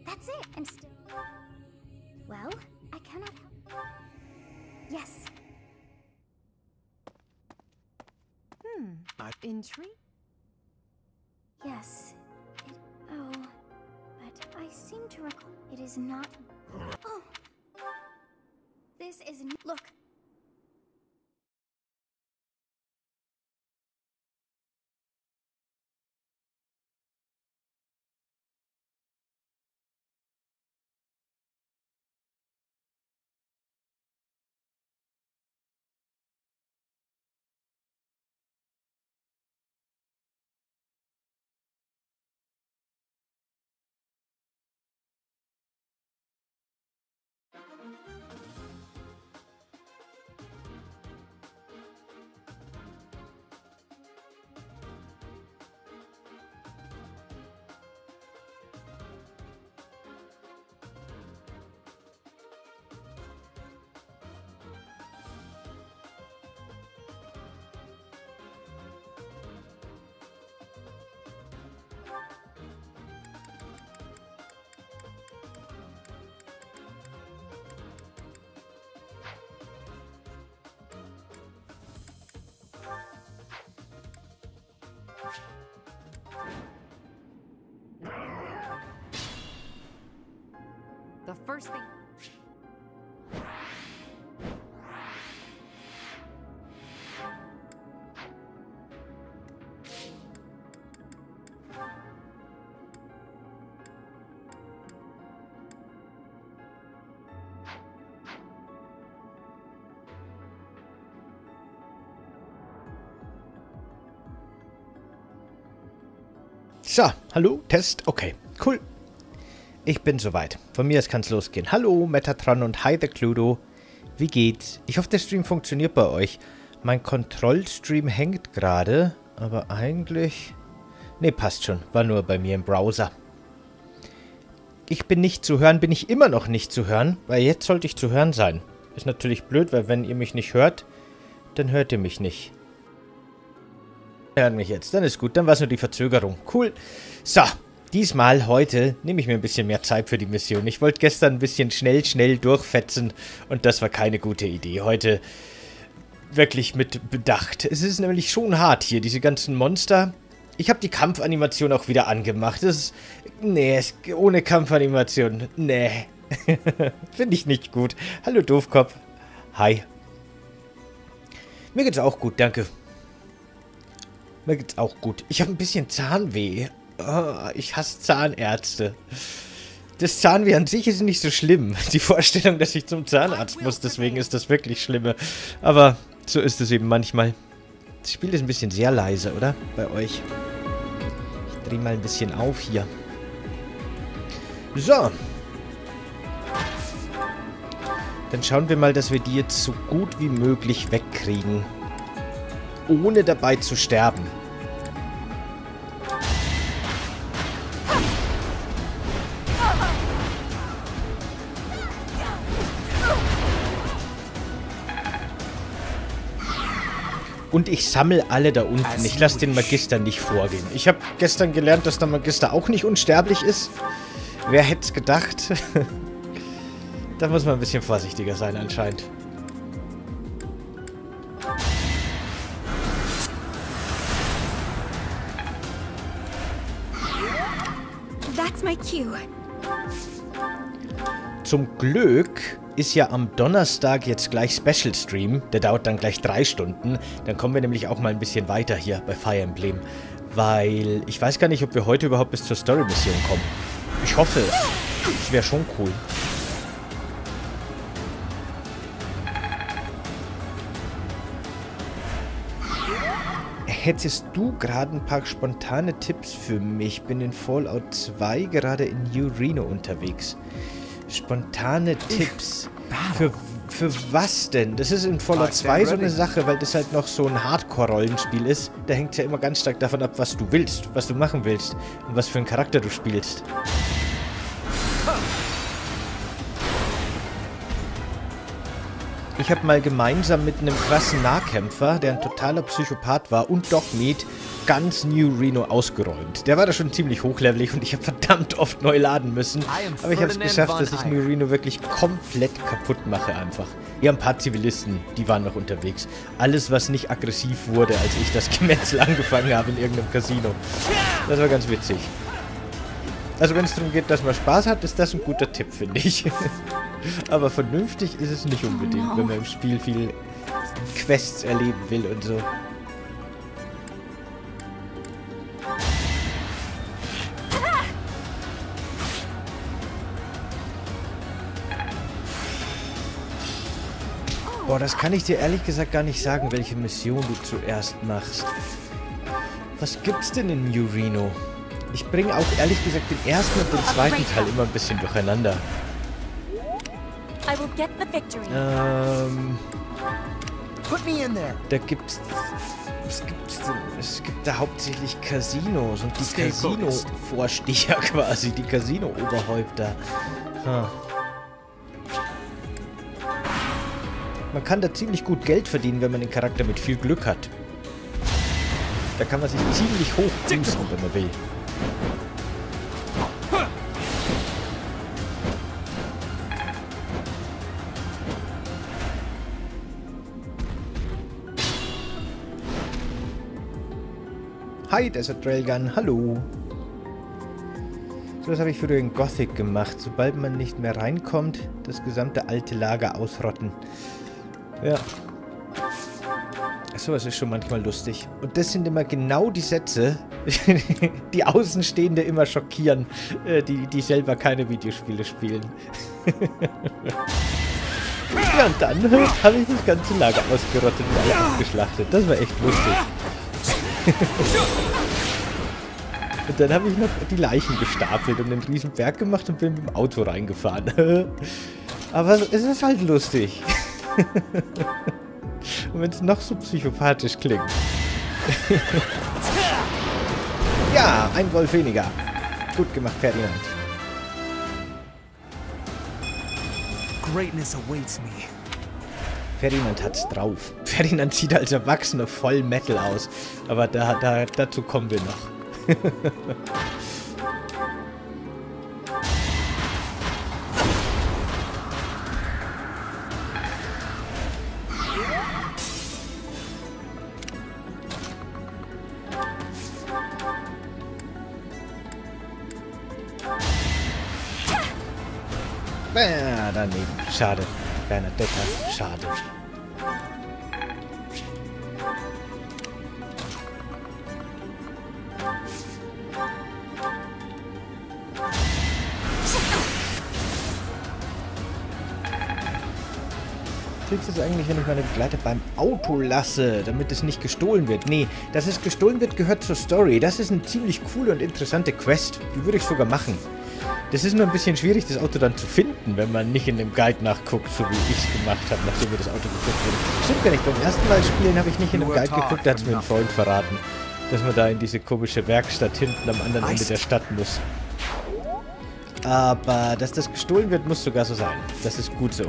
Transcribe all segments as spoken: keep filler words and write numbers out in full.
That's it. And still. Well, I cannot. Yes. Hmm. Intrigue? Yes. It, oh. But I seem to recall. It is not. Oh. This is. Look. The first thing... So, hallo, Test, okay, cool. Ich bin soweit. Von mir aus kann es losgehen. Hallo, Metatron und hi, The Cluedo. Wie geht's? Ich hoffe, der Stream funktioniert bei euch. Mein Kontrollstream hängt gerade, aber eigentlich... Ne, passt schon. War nur bei mir im Browser. Ich bin nicht zu hören, bin ich immer noch nicht zu hören, weil jetzt sollte ich zu hören sein. Ist natürlich blöd, weil wenn ihr mich nicht hört, dann hört ihr mich nicht. Hören mich jetzt, dann ist gut, dann war es nur die Verzögerung. Cool. So, diesmal, heute, nehme ich mir ein bisschen mehr Zeit für die Mission. Ich wollte gestern ein bisschen schnell, schnell durchfetzen und das war keine gute Idee. Heute wirklich mit Bedacht. Es ist nämlich schon hart hier, diese ganzen Monster. Ich habe die Kampfanimation auch wieder angemacht. Das ist, nee, ohne Kampfanimation, nee. Finde ich nicht gut. Hallo Doofkopf. Hi. Mir geht's auch gut, danke. Mir geht's auch gut. Ich habe ein bisschen Zahnweh. Oh, ich hasse Zahnärzte. Das Zahnweh an sich ist nicht so schlimm. Die Vorstellung, dass ich zum Zahnarzt muss, deswegen ist das wirklich schlimm. Aber so ist es eben manchmal. Das Spiel ist ein bisschen sehr leise, oder? Bei euch. Ich drehe mal ein bisschen auf hier. So. Dann schauen wir mal, dass wir die jetzt so gut wie möglich wegkriegen. Ohne dabei zu sterben. Und ich sammle alle da unten. Ich lasse den Magister nicht vorgehen. Ich habe gestern gelernt, dass der Magister auch nicht unsterblich ist. Wer hätte es gedacht? Da muss man ein bisschen vorsichtiger sein anscheinend. That's my cue. Zum Glück ist ja am Donnerstag jetzt gleich Special Stream. Der dauert dann gleich drei Stunden. Dann kommen wir nämlich auch mal ein bisschen weiter hier bei Fire Emblem. Weil ich weiß gar nicht, ob wir heute überhaupt bis zur Story-Mission kommen. Ich hoffe es. Das wäre schon cool. Hättest du gerade ein paar spontane Tipps für mich? Bin in Fallout zwei gerade in New Reno unterwegs. Spontane Tipps. Für, für was denn? Das ist in Fallout zwei so eine Sache, weil das halt noch so ein Hardcore-Rollenspiel ist. Da hängt es ja immer ganz stark davon ab, was du willst, was du machen willst und was für einen Charakter du spielst. Ich habe mal gemeinsam mit einem krassen Nahkämpfer, der ein totaler Psychopath war, und Dogmeat ganz New Reno ausgeräumt. Der war da schon ziemlich hochlevelig und ich habe verdammt oft neu laden müssen. Aber ich habe es geschafft, dass ich New Reno wirklich komplett kaputt mache einfach. Ja, ein paar Zivilisten, die waren noch unterwegs. Alles, was nicht aggressiv wurde, als ich das Gemetzel angefangen habe in irgendeinem Casino. Das war ganz witzig. Also wenn es darum geht, dass man Spaß hat, ist das ein guter Tipp, finde ich. Aber vernünftig ist es nicht unbedingt, oh no. wenn man im Spiel viel Quests erleben will und so. Boah, das kann ich dir ehrlich gesagt gar nicht sagen, welche Mission du zuerst machst. Was gibt's denn in New Reno? Ich bringe auch ehrlich gesagt den ersten und den zweiten Teil immer ein bisschen durcheinander. Ähm... Da gibt's... Es gibt, es gibt da hauptsächlich Casinos und die Casino-Vorsteher quasi, die Casino-Oberhäupter. Hm. Man kann da ziemlich gut Geld verdienen, wenn man den Charakter mit viel Glück hat. Da kann man sich ziemlich hoch boosten, wenn man will. Hi, Desert Railgun, hallo. So, das habe ich für den Gothic gemacht. Sobald man nicht mehr reinkommt, das gesamte alte Lager ausrotten. Ja. Sowas ist schon manchmal lustig. Und das sind immer genau die Sätze, die Außenstehende immer schockieren, die, die selber keine Videospiele spielen. Ja, und dann habe ich das ganze Lager ausgerottet und alle abgeschlachtet. Das war echt lustig. Und dann habe ich noch die Leichen gestapelt und einen riesen Berg gemacht und bin mit dem Auto reingefahren. Aber es ist halt lustig. Und wenn es noch so psychopathisch klingt. Ja, ein Wolf weniger. Gut gemacht, Ferdinand. Greatness awaits me. Ferdinand hat's drauf. Ferdinand sieht als Erwachsener voll Metal aus. Aber da, da, dazu kommen wir noch. Ah, daneben. Schade. Bernadetta, schade. Hilft es eigentlich, wenn ich meine Begleiter beim Auto lasse, damit es nicht gestohlen wird? Nee, dass es gestohlen wird, gehört zur Story. Das ist eine ziemlich coole und interessante Quest. Die würde ich sogar machen. Das ist nur ein bisschen schwierig, das Auto dann zu finden, wenn man nicht in dem Guide nachguckt, so wie ich es gemacht habe, nachdem wir das Auto gefunden haben. Stimmt gar nicht, beim ersten Mal spielen habe ich nicht in dem Guide geguckt, da hat es mir ein Freund verraten, dass man da in diese komische Werkstatt hinten am anderen Ende der Stadt muss. Aber dass das gestohlen wird, muss sogar so sein. Das ist gut so.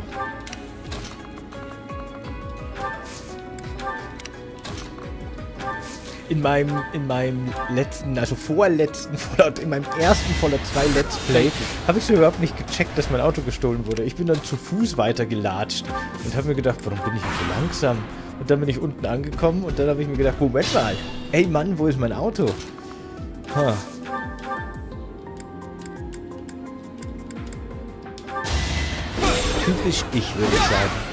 In meinem, in meinem letzten, also vorletzten Fallout, in meinem ersten Fallout zwei Let's Play, habe ich so überhaupt nicht gecheckt, dass mein Auto gestohlen wurde. Ich bin dann zu Fuß weitergelatscht und habe mir gedacht, warum bin ich denn so langsam? Und dann bin ich unten angekommen und dann habe ich mir gedacht, Moment mal, ey Mann, wo ist mein Auto? Huh. Typisch ich, würde ich sagen.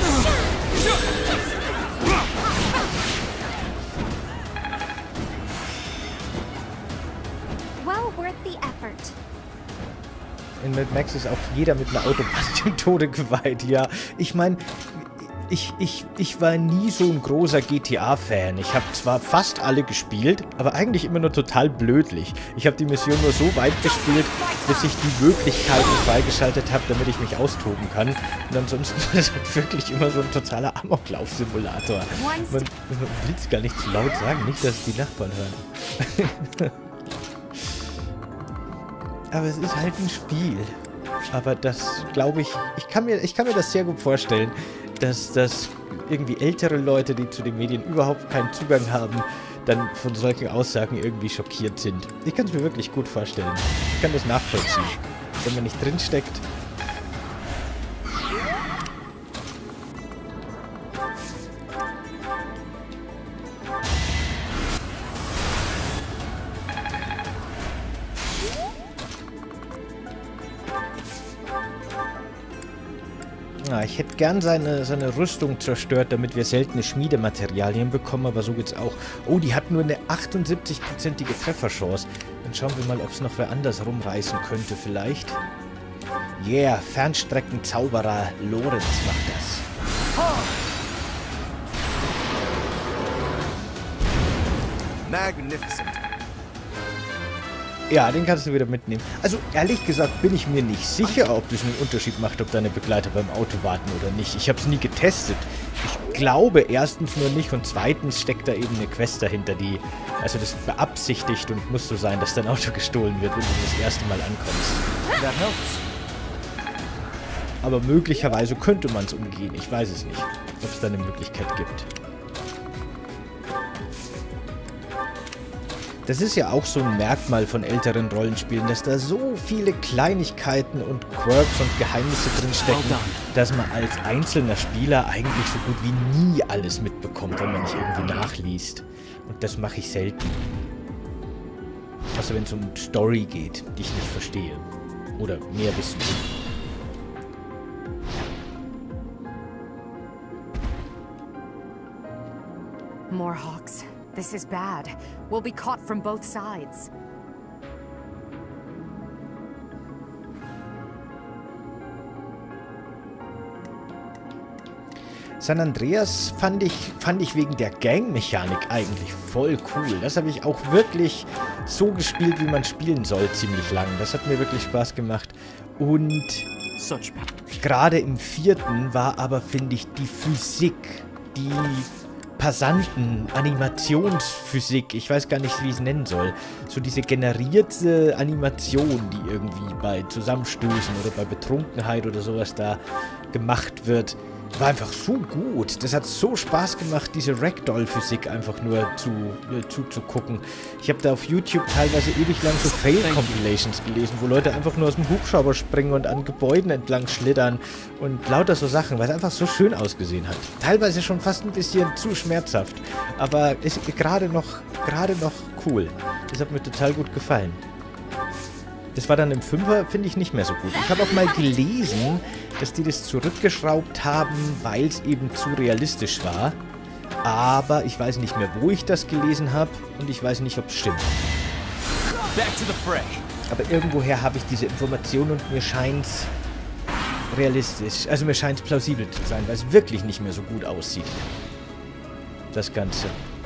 In Mad Max ist auch jeder mit einer Autobahn dem Tode geweiht, ja. Ich meine, ich, ich, ich war nie so ein großer G T A-Fan. Ich habe zwar fast alle gespielt, aber eigentlich immer nur total blödlich. Ich habe die Mission nur so weit gespielt, bis ich die Möglichkeiten freigeschaltet habe, damit ich mich austoben kann. Und ansonsten war das halt wirklich immer so ein totaler Amoklauf-Simulator. Man, man will es gar nicht zu laut sagen, nicht, dass die Nachbarn hören. Aber es ist halt ein Spiel. Aber das, glaube ich, ich kann mir, ich kann mir das sehr gut vorstellen, dass das irgendwie ältere Leute, die zu den Medien überhaupt keinen Zugang haben, dann von solchen Aussagen irgendwie schockiert sind. Ich kann es mir wirklich gut vorstellen. Ich kann das nachvollziehen. Wenn man nicht drinsteckt. Ja, ich hätte gern seine, seine Rüstung zerstört, damit wir seltene Schmiedematerialien bekommen, aber so geht's auch. Oh, die hat nur eine achtundsiebzig-prozentige Trefferchance. Dann schauen wir mal, ob es noch wer anders rumreißen könnte vielleicht. Yeah, Fernstreckenzauberer Lorenz macht das. Magnificent. Ja, den kannst du wieder mitnehmen. Also, ehrlich gesagt bin ich mir nicht sicher, ob das einen Unterschied macht, ob deine Begleiter beim Auto warten oder nicht. Ich habe es nie getestet. Ich glaube erstens nur nicht und zweitens steckt da eben eine Quest dahinter, die... Also das beabsichtigt und muss so sein, dass dein Auto gestohlen wird, wenn du das erste Mal ankommst. That helps. Aber möglicherweise könnte man es umgehen. Ich weiß es nicht, ob es da eine Möglichkeit gibt. Das ist ja auch so ein Merkmal von älteren Rollenspielen, dass da so viele Kleinigkeiten und Quirks und Geheimnisse drinstecken, dass man als einzelner Spieler eigentlich so gut wie nie alles mitbekommt, wenn man nicht irgendwie nachliest. Und das mache ich selten. Außer wenn es um Story geht, die ich nicht verstehe. Oder mehr wissen will. More hawks. This is bad. We'll be caught from both sides. San Andreas fand ich, fand ich wegen der Gang-Mechanik eigentlich voll cool. Das habe ich auch wirklich so gespielt, wie man spielen soll, ziemlich lang. Das hat mir wirklich Spaß gemacht. Und gerade im vierten war aber, finde ich, die Physik, die Passanten, Animationsphysik, ich weiß gar nicht, wie ich es nennen soll. So diese generierte Animation, die irgendwie bei Zusammenstößen oder bei Betrunkenheit oder sowas da gemacht wird, war einfach so gut. Das hat so Spaß gemacht, diese Ragdoll-Physik einfach nur zu, äh, zuzugucken. Ich habe da auf YouTube teilweise ewig lang so Fail-Compilations gelesen, wo Leute einfach nur aus dem Hubschrauber springen und an Gebäuden entlang schlittern und lauter so Sachen, weil es einfach so schön ausgesehen hat. Teilweise schon fast ein bisschen zu schmerzhaft, aber ist gerade noch, gerade noch cool. Das hat mir total gut gefallen. Das war dann im Fünfer, finde ich, nicht mehr so gut. Ich habe auch mal gelesen, dass die das zurückgeschraubt haben, weil es eben zu realistisch war. Aber ich weiß nicht mehr, wo ich das gelesen habe und ich weiß nicht, ob es stimmt. Aber irgendwoher habe ich diese Information und mir scheint es realistisch, also mir scheint es plausibel zu sein, weil es wirklich nicht mehr so gut aussieht. Das Ganze.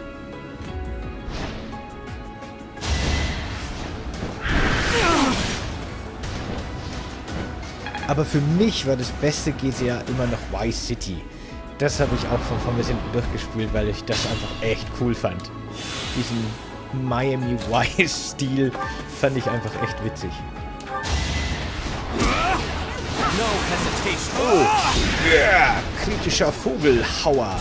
Aber für mich war das beste G T A immer noch Vice City. Das habe ich auch von vorn bis hinten durchgespielt, weil ich das einfach echt cool fand. Diesen Miami Vice-Stil fand ich einfach echt witzig. Oh, yeah, kritischer Vogelhauer.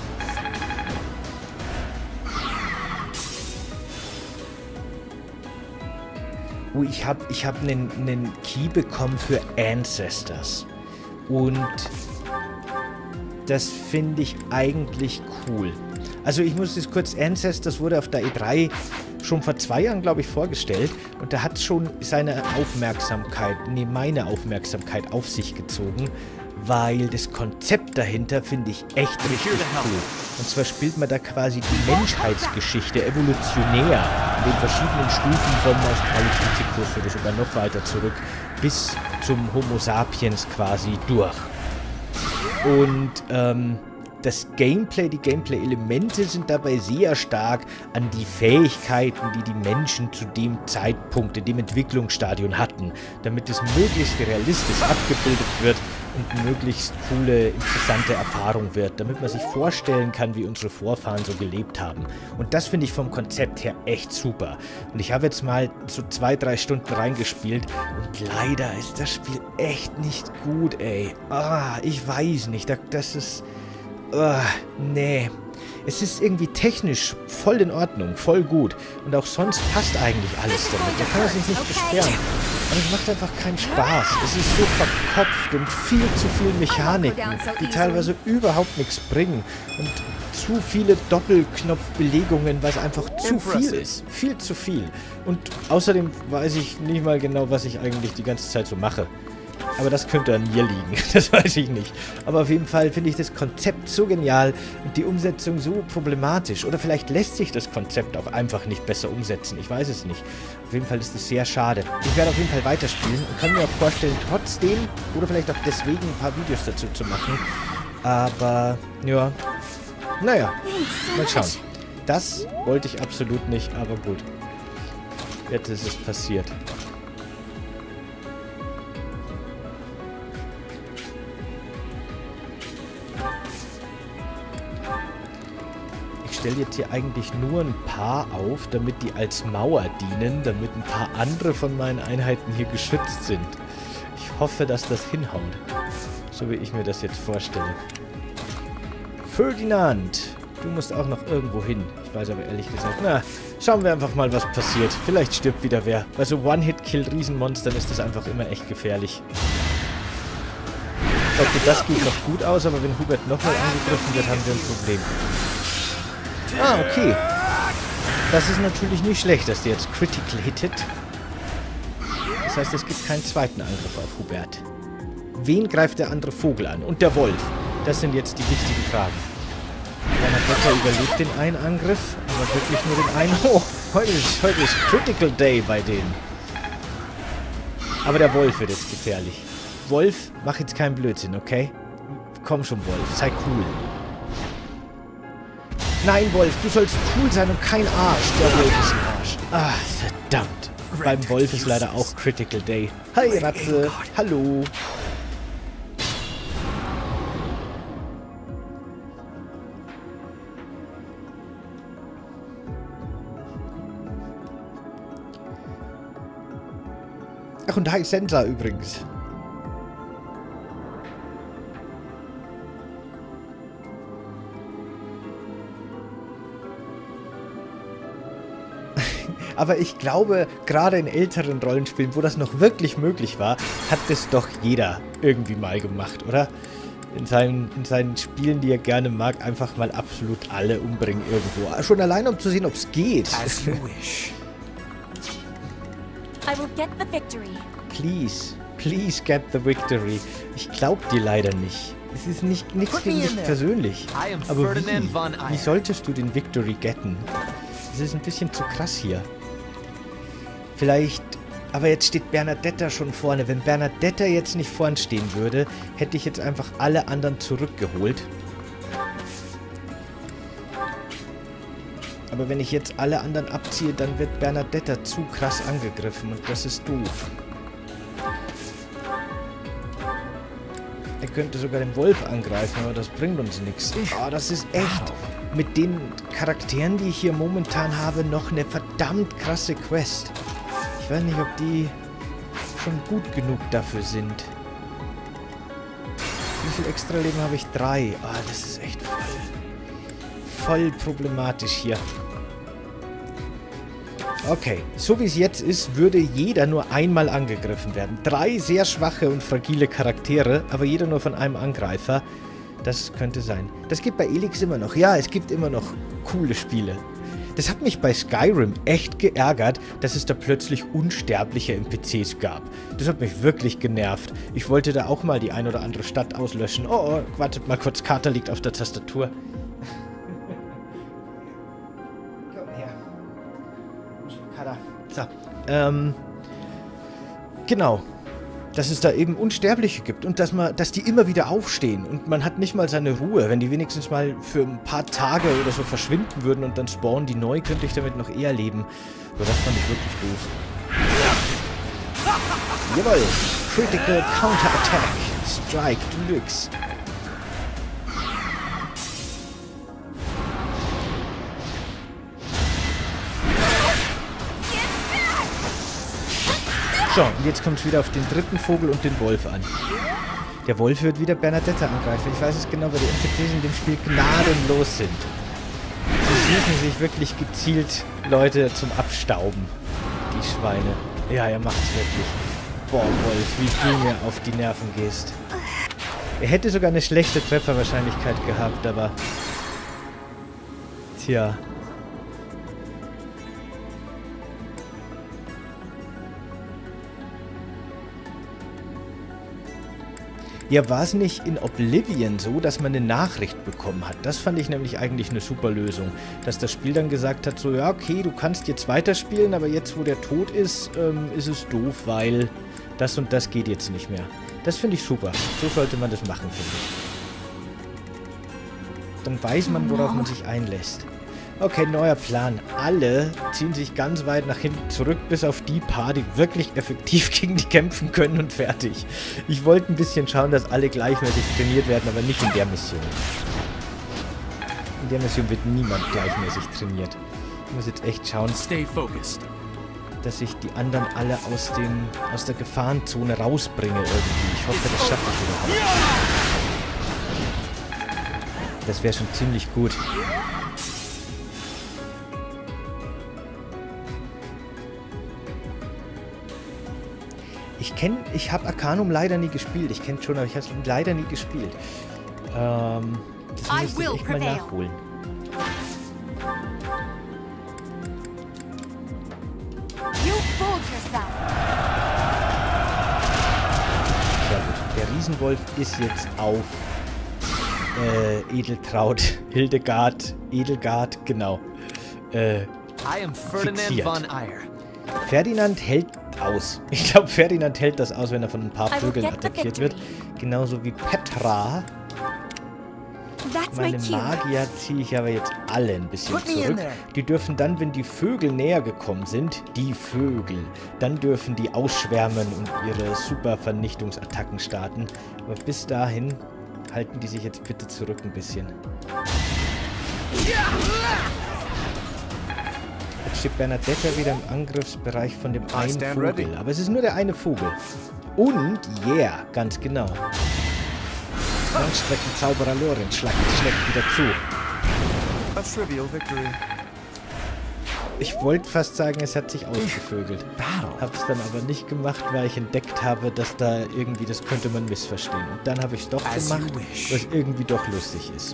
Oh, ich habe ich hab einen, einen Key bekommen für Ancestors. Und das finde ich eigentlich cool. Also ich muss das kurz, Ancestors wurde auf der E drei schon vor zwei Jahren, glaube ich, vorgestellt. Und da hat schon seine Aufmerksamkeit, nee, meine Aufmerksamkeit auf sich gezogen. Weil das Konzept dahinter finde ich echt richtig cool. Und zwar spielt man da quasi die Menschheitsgeschichte evolutionär in den verschiedenen Stufen vom Australopithecus oder sogar noch weiter zurück bis zum Homo sapiens quasi durch. Und ähm, das Gameplay, die Gameplay-Elemente sind dabei sehr stark an die Fähigkeiten, die die Menschen zu dem Zeitpunkt, in dem Entwicklungsstadium hatten, damit es möglichst realistisch abgebildet wird und eine möglichst coole, interessante Erfahrung wird, damit man sich vorstellen kann, wie unsere Vorfahren so gelebt haben. Und das finde ich vom Konzept her echt super. Und ich habe jetzt mal so zwei, drei Stunden reingespielt und leider ist das Spiel echt nicht gut, ey. Ah, ich weiß nicht, das ist... Uh, nee. Es ist irgendwie technisch voll in Ordnung, voll gut. Und auch sonst passt eigentlich alles damit. Da kann man sich nicht beschweren. Aber es macht einfach keinen Spaß. Es ist so verkopft und viel zu viel Mechaniken, die teilweise überhaupt nichts bringen. Und zu viele Doppelknopfbelegungen, weil es einfach zu viel ist. Viel zu viel. Und außerdem weiß ich nicht mal genau, was ich eigentlich die ganze Zeit so mache. Aber das könnte an mir liegen. Das weiß ich nicht. Aber auf jeden Fall finde ich das Konzept so genial und die Umsetzung so problematisch. Oder vielleicht lässt sich das Konzept auch einfach nicht besser umsetzen. Ich weiß es nicht. Auf jeden Fall ist es sehr schade. Ich werde auf jeden Fall weiterspielen und kann mir auch vorstellen, trotzdem oder vielleicht auch deswegen ein paar Videos dazu zu machen. Aber, ja. Naja, mal schauen. Das wollte ich absolut nicht, aber gut. Jetzt ist es passiert. Ich stelle jetzt hier eigentlich nur ein paar auf, damit die als Mauer dienen, damit ein paar andere von meinen Einheiten hier geschützt sind. Ich hoffe, dass das hinhaut. So wie ich mir das jetzt vorstelle. Ferdinand, du musst auch noch irgendwo hin. Ich weiß aber ehrlich gesagt, na, schauen wir einfach mal, was passiert. Vielleicht stirbt wieder wer. Bei so One-Hit-Kill-Riesenmonstern ist das einfach immer echt gefährlich. Okay, das geht noch gut aus, aber wenn Hubert nochmal angegriffen wird, haben wir ein Problem. Ah, okay. Das ist natürlich nicht schlecht, dass der jetzt critical hittet. Das heißt, es gibt keinen zweiten Angriff auf Hubert. Wen greift der andere Vogel an? Und der Wolf. Das sind jetzt die wichtigen Fragen. Bernadetta überlebt den einen Angriff, aber wirklich nur den einen. Oh, heute ist, heute ist Critical Day bei denen. Aber der Wolf wird jetzt gefährlich. Wolf, mach jetzt keinen Blödsinn, okay? Komm schon, Wolf, sei cool. Nein, Wolf, du sollst cool sein und kein Arsch. Der Wolf ist ein Arsch. Ah, verdammt. Beim Wolf ist leider auch Critical Day. Hi, Ratze. Hallo. Ach, und hi, Sensa übrigens. Aber ich glaube, gerade in älteren Rollenspielen, wo das noch wirklich möglich war, hat das doch jeder irgendwie mal gemacht, oder? In seinen, in seinen Spielen, die er gerne mag, einfach mal absolut alle umbringen irgendwo. Schon allein, um zu sehen, ob es geht. As you wish. I will get the victory. Please, please get the victory. Ich glaube dir leider nicht. Es ist nicht nichts gegen dich persönlich. Aber wie? Wie solltest du den Victory getten? Das ist ein bisschen zu krass hier. Vielleicht... Aber jetzt steht Bernadetta schon vorne. Wenn Bernadetta jetzt nicht vorn stehen würde, hätte ich jetzt einfach alle anderen zurückgeholt. Aber wenn ich jetzt alle anderen abziehe, dann wird Bernadetta zu krass angegriffen und das ist doof. Er könnte sogar den Wolf angreifen, aber das bringt uns nichts. Oh, das ist echt mit den Charakteren, die ich hier momentan habe, noch eine verdammt krasse Quest. Ich weiß nicht, ob die schon gut genug dafür sind. Wie viel Extra-Leben habe ich? Drei. Ah, oh, das ist echt voll, voll problematisch hier. Okay, so wie es jetzt ist, würde jeder nur einmal angegriffen werden. Drei sehr schwache und fragile Charaktere, aber jeder nur von einem Angreifer. Das könnte sein. Das gibt bei Elix immer noch. Ja, es gibt immer noch coole Spiele. Das hat mich bei Skyrim echt geärgert, dass es da plötzlich unsterbliche N P Cs gab. Das hat mich wirklich genervt. Ich wollte da auch mal die ein oder andere Stadt auslöschen. Oh, oh, wartet mal kurz, Kater liegt auf der Tastatur. Komm her. Kater. So, ähm, genau. Dass es da eben Unsterbliche gibt und dass man, dass die immer wieder aufstehen und man hat nicht mal seine Ruhe. Wenn die wenigstens mal für ein paar Tage oder so verschwinden würden und dann spawnen die neu, könnte ich damit noch eher leben. Aber das fand ich wirklich doof. Jawohl! Critical Counterattack. Strike Deluxe. So, und jetzt kommt es wieder auf den dritten Vogel und den Wolf an. Der Wolf wird wieder Bernadetta angreifen. Ich weiß es genau, weil die N P Cs in dem Spiel gnadenlos sind. Sie suchen sich wirklich gezielt Leute zum Abstauben. Die Schweine. Ja, er macht's wirklich. Boah, Wolf, wie du mir auf die Nerven gehst. Er hätte sogar eine schlechte Trefferwahrscheinlichkeit gehabt, aber... Tja. Ja, war es nicht in Oblivion so, dass man eine Nachricht bekommen hat? Das fand ich nämlich eigentlich eine super Lösung. Dass das Spiel dann gesagt hat, so, ja, okay, du kannst jetzt weiterspielen, aber jetzt, wo der tot ist, ähm, ist es doof, weil das und das geht jetzt nicht mehr. Das finde ich super. So sollte man das machen, finde ich. Dann weiß man, worauf man sich einlässt. Okay, neuer Plan. Alle ziehen sich ganz weit nach hinten zurück, bis auf die paar, die wirklich effektiv gegen die kämpfen können und fertig. Ich wollte ein bisschen schauen, dass alle gleichmäßig trainiert werden, aber nicht in der Mission. In der Mission wird niemand gleichmäßig trainiert. Ich muss jetzt echt schauen, dass ich die anderen alle aus, dem, aus der Gefahrenzone rausbringe irgendwie. Ich hoffe, das schaffe ich überhaupt. Das wäre schon ziemlich gut. Ich kenne, ich habe Arcanum leider nie gespielt. Ich kenne es schon, aber ich habe es leider nie gespielt. Ähm, das müsste ich echt mal nachholen. Sehr gut. Der Riesenwolf ist jetzt auf äh, Edeltraut, Hildegard, Edelgard, genau. Äh, fixiert. Ferdinand hält aus. Ich glaube, Ferdinand hält das aus, wenn er von ein paar Vögeln attackiert wird. Genauso wie Petra. Meine Magier ziehe ich aber jetzt alle ein bisschen zurück. Die dürfen dann, wenn die Vögel näher gekommen sind, die Vögel, dann dürfen die ausschwärmen und ihre super Vernichtungsattacken starten. Aber bis dahin halten die sich jetzt bitte zurück ein bisschen. Jetzt steht Bernadetta wieder im Angriffsbereich von dem einen Vogel. Aber es ist nur der eine Vogel. Und, yeah, ganz genau. Langstreckenzauberer Lorenz schlägt, schlägt wieder zu. A trivial victory. Ich wollte fast sagen, es hat sich ausgevögelt. Hab's dann aber nicht gemacht, weil ich entdeckt habe, dass da irgendwie, das könnte man missverstehen. Und dann habe ich es doch gemacht, was irgendwie doch lustig ist.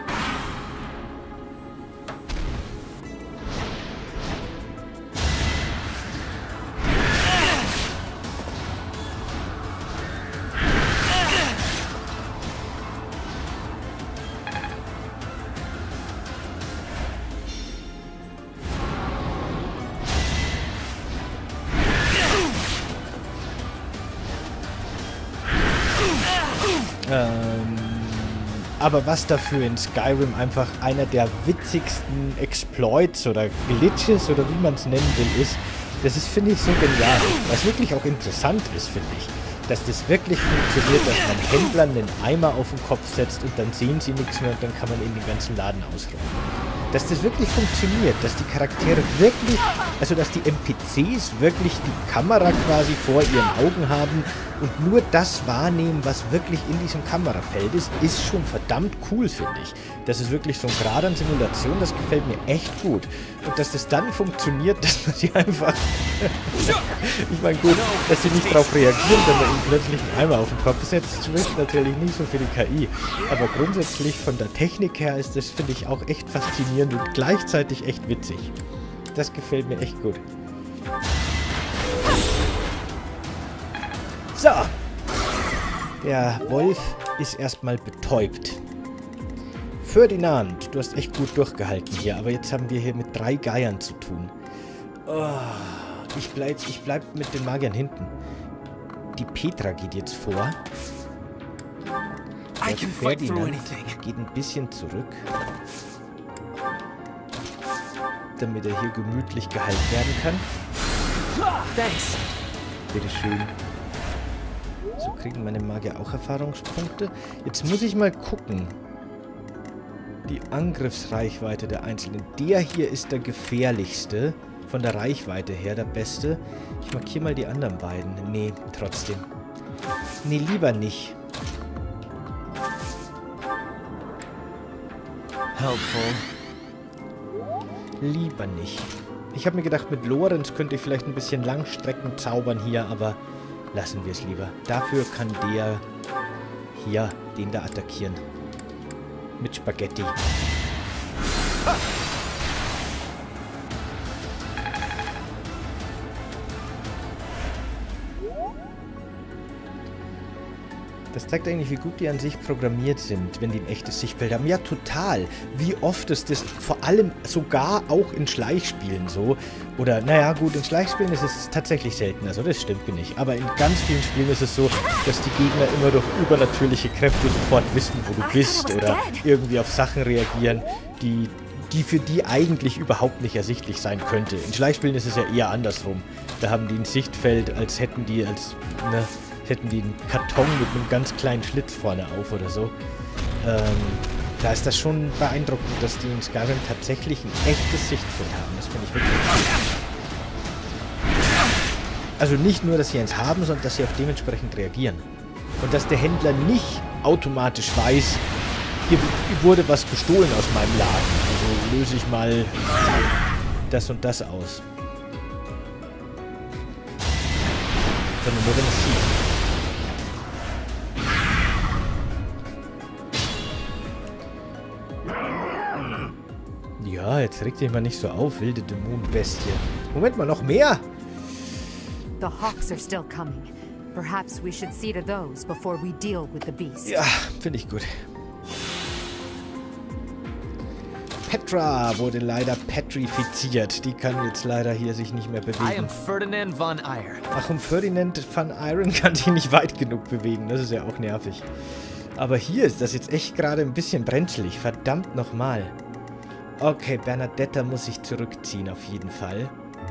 Ähm, aber was dafür in Skyrim einfach einer der witzigsten Exploits oder Glitches oder wie man es nennen will ist, das ist, finde ich, so genial. Was wirklich auch interessant ist, finde ich, dass das wirklich funktioniert, dass man Händlern einen Eimer auf den Kopf setzt und dann sehen sie nichts mehr und dann kann man in den ganzen Laden ausräumen. Dass das wirklich funktioniert, dass die Charaktere wirklich, also dass die N P Cs wirklich die Kamera quasi vor ihren Augen haben und nur das wahrnehmen, was wirklich in diesem Kamerafeld ist, ist schon verdammt cool, finde ich. Das ist wirklich so ein Grad an Simulation, das gefällt mir echt gut. Und dass das dann funktioniert, dass man sie einfach... ich meine, gut, dass sie nicht darauf reagieren, wenn man ihnen plötzlich einen Eimer auf den Kopf setzt, spricht natürlich nicht so für die K I. Aber grundsätzlich von der Technik her ist das, finde ich, auch echt faszinierend und gleichzeitig echt witzig. Das gefällt mir echt gut. So. Der Wolf ist erstmal betäubt. Ferdinand, du hast echt gut durchgehalten hier, aber jetzt haben wir hier mit drei Geiern zu tun. Oh, ich bleib, ich bleib mit den Magiern hinten. Die Petra geht jetzt vor. Der Ferdinand geht ein bisschen zurück, damit er hier gemütlich geheilt werden kann. Thanks. Bitteschön. So kriegen meine Magier auch Erfahrungspunkte. Jetzt muss ich mal gucken. Die Angriffsreichweite der Einzelnen. Der hier ist der gefährlichste. Von der Reichweite her der beste. Ich markiere mal die anderen beiden. Nee, trotzdem. Nee, lieber nicht. helpful. Lieber nicht. Ich habe mir gedacht, mit Lorenz könnte ich vielleicht ein bisschen Langstrecken zaubern hier, aber lassen wir es lieber. Dafür kann der hier den da attackieren. Mit Spaghetti. Das zeigt eigentlich, wie gut die an sich programmiert sind, wenn die ein echtes Sichtfeld haben. Ja, total. Wie oft ist das vor allem sogar auch in Schleichspielen so. Oder, naja, gut, in Schleichspielen ist es tatsächlich selten. Also das stimmt nicht. Aber in ganz vielen Spielen ist es so, dass die Gegner immer durch übernatürliche Kräfte sofort wissen, wo du bist. Oder irgendwie auf Sachen reagieren, die, die für die eigentlich überhaupt nicht ersichtlich sein könnte. In Schleichspielen ist es ja eher andersrum. Da haben die ein Sichtfeld, als hätten die als... Ne, hätten die einen Karton mit einem ganz kleinen Schlitz vorne auf oder so. Ähm, da ist das schon beeindruckend, dass die in Skyrim tatsächlich ein echtes Sichtfeld haben. Das finde ich wirklich cool. Also nicht nur, dass sie eins haben, sondern dass sie auch dementsprechend reagieren. Und dass der Händler nicht automatisch weiß, hier wurde was gestohlen aus meinem Laden. Also löse ich mal das und das aus. Sondern nur, wenn es sieht. Ja, jetzt reg dich mal nicht so auf, wilde Dämonenbestie. Moment mal, noch mehr? The hawks are still coming. Perhaps we should see to those before we deal with the beast. Ja, finde ich gut. Petra wurde leider petrifiziert. Die kann jetzt leider hier sich nicht mehr bewegen. I am Ferdinand von Iron. Ach, und Ferdinand von Iron kann sich nicht weit genug bewegen. Das ist ja auch nervig. Aber hier ist das jetzt echt gerade ein bisschen brenzlig. Verdammt nochmal. Okay, Bernadetta muss sich zurückziehen, auf jeden Fall.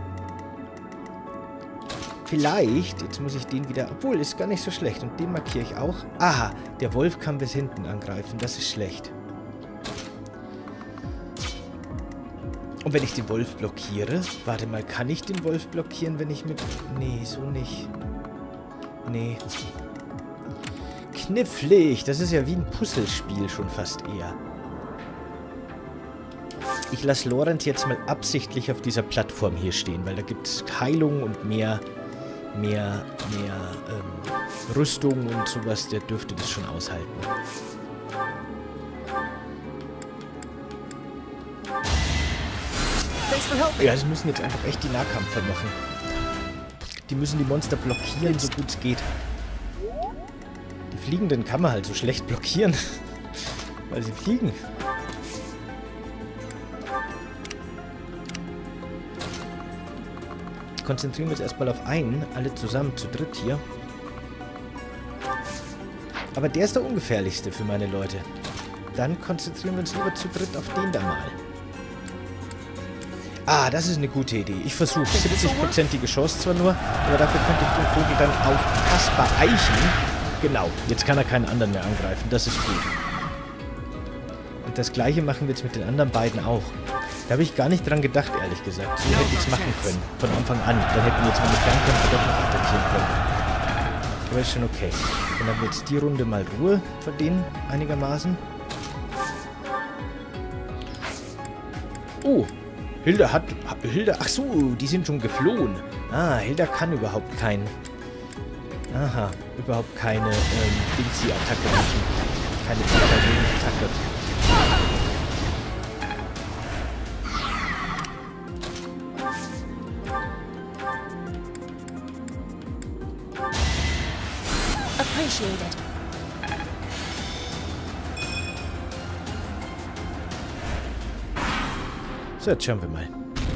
Vielleicht, jetzt muss ich den wieder... Obwohl, ist gar nicht so schlecht. Und den markiere ich auch. Aha, der Wolf kann bis hinten angreifen. Das ist schlecht. Und wenn ich den Wolf blockiere... Warte mal, kann ich den Wolf blockieren, wenn ich mit... Nee, so nicht. Nee. Knifflig. Das ist ja wie ein Puzzlespiel schon fast eher. Ich lasse Lorenz jetzt mal absichtlich auf dieser Plattform hier stehen, weil da gibt es Heilung und mehr, mehr, mehr ähm, Rüstung und sowas. Der dürfte das schon aushalten. Ja, sie müssen jetzt einfach echt die Nahkämpfer machen. Die müssen die Monster blockieren, so gut es geht. Die Fliegenden kann man halt so schlecht blockieren, weil sie fliegen. Konzentrieren wir uns erstmal auf einen, alle zusammen zu dritt hier. Aber der ist der ungefährlichste für meine Leute. Dann konzentrieren wir uns lieber zu dritt auf den da mal. Ah, das ist eine gute Idee. Ich versuche. siebzig-prozentige Chance zwar nur, aber dafür könnte ich den Vogel dann auf Kaspar eichen. Genau, jetzt kann er keinen anderen mehr angreifen. Das ist gut. Und das gleiche machen wir jetzt mit den anderen beiden auch. Da habe ich gar nicht dran gedacht, ehrlich gesagt. So hätte ich es machen können. Von Anfang an. Dann hätten wir jetzt meine Fernkämpfer doch noch attackieren können. Aber ist schon okay. Dann haben wir jetzt die Runde mal Ruhe von denen einigermaßen. Oh, Hilda hat... Hilda... Ach so, die sind schon geflohen. Ah, Hilda kann überhaupt kein... Aha, überhaupt keine ähm, Dingsi-Attacke machen. Keine Attacke. Appreciated. So, jetzt schauen wir mal.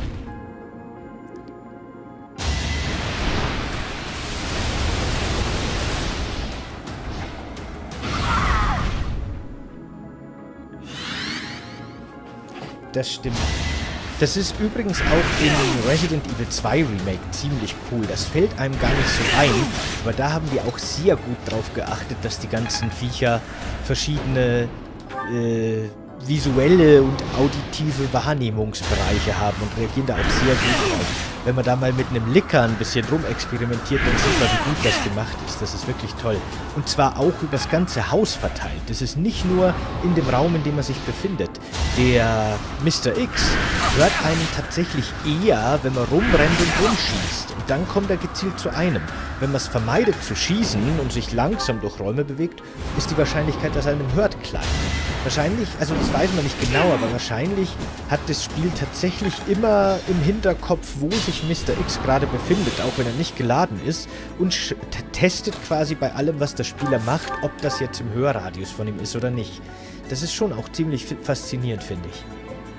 Das stimmt. Das ist übrigens auch in Resident Evil zwei Remake ziemlich cool. Das fällt einem gar nicht so ein, aber da haben die auch sehr gut drauf geachtet, dass die ganzen Viecher verschiedene äh, visuelle und auditive Wahrnehmungsbereiche haben und reagieren da auch sehr gut drauf. Wenn man da mal mit einem Licker ein bisschen rumexperimentiert, dann sieht man, wie gut das gemacht ist. Das ist wirklich toll. Und zwar auch über das ganze Haus verteilt. Das ist nicht nur in dem Raum, in dem man sich befindet. Der Mister X hört einen tatsächlich eher, wenn man rumrennt und rumschießt. Und dann kommt er gezielt zu einem. Wenn man es vermeidet zu schießen und sich langsam durch Räume bewegt, ist die Wahrscheinlichkeit, dass er einen hört, klein. Wahrscheinlich, also das weiß man nicht genau, aber wahrscheinlich hat das Spiel tatsächlich immer im Hinterkopf, wo sich Mister X gerade befindet, auch wenn er nicht geladen ist, und testet quasi bei allem, was der Spieler macht, ob das jetzt im Hörradius von ihm ist oder nicht. Das ist schon auch ziemlich faszinierend, finde ich.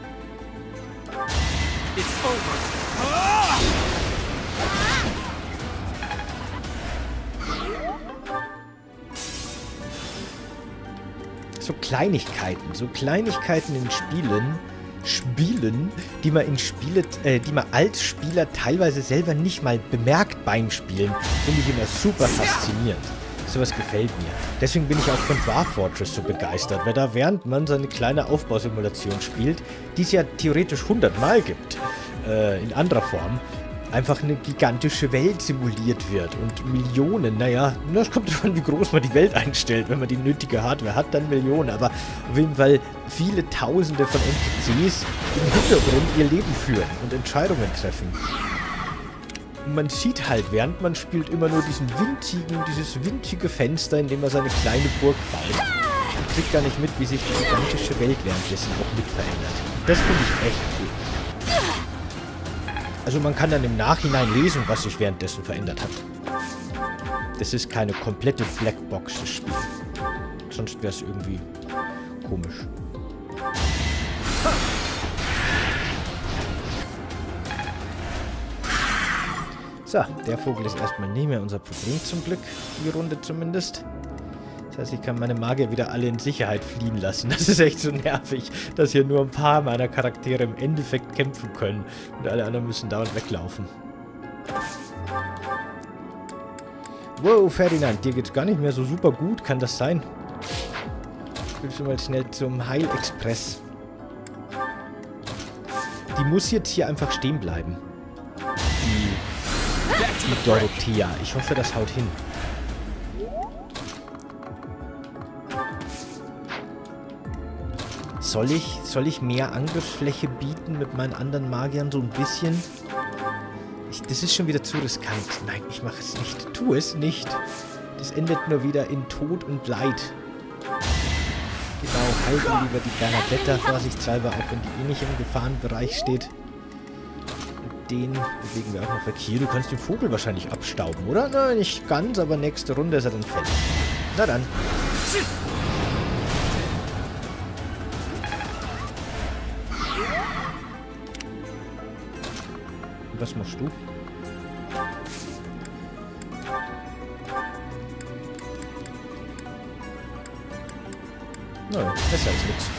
It's over. So Kleinigkeiten, so Kleinigkeiten in Spielen, Spielen, die man in Spiele, äh, die man als Spieler teilweise selber nicht mal bemerkt beim Spielen, finde ich immer super faszinierend. Sowas gefällt mir. Deswegen bin ich auch von Dwarf Fortress so begeistert, weil da während man seine kleine Aufbausimulation spielt, die es ja theoretisch hundertmal gibt, äh, in anderer Form, einfach eine gigantische Welt simuliert wird und Millionen, naja, das kommt davon, wie groß man die Welt einstellt. Wenn man die nötige Hardware hat, dann Millionen, aber auf jeden Fall viele Tausende von N P Cs im Hintergrund ihr Leben führen und Entscheidungen treffen. Und man sieht halt, während man spielt, immer nur diesen winzigen, dieses winzige Fenster, in dem man seine kleine Burg baut. Man kriegt gar nicht mit, wie sich die gigantische Welt währenddessen auch mit verändert. Das finde ich echt cool. Also man kann dann im Nachhinein lesen, was sich währenddessen verändert hat. Das ist keine komplette Blackbox, das Spiel. Sonst wäre es irgendwie komisch. So, der Vogel ist erstmal nicht mehr unser Problem zum Glück. Die Runde zumindest. Das heißt, ich kann meine Magier wieder alle in Sicherheit fliehen lassen. Das ist echt so nervig, dass hier nur ein paar meiner Charaktere im Endeffekt kämpfen können. Und alle anderen müssen dauernd weglaufen. Wow, Ferdinand, dir geht's gar nicht mehr so super gut. Kann das sein? Willst du mal schnell zum Heilexpress? Die muss jetzt hier einfach stehen bleiben. Die, die Dorothea. Ich hoffe, das haut hin. Soll ich, soll ich mehr Angriffsfläche bieten mit meinen anderen Magiern so ein bisschen? Ich, das ist schon wieder zu riskant. Nein, ich mache es nicht. Tu es nicht. Das endet nur wieder in Tod und Leid. Genau, halten lieber die Bernadetta vorsichtshalber, auch wenn die eh nicht im Gefahrenbereich steht. Und den bewegen wir auch noch weg. Hier, du kannst den Vogel wahrscheinlich abstauben, oder? Nein, nicht ganz, aber nächste Runde ist er dann fertig. Na dann. Was machst du? Nein, besser als nichts.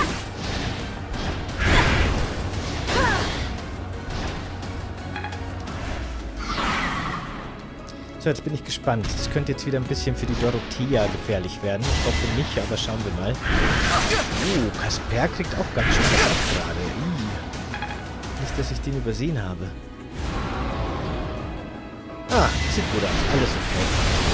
So, jetzt bin ich gespannt. Das könnte jetzt wieder ein bisschen für die Dorothea gefährlich werden. Ich hoffe nicht, aber schauen wir mal. Oh, Kasper kriegt auch ganz schön was ab gerade. Nicht, dass ich den übersehen habe. Ah, sieht gut aus. Alles okay.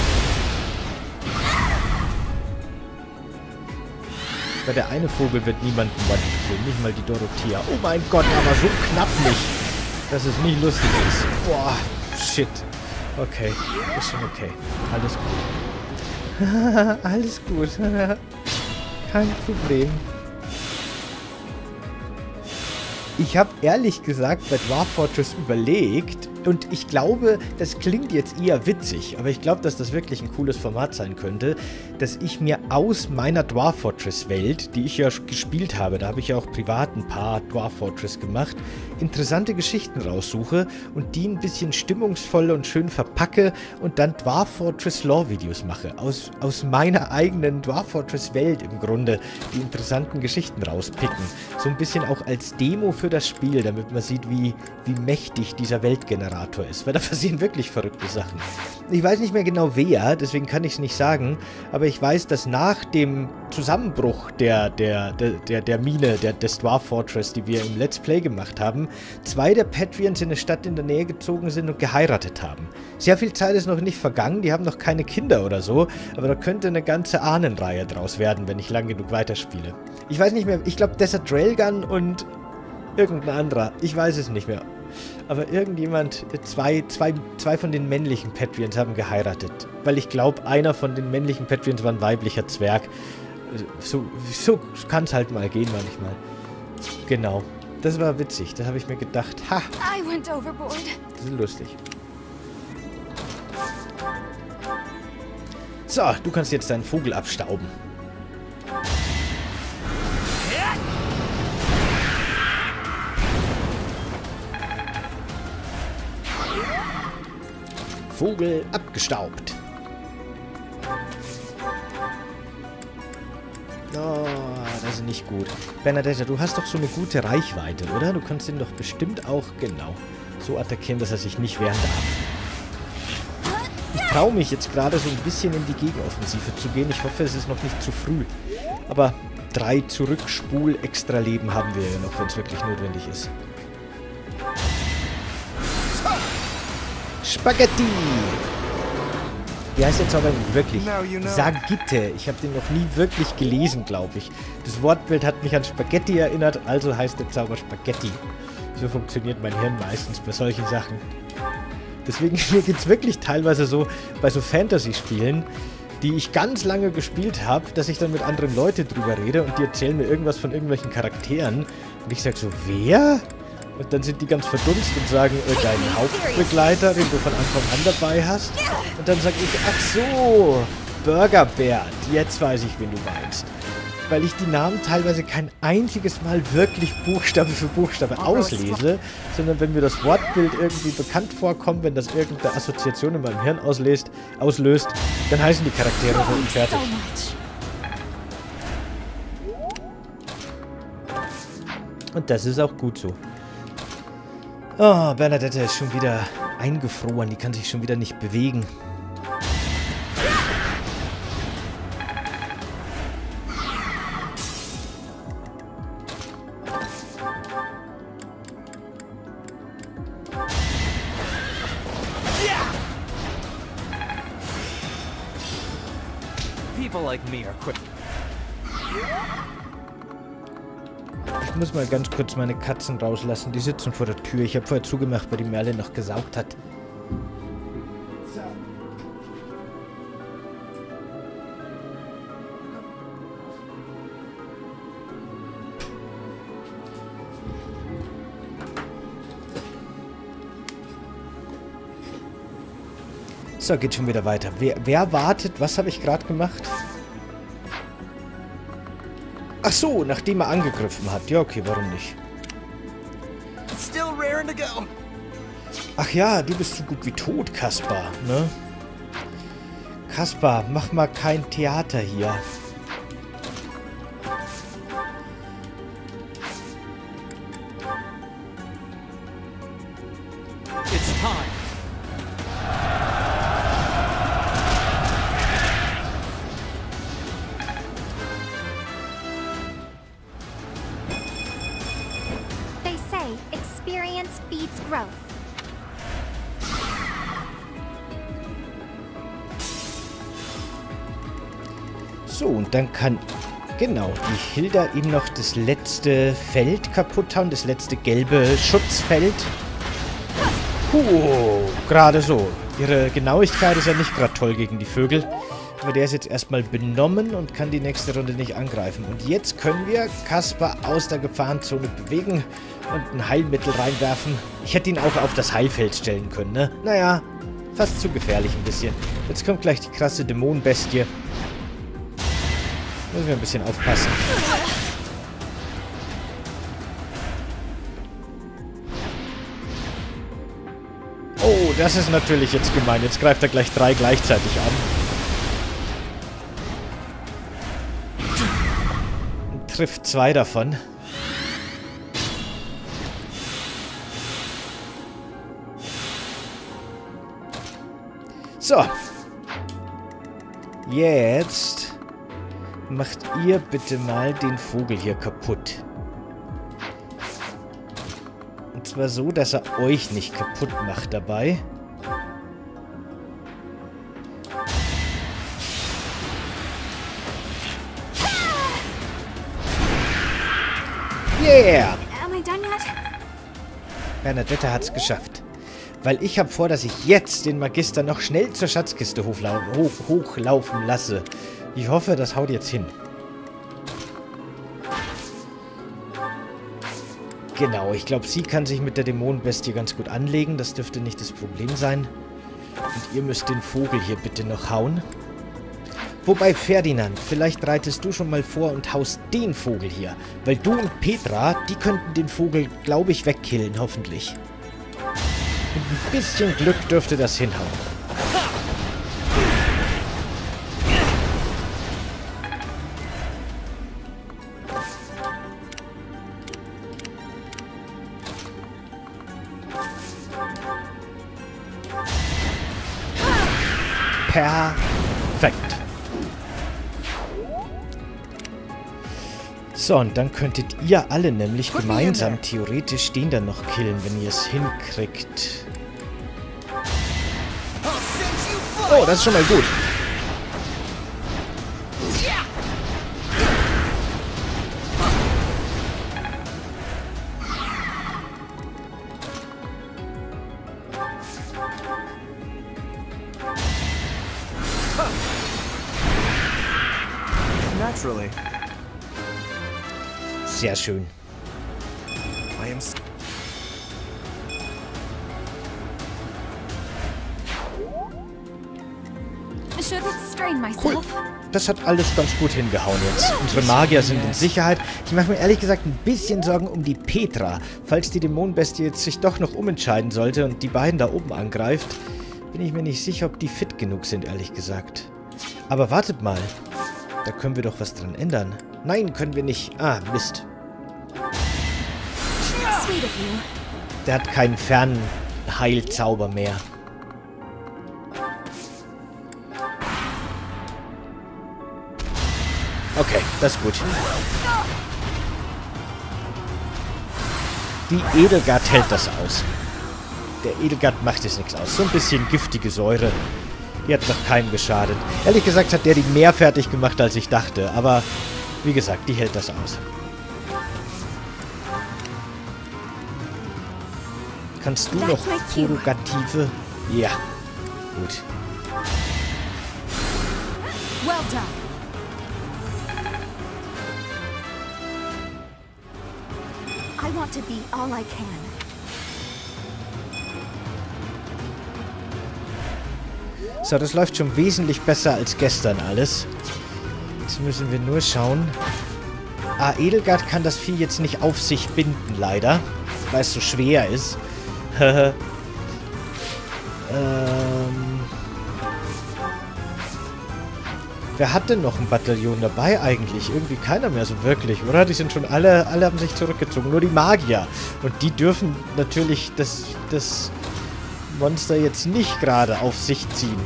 Weil der eine Vogel wird niemanden one-killen, nicht mal die Dorothea. Oh mein Gott, aber so knapp nicht, dass es nicht lustig ist. Boah, shit. Okay, ist schon okay. Alles gut. Alles gut. Kein Problem. Ich habe ehrlich gesagt bei Dwarf Fortress überlegt, und ich glaube, das klingt jetzt eher witzig, aber ich glaube, dass das wirklich ein cooles Format sein könnte, dass ich mir aus meiner Dwarf Fortress Welt, die ich ja gespielt habe, da habe ich ja auch privat ein paar Dwarf Fortress gemacht, interessante Geschichten raussuche und die ein bisschen stimmungsvoll und schön verpacke und dann Dwarf Fortress Lore Videos mache. Aus, aus meiner eigenen Dwarf Fortress Welt im Grunde die interessanten Geschichten rauspicken. So ein bisschen auch als Demo für das Spiel, damit man sieht, wie, wie mächtig dieser Weltgenerator Generator ist, weil da passieren wirklich verrückte Sachen. Ich weiß nicht mehr genau wer, deswegen kann ich es nicht sagen, aber ich weiß, dass nach dem Zusammenbruch der, der, der, der, der Mine, der, des Dwarf Fortress, die wir im Let's Play gemacht haben, zwei der Patreons in eine Stadt in der Nähe gezogen sind und geheiratet haben. Sehr viel Zeit ist noch nicht vergangen, die haben noch keine Kinder oder so, aber da könnte eine ganze Ahnenreihe draus werden, wenn ich lang genug weiterspiele. Ich weiß nicht mehr, ich glaube Desert Railgun und irgendein anderer, ich weiß es nicht mehr. Aber irgendjemand, zwei, zwei, zwei von den männlichen Patreons haben geheiratet. Weil ich glaube, einer von den männlichen Patreons war ein weiblicher Zwerg. So, so kann es halt mal gehen manchmal. Genau. Das war witzig. Da habe ich mir gedacht, ha, I went overboard. das ist lustig. So, du kannst jetzt deinen Vogel abstauben. Vogel abgestaubt. Oh, das ist nicht gut. Bernadette, du hast doch so eine gute Reichweite, oder? Du kannst ihn doch bestimmt auch, genau, so attackieren, dass er sich nicht wehren darf. Ich traue mich jetzt gerade so ein bisschen in die Gegenoffensive zu gehen. Ich hoffe, es ist noch nicht zu früh. Aber drei Zurückspul-Extra-Leben haben wir ja noch, wenn es wirklich notwendig ist. Spaghetti! Wie heißt der Zauber wirklich? Sagitte. Ich habe den noch nie wirklich gelesen, glaube ich. Das Wortbild hat mich an Spaghetti erinnert, also heißt der Zauber Spaghetti. So funktioniert mein Hirn meistens bei solchen Sachen. Deswegen, mir geht es wirklich teilweise so, bei so Fantasy-Spielen, die ich ganz lange gespielt habe, dass ich dann mit anderen Leuten drüber rede und die erzählen mir irgendwas von irgendwelchen Charakteren. Und ich sage so, wer? Und dann sind die ganz verdunst und sagen, äh, deinen Hauptbegleiter, den du von Anfang an dabei hast. Und dann sage ich, ach so, Burger Bert, jetzt weiß ich, wen du meinst. Weil ich die Namen teilweise kein einziges Mal wirklich Buchstabe für Buchstabe auslese, sondern wenn mir das Wortbild irgendwie bekannt vorkommt, wenn das irgendeine Assoziation in meinem Hirn auslöst, auslöst dann heißen die Charaktere so und fertig. Und das ist auch gut so. Oh, Bernadette ist schon wieder eingefroren. Die kann sich schon wieder nicht bewegen. People like me are quick. Ich muss mal ganz kurz meine Katzen rauslassen. Die sitzen vor der Tür. Ich habe vorher zugemacht, weil die Merle noch gesaugt hat. So, geht schon wieder weiter. Wer, wer wartet? Was habe ich gerade gemacht? Ach so, nachdem er angegriffen hat. Ja, okay, warum nicht? Still raring to go. Ach ja, du bist so gut wie tot, Kaspar, ne? Kaspar, mach mal kein Theater hier. It's time. Experience feeds growth. So, und dann kann, genau, die Hilda ihm noch das letzte Feld kaputt hauen, das letzte gelbe Schutzfeld. Puh, gerade so. Ihre Genauigkeit ist ja nicht gerade toll gegen die Vögel. Aber der ist jetzt erstmal benommen und kann die nächste Runde nicht angreifen. Und jetzt können wir Kaspar aus der Gefahrenzone bewegen und ein Heilmittel reinwerfen. Ich hätte ihn auch auf das Heilfeld stellen können, ne? Naja, fast zu gefährlich ein bisschen. Jetzt kommt gleich die krasse Dämonenbestie. Müssen wir ein bisschen aufpassen. Oh, das ist natürlich jetzt gemein. Jetzt greift er gleich drei gleichzeitig an. Trifft zwei davon. So. Jetzt macht ihr bitte mal den Vogel hier kaputt. Und zwar so, dass er euch nicht kaputt macht dabei. Yeah! Am I done yet? Bernadette hat's geschafft. Weil ich habe vor, dass ich jetzt den Magister noch schnell zur Schatzkiste hochlau hoch hochlaufen lasse. Ich hoffe, das haut jetzt hin. Genau, ich glaube, sie kann sich mit der Dämonenbestie ganz gut anlegen. Das dürfte nicht das Problem sein. Und ihr müsst den Vogel hier bitte noch hauen. Wobei, Ferdinand, vielleicht reitest du schon mal vor und haust den Vogel hier. Weil du und Petra, die könnten den Vogel, glaube ich, wegkillen, hoffentlich. Mit ein bisschen Glück dürfte das hinhauen. Perfekt. So, und dann könntet ihr alle nämlich gemeinsam theoretisch den dann noch killen, wenn ihr es hinkriegt. Oh, das ist schon mal gut. Naturally. Sehr schön. I am Cool. Das hat alles ganz gut hingehauen jetzt. Unsere Magier sind in Sicherheit. Ich mache mir ehrlich gesagt ein bisschen Sorgen um die Petra. Falls die Dämonenbestie jetzt sich doch noch umentscheiden sollte und die beiden da oben angreift, bin ich mir nicht sicher, ob die fit genug sind, ehrlich gesagt. Aber wartet mal. Da können wir doch was dran ändern. Nein, können wir nicht. Ah, Mist. Der hat keinen Fernheilzauber mehr. Okay, das ist gut. Die Edelgard hält das aus. Der Edelgard macht es nichts aus. So ein bisschen giftige Säure. Die hat noch keinem geschadet. Ehrlich gesagt hat der die mehr fertig gemacht, als ich dachte. Aber, wie gesagt, die hält das aus. Kannst du noch Purgative? Ja. Gut. Well done. I want to be all I can. So, das läuft schon wesentlich besser als gestern alles. Jetzt müssen wir nur schauen. Ah, Edelgard kann das Vieh jetzt nicht auf sich binden, leider. Weil es so schwer ist. ähm... Wer hat denn noch ein Bataillon dabei eigentlich? Irgendwie keiner mehr so wirklich, oder? Die sind schon alle, alle haben sich zurückgezogen. Nur die Magier. Und die dürfen natürlich das, das Monster jetzt nicht gerade auf sich ziehen.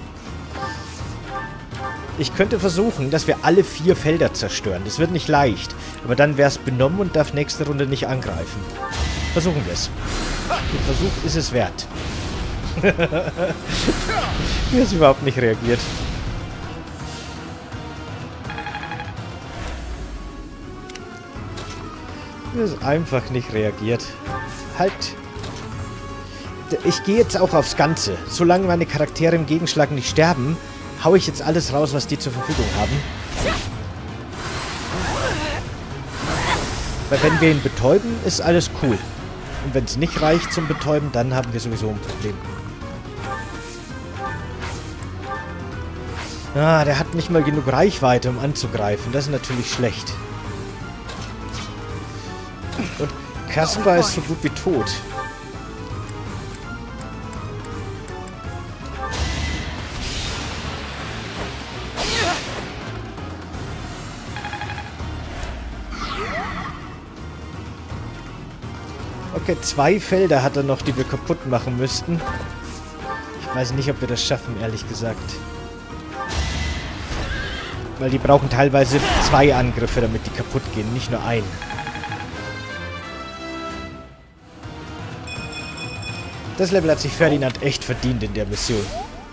Ich könnte versuchen, dass wir alle vier Felder zerstören. Das wird nicht leicht. Aber dann wäre es benommen und darf nächste Runde nicht angreifen. Versuchen wir es. Den Versuch ist es wert. Mir ist überhaupt nicht reagiert. Mir ist einfach nicht reagiert. Halt. Ich gehe jetzt auch aufs Ganze. Solange meine Charaktere im Gegenschlag nicht sterben, hau ich jetzt alles raus, was die zur Verfügung haben. Weil wenn wir ihn betäuben, ist alles cool. Und wenn es nicht reicht zum Betäuben, dann haben wir sowieso ein Problem. Ah, der hat nicht mal genug Reichweite, um anzugreifen. Das ist natürlich schlecht. Und Kaspar ist so gut wie tot. Okay, zwei Felder hat er noch, die wir kaputt machen müssten. Ich Weiß nicht, ob wir das schaffen, ehrlich gesagt. Weil die brauchen teilweise zwei Angriffe, damit die kaputt gehen, nicht nur einen. Das Level hat sich Ferdinand echt verdient in der Mission.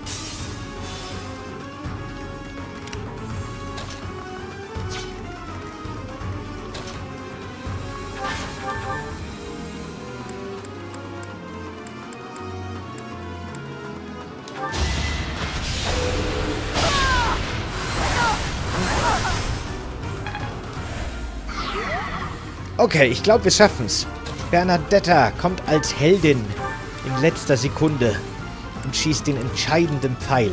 Okay, ich glaube, wir schaffen's. Bernadetta kommt als Heldin in letzter Sekunde und schießt den entscheidenden Pfeil.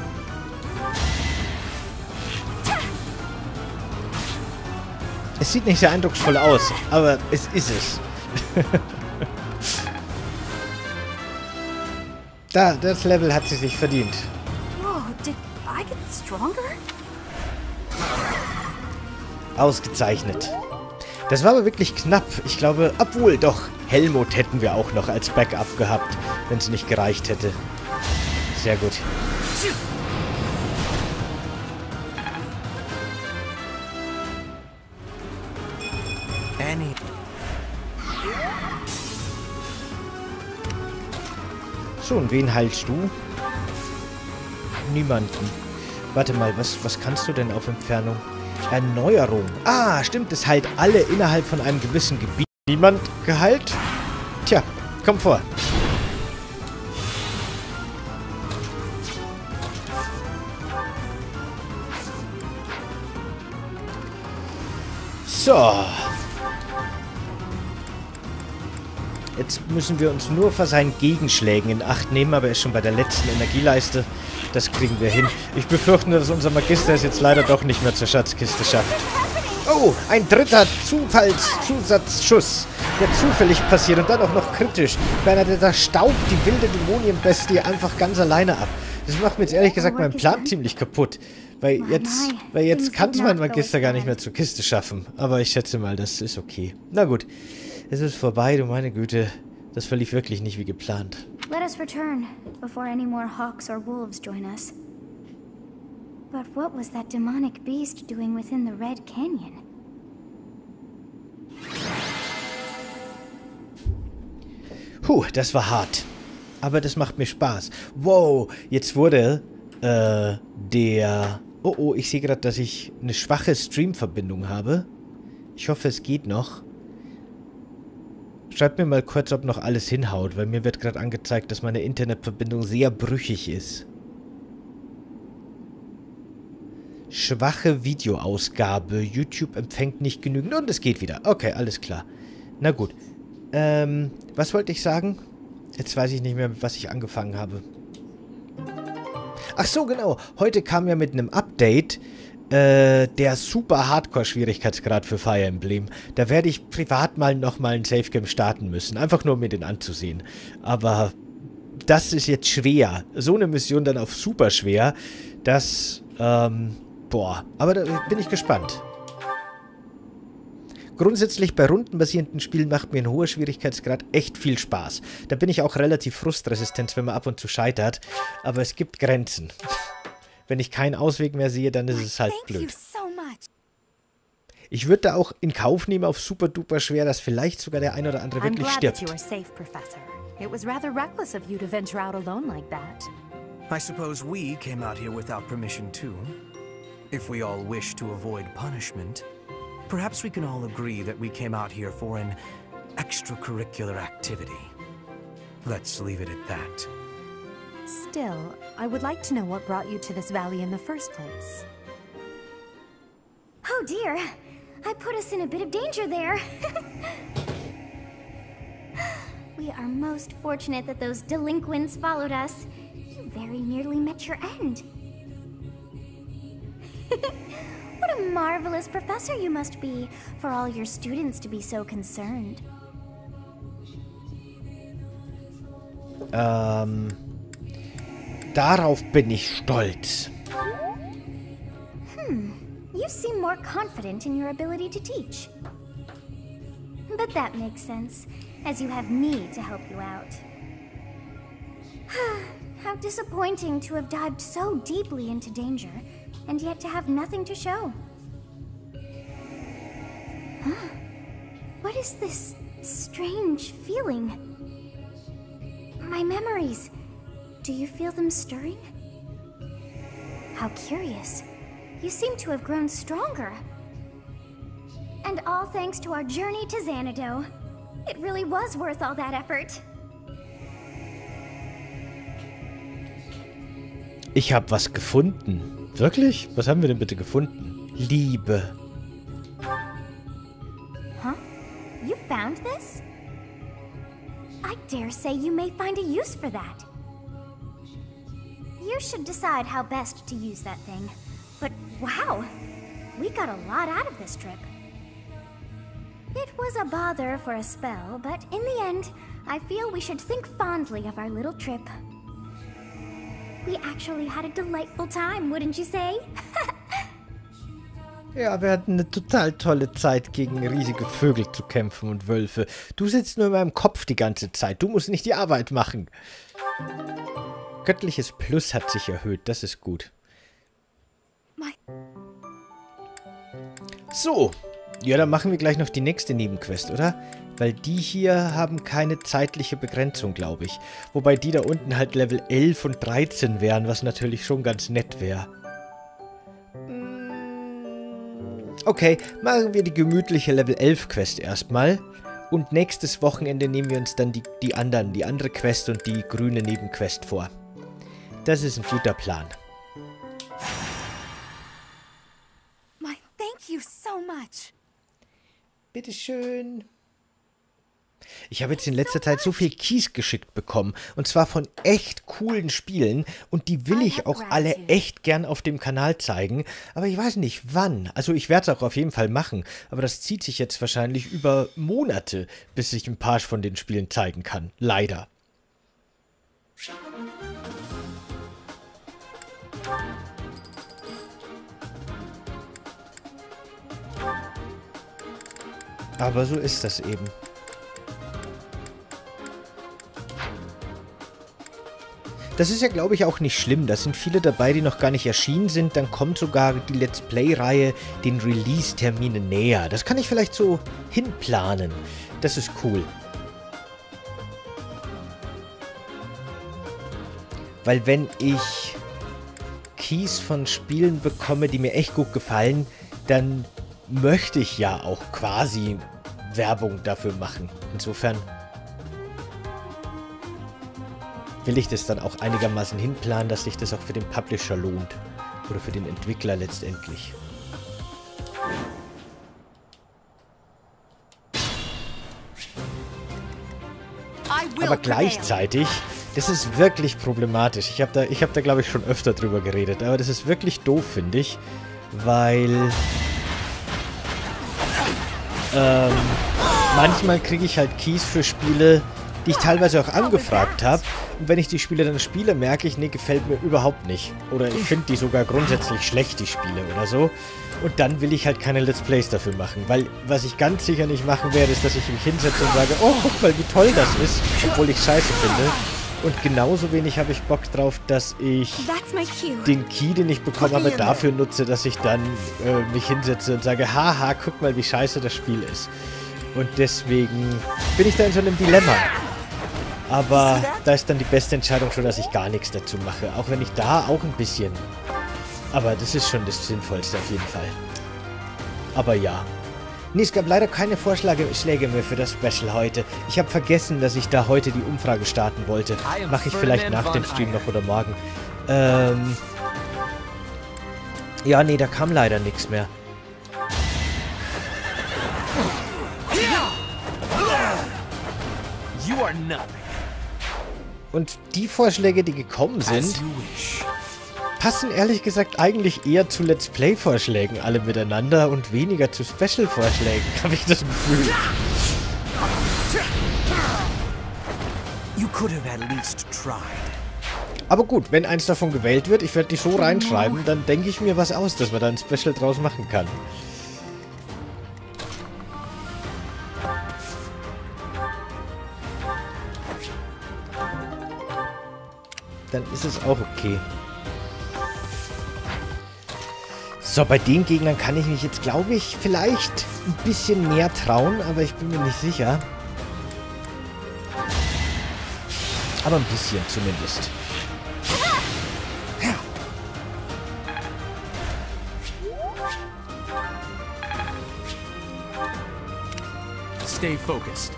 Es sieht nicht sehr eindrucksvoll aus, aber es ist es. Da, das Level hat sie sich verdient. Whoa, did I get stronger? Ausgezeichnet. Das war aber wirklich knapp. Ich glaube, obwohl, doch, Helmut hätten wir auch noch als Backup gehabt, wenn es nicht gereicht hätte. Sehr gut. Annie. So, und wen heilst du? Niemanden. Warte mal, was, was kannst du denn auf Entfernung? Erneuerung. Ah, stimmt, es heilt alle innerhalb von einem gewissen Gebiet. Niemand geheilt? Tja, komm vor. So. Jetzt müssen wir uns nur vor seinen Gegenschlägen in Acht nehmen, aber er ist schon bei der letzten Energieleiste. Das kriegen wir hin. Ich befürchte nur, dass unser Magister es jetzt leider doch nicht mehr zur Schatzkiste schafft. Oh, ein dritter Zufallszusatzschuss, der zufällig passiert und dann auch noch kritisch. Bernadetta staubt die wilde Dämonienbestie einfach ganz alleine ab. Das macht mir jetzt ehrlich gesagt meinen Plan ziemlich kaputt. Weil jetzt, weil jetzt kann es mein Magister gar nicht mehr zur Kiste schaffen. Aber ich schätze mal, das ist okay. Na gut, es ist vorbei, du meine Güte. Das verlief wirklich nicht wie geplant. Let us return, before any more hawks or wolves join us. But what was that demonic beast doing within the Red Canyon? Puh, das war hart. Aber das macht mir Spaß. Wow, jetzt wurde äh, der... Oh, oh, ich sehe gerade, dass ich eine schwache Stream-Verbindung habe. Ich hoffe, es geht noch. Schreibt mir mal kurz, ob noch alles hinhaut, weil mir wird gerade angezeigt, dass meine Internetverbindung sehr brüchig ist. Schwache Videoausgabe. YouTube empfängt nicht genügend. Und es geht wieder. Okay, alles klar. Na gut. Ähm, was wollte ich sagen? Jetzt weiß ich nicht mehr, mit was ich angefangen habe. Ach so, genau. Heute kam ja mit einem Update äh, der super Hardcore-Schwierigkeitsgrad für Fire Emblem. Da werde ich privat mal nochmal ein Savegame starten müssen. Einfach nur, um mir den anzusehen. Aber das ist jetzt schwer. So eine Mission dann auf super schwer. Das, ähm, boah. Aber da bin ich gespannt. Grundsätzlich bei rundenbasierenden Spielen macht mir ein hoher Schwierigkeitsgrad echt viel Spaß. Da bin ich auch relativ frustresistent, wenn man ab und zu scheitert. Aber es gibt Grenzen. Wenn ich keinen Ausweg mehr sehe, dann ist es halt blöd. Ich würde da auch in Kauf nehmen auf super duper schwer, dass vielleicht sogar der ein oder andere wirklich stirbt. It was rather reckless of you to venture out alone like that. I suppose we came out here without permission too. If we all wish to avoid punishment, perhaps we can all agree that we came out here for an extracurricular activity. Let's leave it at that. Still, I would like to know what brought you to this valley in the first place. Oh dear, I put us in a bit of danger there. We are most fortunate that those delinquents followed us. You very nearly met your end. What a marvelous professor you must be, for all your students to be so concerned. Ähm, darauf bin ich stolz. Hmm, you seem more confident in your ability to teach. But that makes sense, as you have me to help you out. How disappointing to have dived so deeply into danger, and yet to have nothing to show. Huh? What is this strange feeling? My memories. Do you feel them stirring? How curious. You seem to have grown stronger. And all thanks to our journey to Xanadu. It really was worth all that effort. Ich habe was gefunden. Wirklich? Was haben wir denn bitte gefunden? Liebe. Huh? You found this? I dare say you may find a use for that. You should decide how best to use that thing. But wow, we got a lot out of this trip. It was a bother for a spell, but in the end, I feel we should think fondly of our little trip. We actually had a delightful time, wouldn't you say? Ja, wir hatten eine total tolle Zeit, gegen riesige Vögel zu kämpfen und Wölfe. Du sitzt nur in meinem Kopf die ganze Zeit. Du musst nicht die Arbeit machen. Göttliches Plus hat sich erhöht. Das ist gut. So. Ja, dann machen wir gleich noch die nächste Nebenquest, oder? Weil die hier haben keine zeitliche Begrenzung, glaube ich. Wobei die da unten halt Level elf und dreizehn wären, was natürlich schon ganz nett wäre. Okay, machen wir die gemütliche Level elf Quest erstmal. Und nächstes Wochenende nehmen wir uns dann die, die anderen, die andere Quest und die grüne Nebenquest vor. Das ist ein guter Plan. My, thank you so much. Bitteschön. Ich habe jetzt in letzter Zeit so viel Keys geschickt bekommen. Und zwar von echt coolen Spielen. Und die will ich auch alle echt gern auf dem Kanal zeigen. Aber ich weiß nicht, wann. Also ich werde es auch auf jeden Fall machen. Aber das zieht sich jetzt wahrscheinlich über Monate, bis ich ein paar von den Spielen zeigen kann. Leider. Aber so ist das eben. Das ist ja, glaube ich, auch nicht schlimm. Da sind viele dabei, die noch gar nicht erschienen sind. Dann kommt sogar die Let's Play-Reihe den Release-Terminen näher. Das kann ich vielleicht so hinplanen. Das ist cool. Weil wenn ich Keys von Spielen bekomme, die mir echt gut gefallen, dann möchte ich ja auch quasi Werbung dafür machen. Insofern will ich das dann auch einigermaßen hinplanen, dass sich das auch für den Publisher lohnt. Oder für den Entwickler letztendlich. Aber gleichzeitig, das ist wirklich problematisch. Ich habe da, ich habe da glaube ich schon öfter drüber geredet. Aber das ist wirklich doof, finde ich. Weil ähm, manchmal kriege ich halt Keys für Spiele, die ich teilweise auch angefragt habe. Und wenn ich die Spiele dann spiele, merke ich, nee, gefällt mir überhaupt nicht. Oder ich finde die sogar grundsätzlich schlecht, die Spiele oder so. Und dann will ich halt keine Let's Plays dafür machen. Weil was ich ganz sicher nicht machen werde, ist, dass ich mich hinsetze und sage, oh, guck mal, wie toll das ist, obwohl ich scheiße finde. Und genauso wenig habe ich Bock drauf, dass ich den Key, den ich bekommen habe, dafür nutze, dass ich dann äh, mich hinsetze und sage, haha, guck mal, wie scheiße das Spiel ist. Und deswegen bin ich da in so einem Dilemma. Aber da ist dann die beste Entscheidung schon, dass ich gar nichts dazu mache. Auch wenn ich da auch ein bisschen... Aber das ist schon das Sinnvollste auf jeden Fall. Aber ja. Nee, es gab leider keine Vorschläge mehr für das Special heute. Ich habe vergessen, dass ich da heute die Umfrage starten wollte. Mache ich vielleicht nach dem Stream noch oder morgen. Ähm... Ja, nee, da kam leider nichts mehr. You are nothing. Und die Vorschläge, die gekommen sind, passen ehrlich gesagt eigentlich eher zu Let's Play-Vorschlägen alle miteinander und weniger zu Special-Vorschlägen, habe ich das Gefühl. You could have at least tried. Aber gut, wenn eins davon gewählt wird, ich werde die so reinschreiben, dann denke ich mir was aus, dass man da ein Special draus machen kann. Dann ist es auch okay. So, bei den Gegnern kann ich mich jetzt, glaube ich, vielleicht ein bisschen mehr trauen, aber ich bin mir nicht sicher. Aber ein bisschen zumindest. Stay focused.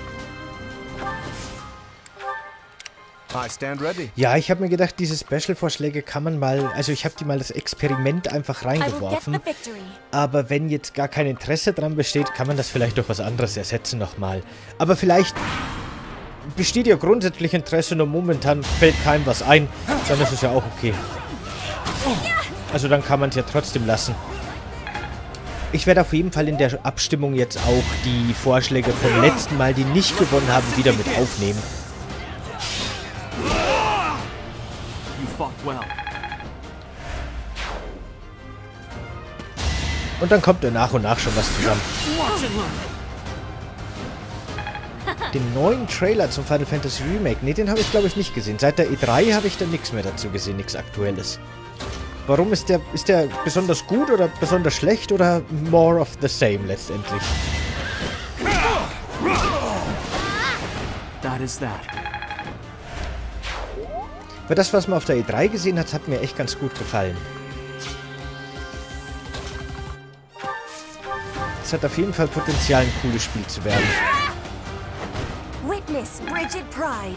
I stand ready. Ja, ich habe mir gedacht, diese Special-Vorschläge kann man mal... Also ich habe die mal als Experiment einfach reingeworfen. Aber wenn jetzt gar kein Interesse dran besteht, kann man das vielleicht durch was anderes ersetzen nochmal. Aber vielleicht besteht ja grundsätzlich Interesse, nur momentan fällt keinem was ein. Dann ist es ja auch okay. Also dann kann man es ja trotzdem lassen. Ich werde auf jeden Fall in der Abstimmung jetzt auch die Vorschläge vom letzten Mal, die nicht gewonnen haben, wieder mit aufnehmen. Und dann kommt ja nach und nach schon was zusammen. Den neuen Trailer zum Final Fantasy Remake, ne, den habe ich glaube ich nicht gesehen. Seit der E drei habe ich da nichts mehr dazu gesehen, nichts Aktuelles. Warum ist der, ist der besonders gut oder besonders schlecht oder more of the same letztendlich? That is that. Weil das, was man auf der E drei gesehen hat, hat mir echt ganz gut gefallen. Es hat auf jeden Fall Potenzial, ein cooles Spiel zu werden. Witness Bridget Pride.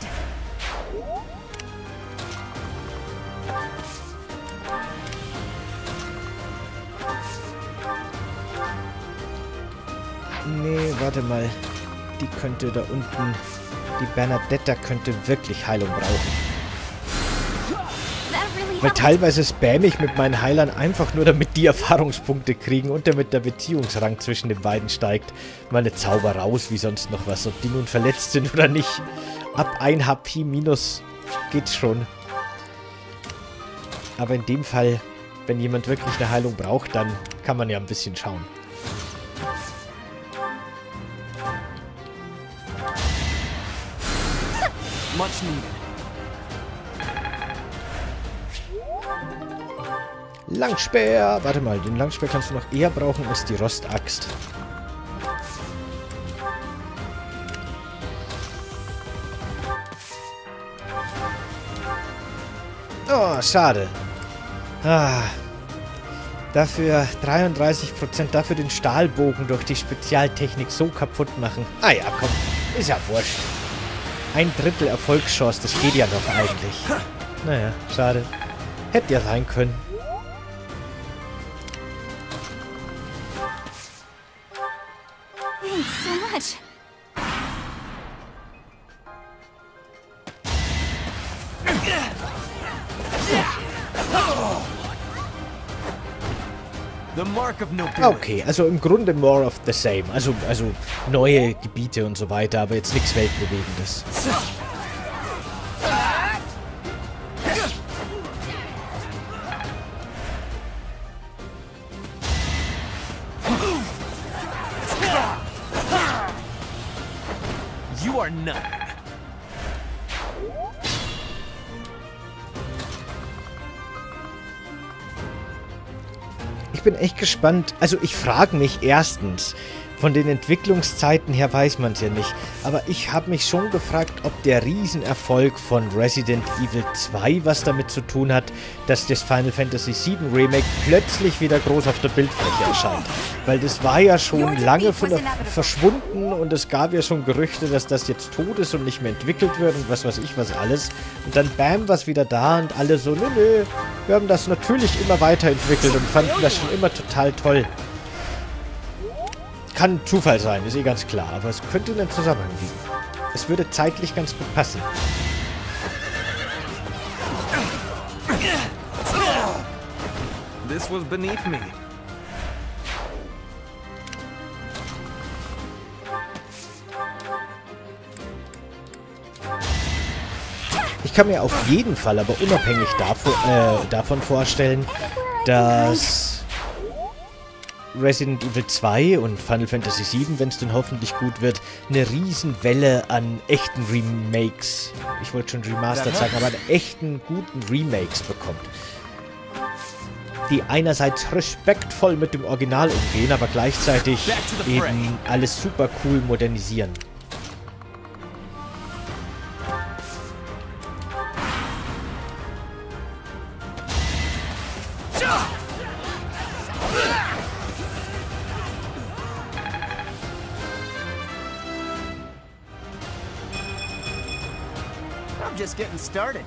Nee, warte mal. Die könnte da unten... Die Bernadetta könnte wirklich Heilung brauchen. Weil teilweise spam ich mit meinen Heilern einfach nur, damit die Erfahrungspunkte kriegen und damit der Beziehungsrang zwischen den beiden steigt. Meine Zauber raus, wie sonst noch was. Ob die nun verletzt sind oder nicht. Ab ein H P minus geht's schon. Aber in dem Fall, wenn jemand wirklich eine Heilung braucht, dann kann man ja ein bisschen schauen. Much needed. Langspeer! Warte mal, den Langspeer kannst du noch eher brauchen als die Rostaxt. Oh, schade. Ah. Dafür dreiunddreißig Prozent, dafür den Stahlbogen durch die Spezialtechnik so kaputt machen. Ah ja, komm. Ist ja wurscht. Ein Drittel Erfolgschance, das geht ja noch eigentlich. Naja, schade. Hätte ja sein können. Thanks so much. The mark of nobility. Okay, also im Grunde more of the same. Also, also neue Gebiete und so weiter, aber jetzt nichts Weltbewegendes. You are nothing. Ich bin echt gespannt. Also ich frage mich erstens, von den Entwicklungszeiten her weiß man es ja nicht, aber ich habe mich schon gefragt, ob der Riesenerfolg von Resident Evil zwei was damit zu tun hat, dass das Final Fantasy sieben Remake plötzlich wieder groß auf der Bildfläche erscheint. Weil das war ja schon lange von der verschwunden und es gab ja schon Gerüchte, dass das jetzt tot ist und nicht mehr entwickelt wird und was weiß ich was alles. Und dann bam, was wieder da und alle so, nö, nö, wir haben das natürlich immer weiterentwickelt und fanden das schon immer total toll. Kann Zufall sein, ist eh ganz klar, aber es könnte in einen Zusammenhang liegen. Es würde zeitlich ganz gut passen. This was beneath me. Ich kann mir auf jeden Fall, aber unabhängig davon, äh, davon vorstellen, dass Resident Evil zwei und Final Fantasy sieben, wenn es dann hoffentlich gut wird, eine Riesenwelle an echten Remakes, ich wollte schon Remastered sagen, aber an echten, guten Remakes bekommt. Die einerseits respektvoll mit dem Original umgehen, aber gleichzeitig eben alles super cool modernisieren. I'm just getting started.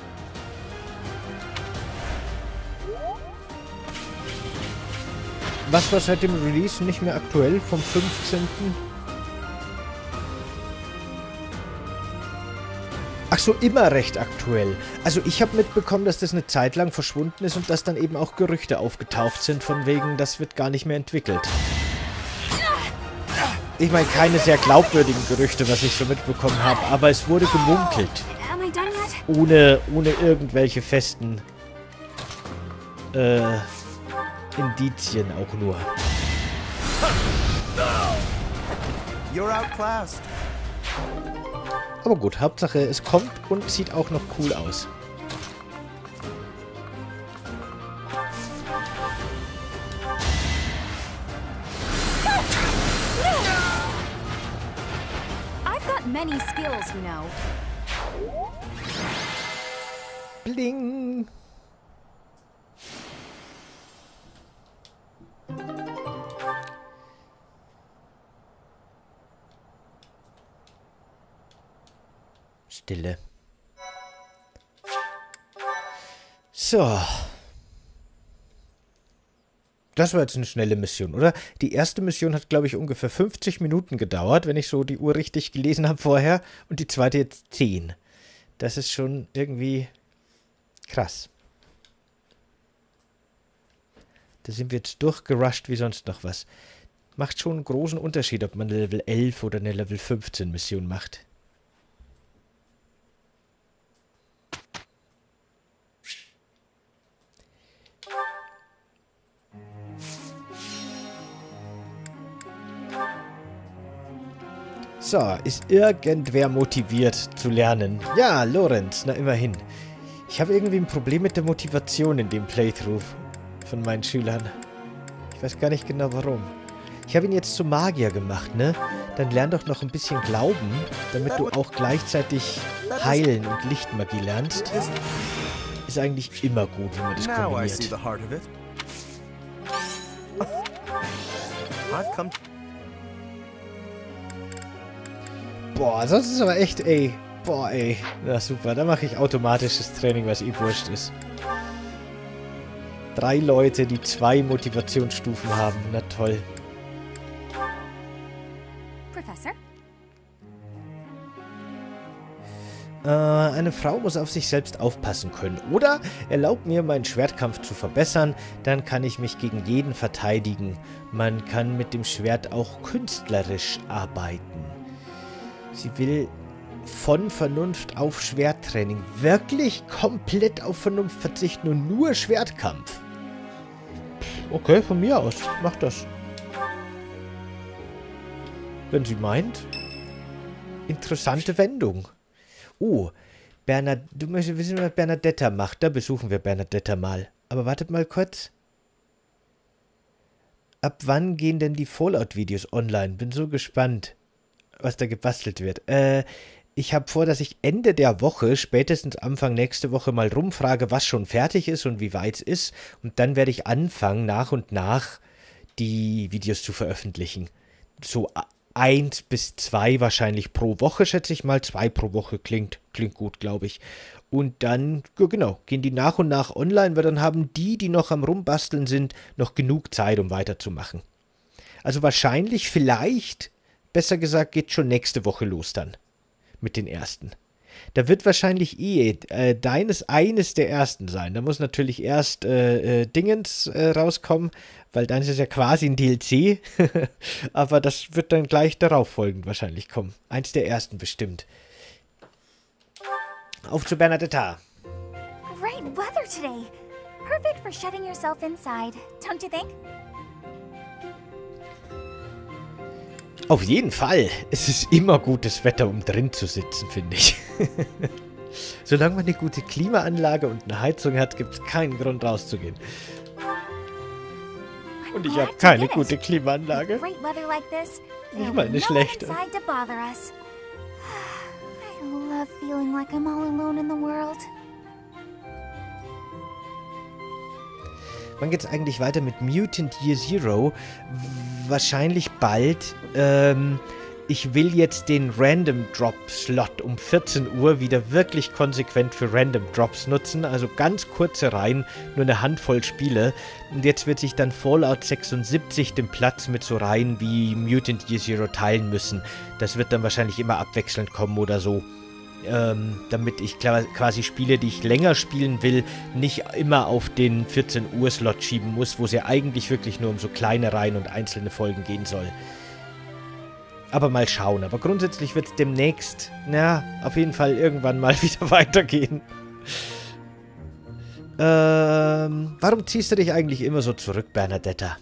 Was war seit dem Release nicht mehr aktuell, vom fünfzehnten? Ach so, immer recht aktuell. Also ich habe mitbekommen, dass das eine Zeit lang verschwunden ist und dass dann eben auch Gerüchte aufgetaucht sind, von wegen, das wird gar nicht mehr entwickelt. Ich meine, keine sehr glaubwürdigen Gerüchte, was ich so mitbekommen habe, aber es wurde gemunkelt. Ohne, ohne irgendwelche festen äh, Indizien auch nur. You're outclassed. Aber gut, Hauptsache es kommt und sieht auch noch cool aus. I've got many skills, you know. Bling! Stille. So. Das war jetzt eine schnelle Mission, oder? Die erste Mission hat, glaube ich, ungefähr fünfzig Minuten gedauert, wenn ich so die Uhr richtig gelesen habe vorher. Und die zweite jetzt zehn. Das ist schon irgendwie krass. Da sind wir jetzt durchgerusht wie sonst noch was. Macht schon einen großen Unterschied, ob man eine Level elf oder eine Level fünfzehn Mission macht. So, ist irgendwer motiviert zu lernen? Ja, Lorenz, na immerhin. Ich habe irgendwie ein Problem mit der Motivation in dem Playthrough von meinen Schülern. Ich weiß gar nicht genau warum. Ich habe ihn jetzt zum Magier gemacht, ne? Dann lern doch noch ein bisschen Glauben, damit du auch gleichzeitig Heilen und Lichtmagie lernst. Ist eigentlich immer gut, wenn man das kombiniert. Boah, sonst ist aber echt, ey. Boah, ey. Na super, da mache ich automatisches Training, was eh wurscht ist. Drei Leute, die zwei Motivationsstufen haben. Na toll. Professor? Äh, eine Frau muss auf sich selbst aufpassen können. Oder erlaubt mir, meinen Schwertkampf zu verbessern, dann kann ich mich gegen jeden verteidigen. Man kann mit dem Schwert auch künstlerisch arbeiten. Sie will von Vernunft auf Schwerttraining. Wirklich komplett auf Vernunft verzichten und nur Schwertkampf. Okay, von mir aus. Mach das. Wenn sie meint. Interessante Wendung. Oh, Bernhard, du möchtest wissen, was Bernadetta macht. Da besuchen wir Bernadetta mal. Aber wartet mal kurz. Ab wann gehen denn die Fallout-Videos online? Bin so gespannt, was da gebastelt wird. Äh, ich habe vor, dass ich Ende der Woche, spätestens Anfang nächste Woche mal rumfrage, was schon fertig ist und wie weit es ist. Und dann werde ich anfangen, nach und nach die Videos zu veröffentlichen. So eins bis zwei wahrscheinlich pro Woche, schätze ich mal. Zwei pro Woche klingt, klingt gut, glaube ich. Und dann, genau, gehen die nach und nach online, weil dann haben die, die noch am Rumbasteln sind, noch genug Zeit, um weiterzumachen. Also wahrscheinlich, vielleicht, besser gesagt, geht schon nächste Woche los dann. Mit den ersten. Da wird wahrscheinlich eh äh, deines eines der ersten sein. Da muss natürlich erst äh, äh, Dingens äh, rauskommen, weil deines ist ja quasi ein D L C. Aber das wird dann gleich darauf folgend wahrscheinlich kommen. Eins der ersten bestimmt. Auf zu Bernadetta. Great weather today. Perfect for shutting yourself inside, don't you think? Auf jeden Fall. Es ist immer gutes Wetter, um drin zu sitzen, finde ich. Solange man eine gute Klimaanlage und eine Heizung hat, gibt es keinen Grund rauszugehen. Und ich habe keine gute Klimaanlage. Nicht mal eine schlechte. Wann geht's eigentlich weiter mit Mutant Year Zero? Wahrscheinlich bald. Ähm, ich will jetzt den Random Drop Slot um vierzehn Uhr wieder wirklich konsequent für Random Drops nutzen. Also ganz kurze Reihen, nur eine Handvoll Spiele. Und jetzt wird sich dann Fallout sechsundsiebzig den Platz mit so Reihen wie Mutant Year Zero teilen müssen. Das wird dann wahrscheinlich immer abwechselnd kommen oder so. Ähm, damit ich quasi Spiele, die ich länger spielen will, nicht immer auf den vierzehn Uhr Slot schieben muss, wo es ja eigentlich wirklich nur um so kleine Reihen und einzelne Folgen gehen soll. Aber mal schauen. Aber grundsätzlich wird es demnächst, na, auf jeden Fall irgendwann mal wieder weitergehen. Ähm, warum ziehst du dich eigentlich immer so zurück, Bernadetta?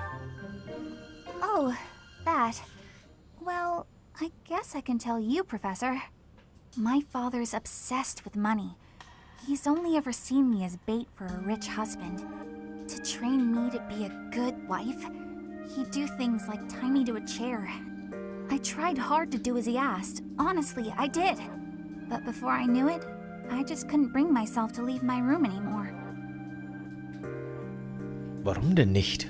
Oh, that. Well, I guess I can tell you, Professor. My father's obsessed with money. He's only ever seen me as bait for a rich husband. To train me to be a good wife, he'd do things like tie me to a chair. I tried hard to do as he asked. Honestly, I did. But before I knew it, I just couldn't bring myself to leave my room anymore. Warum denn nicht?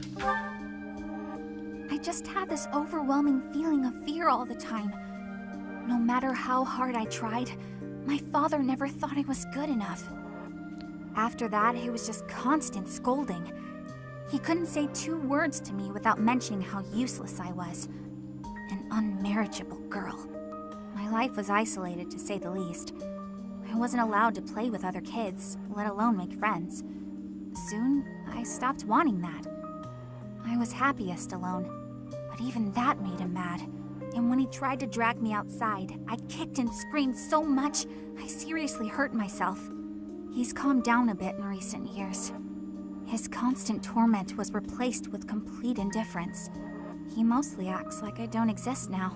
I just had this overwhelming feeling of fear all the time. No matter how hard I tried, my father never thought I was good enough. After that, it was just constant scolding. He couldn't say two words to me without mentioning how useless I was. An unmarriageable girl. My life was isolated, to say the least. I wasn't allowed to play with other kids, let alone make friends. Soon, I stopped wanting that. I was happiest alone, but even that made him mad. And when he tried to drag me outside, I kicked and screamed so much, I seriously hurt myself. He's calmed down a bit in recent years. His constant torment was replaced with complete indifference. He mostly acts like I don't exist now.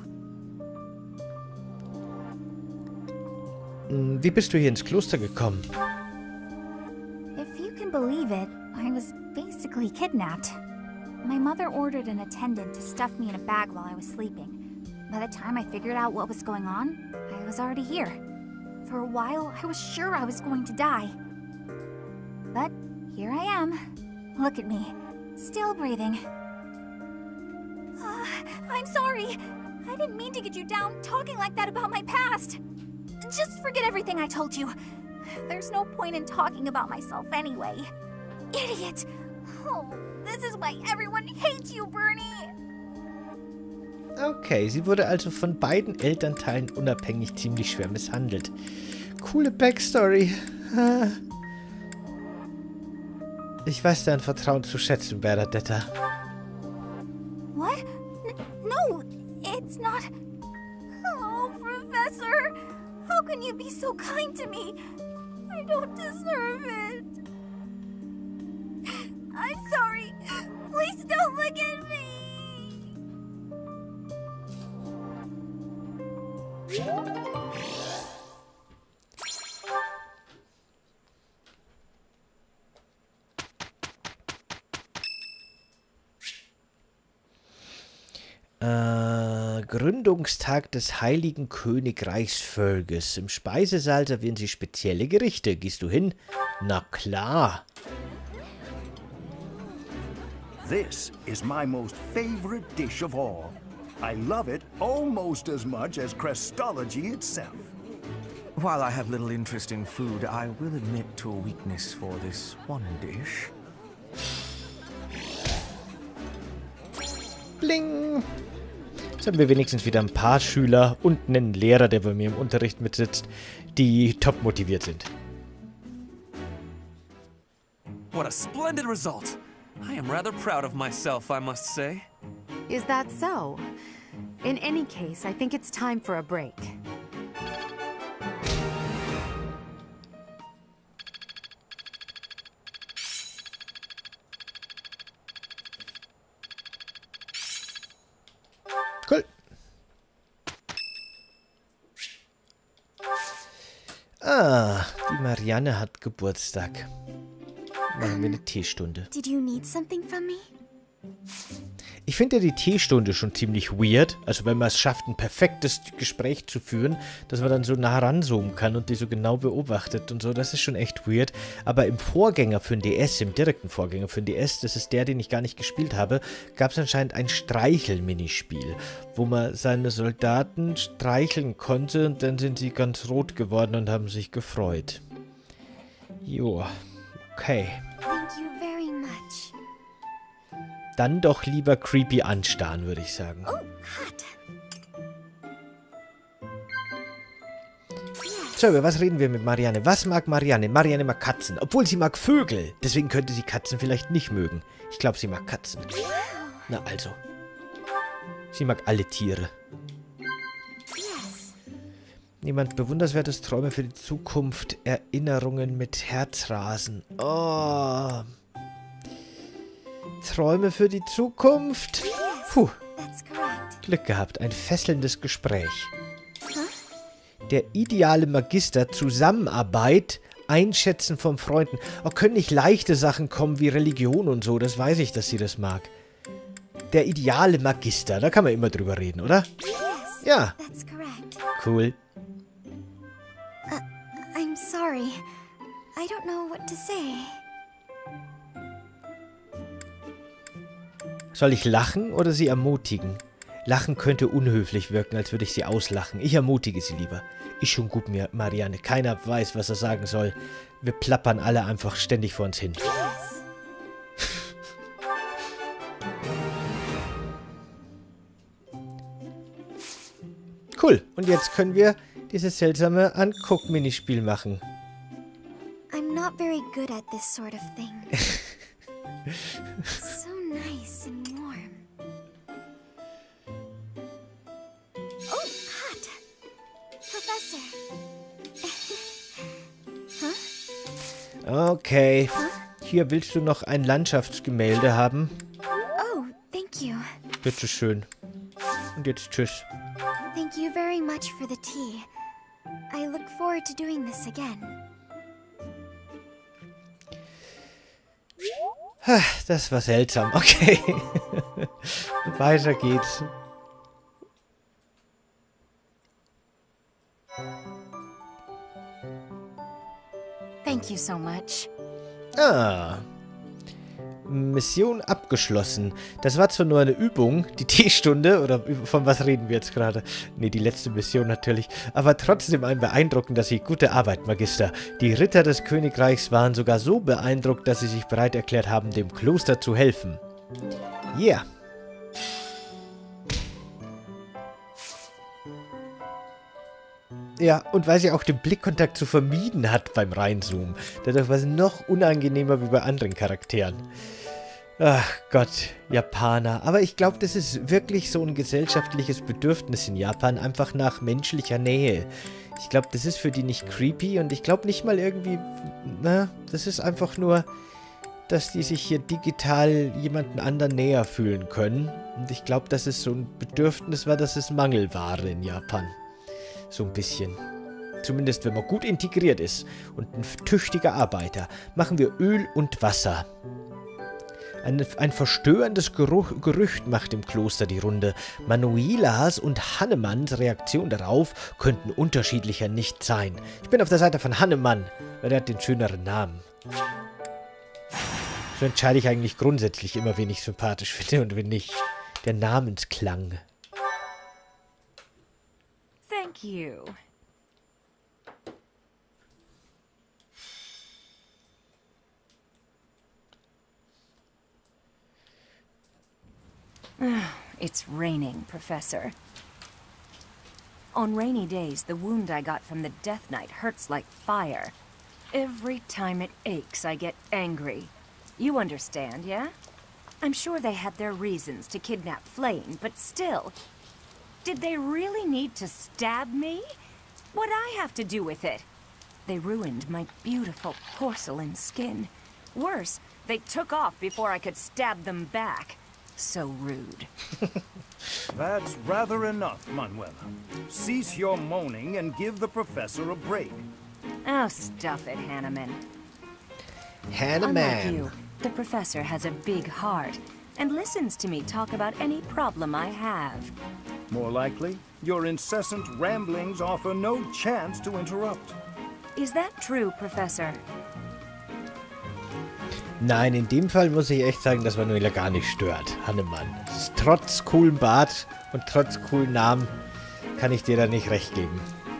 Wie bist du hier ins Kloster gekommen? If you can believe it, I was basically kidnapped. My mother ordered an attendant to stuff me in a bag while I was sleeping. By the time I figured out what was going on, I was already here. For a while, I was sure I was going to die. But here I am. Look at me, still breathing. Uh, I'm sorry. I didn't mean to get you down talking like that about my past. Just forget everything I told you. There's no point in talking about myself anyway. Idiot! Oh, this is why everyone hates you, Bernie! Okay, sie wurde also von beiden Elternteilen unabhängig ziemlich schwer misshandelt. Coole Backstory. Ich weiß dein Vertrauen zu schätzen, Bernadetta. What? N no, it's not... Oh, Professor! How can you be so kind to me? I don't deserve it. I'm sorry. Please don't look at me. Äh, Gründungstag des Heiligen Königreichsvölkes. Im Speisesaal servieren sie spezielle Gerichte. Gehst du hin? Na klar. This is my most favorite dish of all. I love it almost as much as Crestology itself. While I have little interest in food, I will admit to a weakness for this one dish. Bling! Jetzt haben wir wenigstens wieder ein paar Schüler und einen Lehrer, der bei mir im Unterricht mitsitzt, die top motiviert sind. What a splendid result! I am rather proud of myself, I must say. Is that so? In any case, I think it's time for a break. Cool. Ah, die Marianne hat Geburtstag. Machen wir eine Teestunde. Did you need something from me? Ich finde ja die Teestunde schon ziemlich weird. Also wenn man es schafft, ein perfektes Gespräch zu führen, dass man dann so nah ranzoomen kann und die so genau beobachtet und so. Das ist schon echt weird. Aber im Vorgänger für den D S, im direkten Vorgänger für den D S, das ist der, den ich gar nicht gespielt habe, gab es anscheinend ein Streichel-Minispiel, wo man seine Soldaten streicheln konnte und dann sind sie ganz rot geworden und haben sich gefreut. Jo, okay. Thank you very much. Dann doch lieber creepy anstarren, würde ich sagen. Oh, hot. So, über was reden wir mit Marianne? Was mag Marianne? Marianne mag Katzen, obwohl sie mag Vögel. Deswegen könnte sie Katzen vielleicht nicht mögen. Ich glaube, sie mag Katzen. Na also. Sie mag alle Tiere. Yes. Jemand bewundernswertes Träume für die Zukunft. Erinnerungen mit Herzrasen. Oh. Träume für die Zukunft. Puh. That's correct. Glück gehabt. Ein fesselndes Gespräch. Huh? Der ideale Magister, Zusammenarbeit, Einschätzen von Freunden. Auch können nicht leichte Sachen kommen wie Religion und so. Das weiß ich, dass sie das mag. Der ideale Magister. Da kann man immer drüber reden, oder? Yes. Ja. That's correct. Cool. Uh, I'm sorry. I don't know what to say. Soll ich lachen oder sie ermutigen? Lachen könnte unhöflich wirken, als würde ich sie auslachen. Ich ermutige sie lieber. Ist schon gut, Marianne. Keiner weiß, was er sagen soll. Wir plappern alle einfach ständig vor uns hin. Yes. Cool. Und jetzt können wir dieses seltsame Anguck-Minispiel machen. I'm not very good at this sort of thing. So nice and warm. Oh, hot. Professor. Huh? Okay. Hier willst du noch ein Landschaftsgemälde haben? Oh, thank you. Bitteschön. Und jetzt tschüss. Thank you very much for the tea. I look forward to doing this again. Das war seltsam. Okay. Weiter geht's. Thank you so much. Ah. Mission abgeschlossen. Das war zwar nur eine Übung, die Teestunde, oder von was reden wir jetzt gerade? Ne, die letzte Mission natürlich, aber trotzdem ein beeindruckender Sieg. Gute Arbeit, Magister. Die Ritter des Königreichs waren sogar so beeindruckt, dass sie sich bereit erklärt haben, dem Kloster zu helfen. Yeah. Ja, und weil sie auch den Blickkontakt zu vermieden hat beim Reinzoomen. Dadurch war es noch unangenehmer wie bei anderen Charakteren. Ach Gott, Japaner. Aber ich glaube, das ist wirklich so ein gesellschaftliches Bedürfnis in Japan, einfach nach menschlicher Nähe. Ich glaube, das ist für die nicht creepy und ich glaube nicht mal irgendwie, na, das ist einfach nur, dass die sich hier digital jemanden anderen näher fühlen können. Und ich glaube, dass es so ein Bedürfnis war, dass es Mangelware in Japan. So ein bisschen. Zumindest, wenn man gut integriert ist und ein tüchtiger Arbeiter. Machen wir Öl und Wasser. Ein, ein verstörendes Geruch, Gerücht macht im Kloster die Runde. Manuelas und Hannemanns Reaktion darauf könnten unterschiedlicher nicht sein. Ich bin auf der Seite von Hannemann, weil er hat den schöneren Namen. So entscheide ich eigentlich grundsätzlich immer, wen ich sympathisch finde und wen nicht. Der Namensklang. Thank you. It's raining, Professor. On rainy days, the wound I got from the Death Knight hurts like fire. Every time it aches, I get angry. You understand, yeah? I'm sure they had their reasons to kidnap Flame, but still... Did they really need to stab me? What'd I have to do with it? They ruined my beautiful porcelain skin. Worse, they took off before I could stab them back. So rude. That's rather enough, Manuela. Cease your moaning and give the professor a break. Oh, stuff it, Hanneman. Unlike Hanneman. you, the professor has a big heart and listens to me talk about any problem I have. More likely, your incessant ramblings offer no chance to interrupt. Is that true, Professor? Nein, in dem Fall muss ich echt sagen, dass Manuela gar nicht stört. Hannemann. Trotz coolen Bart und trotz coolen Namen kann ich dir da nicht recht geben.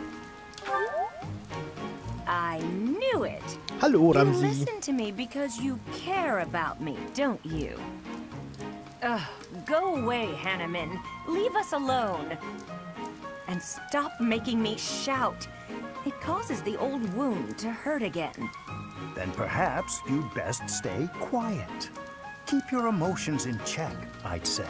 I knew it. Hallo, You Ramsi. listen to me because you care about me, don't you? Ugh, go away, Hanneman. Leave us alone. And stop making me shout. It causes the old wound to hurt again. Then perhaps you'd best stay quiet. Keep your emotions in check, I'd say.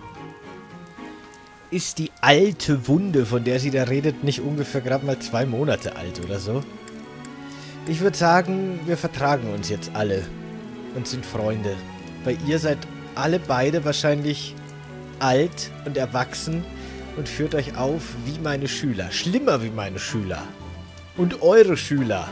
Ist die alte Wunde, von der sie da redet, nicht ungefähr gerade mal zwei Monate alt oder so? Ich würde sagen, wir vertragen uns jetzt alle und sind Freunde. Weil ihr seid alle beide wahrscheinlich alt und erwachsen und führt euch auf wie meine Schüler. Schlimmer wie meine Schüler. Und eure Schüler.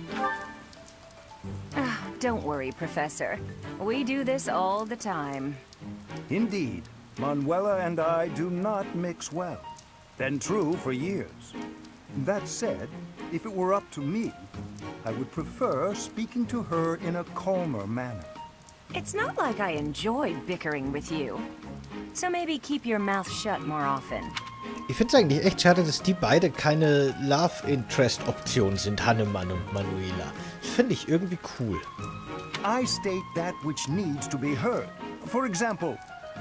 Ah, don't worry, Professor. We do this all the time. Indeed, Manuela and I do not mix well. Been true for years. That said, if it were up to me, I would prefer speaking to her in a calmer manner. It's not like I enjoy bickering with you. So maybe keep your mouth shut more often. Ich finde es eigentlich echt schade, dass die beide keine Love-Interest-Option sind, Hannemann und Manuela. Das finde ich irgendwie cool. I state that which needs to be heard. For example,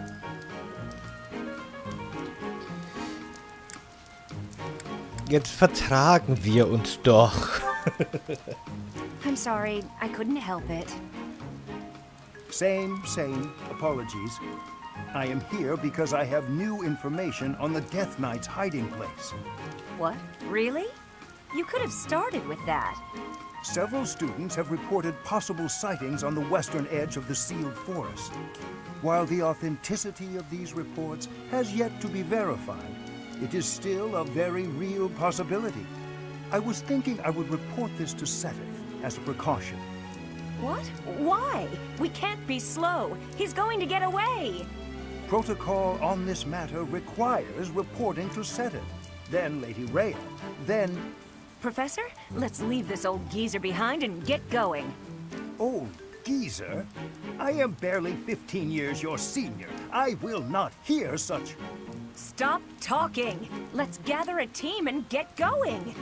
Jetzt vertragen wir uns doch. I'm sorry, I couldn't help it. same, same, apologies. I am here because I have new information on the Death Knight's hiding place. What? Really? You could have started with that. Several students have reported possible sightings on the western edge of the sealed forest. While the authenticity of these reports has yet to be verified, it is still a very real possibility. I was thinking I would report this to Seteth as a precaution. What? Why? We can't be slow. He's going to get away. Protocol on this matter requires reporting to Seteth, then Lady Rhea, then... Professor, let's leave this old geezer behind and get going. Old geezer? I am barely fifteen years your senior. I will not hear such... Stop talking. Let's gather a team and get going.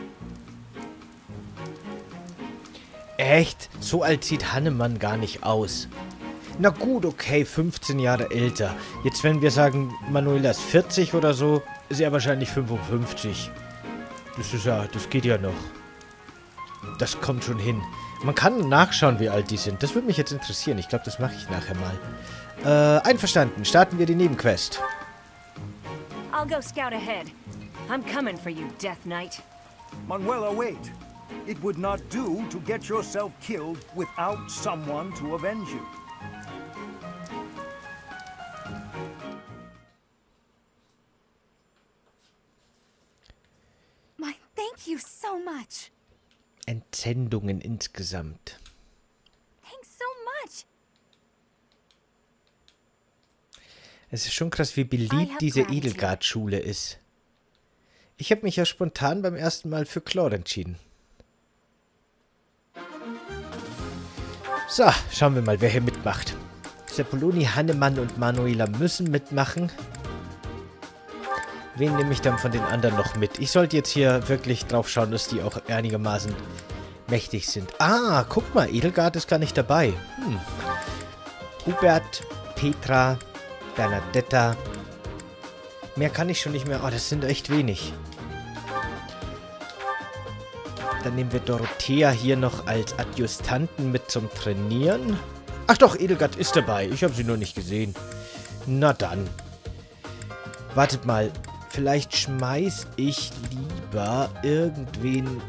Echt? So alt sieht Hannemann gar nicht aus. Na gut, okay, fünfzehn Jahre älter. Jetzt, wenn wir sagen, Manuela ist vierzig oder so, ist er wahrscheinlich fünfundfünfzig. Das ist ja, das geht ja noch. Das kommt schon hin. Man kann nachschauen, wie alt die sind. Das würde mich jetzt interessieren. Ich glaube, das mache ich nachher mal. Äh, einverstanden. Starten wir die Nebenquest. I'll go scout ahead. I'm coming for you, Death Knight. Manuela, wait. It would not do to get yourself killed without someone to avenge you. My thank you so much. Entsendungen insgesamt. Thanks so much. Es ist schon krass, wie beliebt diese Edelgard-Schule ist. Ich habe mich ja spontan beim ersten Mal für Claude entschieden. So, schauen wir mal, wer hier mitmacht. Sepuloni, Hannemann und Manuela müssen mitmachen. Wen nehme ich dann von den anderen noch mit? Ich sollte jetzt hier wirklich drauf schauen, dass die auch einigermaßen mächtig sind. Ah, guck mal, Edelgard ist gar nicht dabei. Hm. Hubert, Petra, Bernadetta. Mehr kann ich schon nicht mehr. Oh, das sind echt wenig. Dann nehmen wir Dorothea hier noch als Adjustanten mit zum Trainieren. Ach doch, Edelgard ist dabei. Ich habe sie nur nicht gesehen. Na dann. Wartet mal. Vielleicht schmeiß ich lieber irgendwen...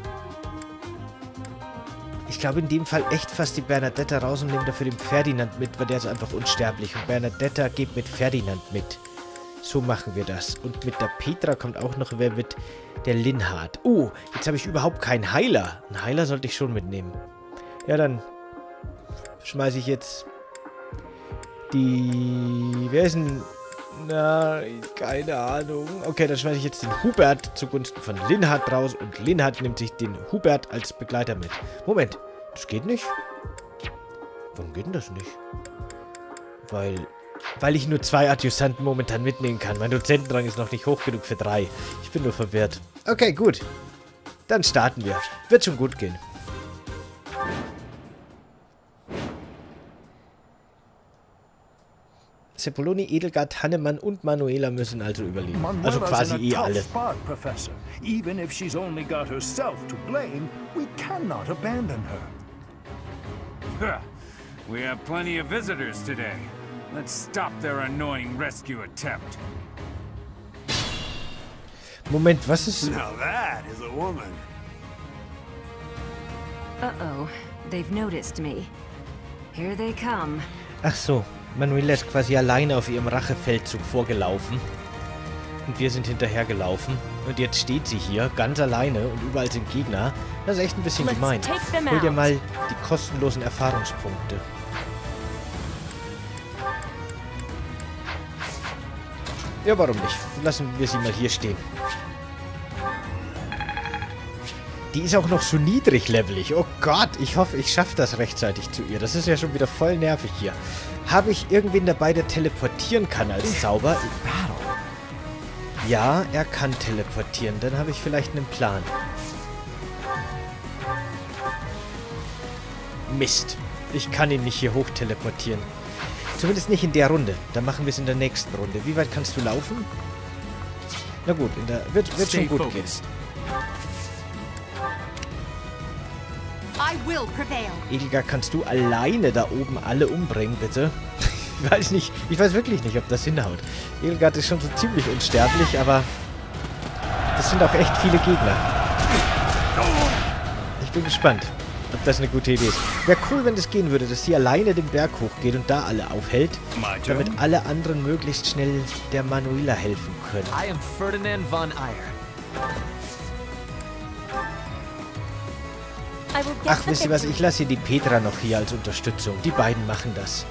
Ich glaube in dem Fall echt fast die Bernadetta raus und nehme dafür den Ferdinand mit, weil der ist einfach unsterblich. Und Bernadetta geht mit Ferdinand mit. So machen wir das. Und mit der Petra kommt auch noch wer mit, der Linhard. Oh, jetzt habe ich überhaupt keinen Heiler. Einen Heiler sollte ich schon mitnehmen. Ja, dann schmeiße ich jetzt die... Wer ist denn... Na, keine Ahnung. Okay, dann schmeiße ich jetzt den Hubert zugunsten von Linhard raus und Linhard nimmt sich den Hubert als Begleiter mit. Moment, das geht nicht? Warum geht denn das nicht? Weil... Weil ich nur zwei Adjutanten momentan mitnehmen kann. Mein Dozentenrang ist noch nicht hoch genug für drei. Ich bin nur verwirrt. Okay, gut. Dann starten wir. Wird schon gut gehen. Cepoloni, Edelgard, Hannemann und Manuela müssen also überleben. Also quasi eh alle. Spot, Professor. Even if she's only got herself to blame, we cannot abandon her. We have plenty of visitors today. Let's stop their annoying rescue attempt. Moment, was ist... Now that is a woman. Uh-oh. They've noticed me. Here they come. Ach so, Manuela ist quasi alleine auf ihrem Rachefeldzug vorgelaufen. Und wir sind hinterhergelaufen. Und jetzt steht sie hier, ganz alleine, und überall sind Gegner. Das ist echt ein bisschen gemein. Hol dir mal die kostenlosen Erfahrungspunkte. Ja, warum nicht? Lassen wir sie mal hier stehen. Die ist auch noch so niedriglevelig. Oh Gott, ich hoffe, ich schaffe das rechtzeitig zu ihr. Das ist ja schon wieder voll nervig hier. Habe ich irgendwen dabei, der teleportieren kann als Zauber? Ja, er kann teleportieren. Dann habe ich vielleicht einen Plan. Mist. Ich kann ihn nicht hier hoch teleportieren. Zumindest nicht in der Runde. Dann machen wir es in der nächsten Runde. Wie weit kannst du laufen? Na gut, in der, wird, wird schon gut gehen. Edelgard, kannst du alleine da oben alle umbringen, bitte? Ich weiß nicht, ich weiß wirklich nicht, ob das hinhaut. Edelgard ist schon so ziemlich unsterblich, aber das sind auch echt viele Gegner. Ich bin gespannt, ob das eine gute Idee ist. Wäre cool, wenn es gehen würde, dass sie alleine den Berg hochgeht und da alle aufhält, damit alle anderen möglichst schnell der Manuela helfen können. I am Ferdinand von Eyre. Ach, wisst ihr was? Ich lasse hier die Petra noch hier als Unterstützung. Die beiden machen das.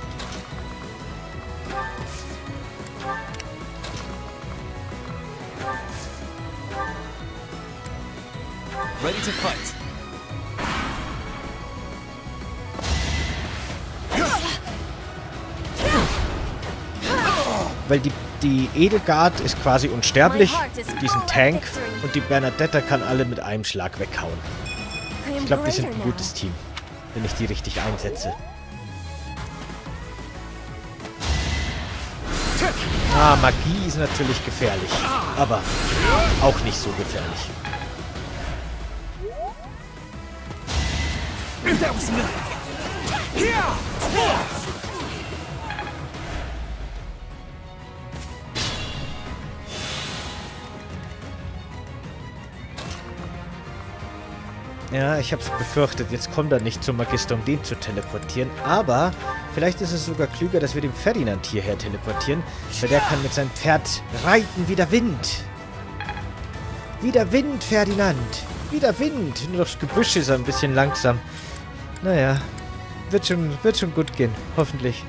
Ready to fight. Weil die, die Edelgard ist quasi unsterblich, diesen Tank, und die Bernadetta kann alle mit einem Schlag weghauen. Ich glaube, wir sind ein gutes Team, wenn ich die richtig einsetze. Ah, Magie ist natürlich gefährlich, aber auch nicht so gefährlich. Ja, ich hab's befürchtet. Jetzt kommt er nicht zum Magister, um den zu teleportieren. Aber vielleicht ist es sogar klüger, dass wir den Ferdinand hierher teleportieren. Weil der kann mit seinem Pferd reiten wie der Wind. Wie der Wind, Ferdinand. Wie der Wind. Nur das Gebüsch ist ein bisschen langsam. Naja, wird schon, wird schon gut gehen. Hoffentlich.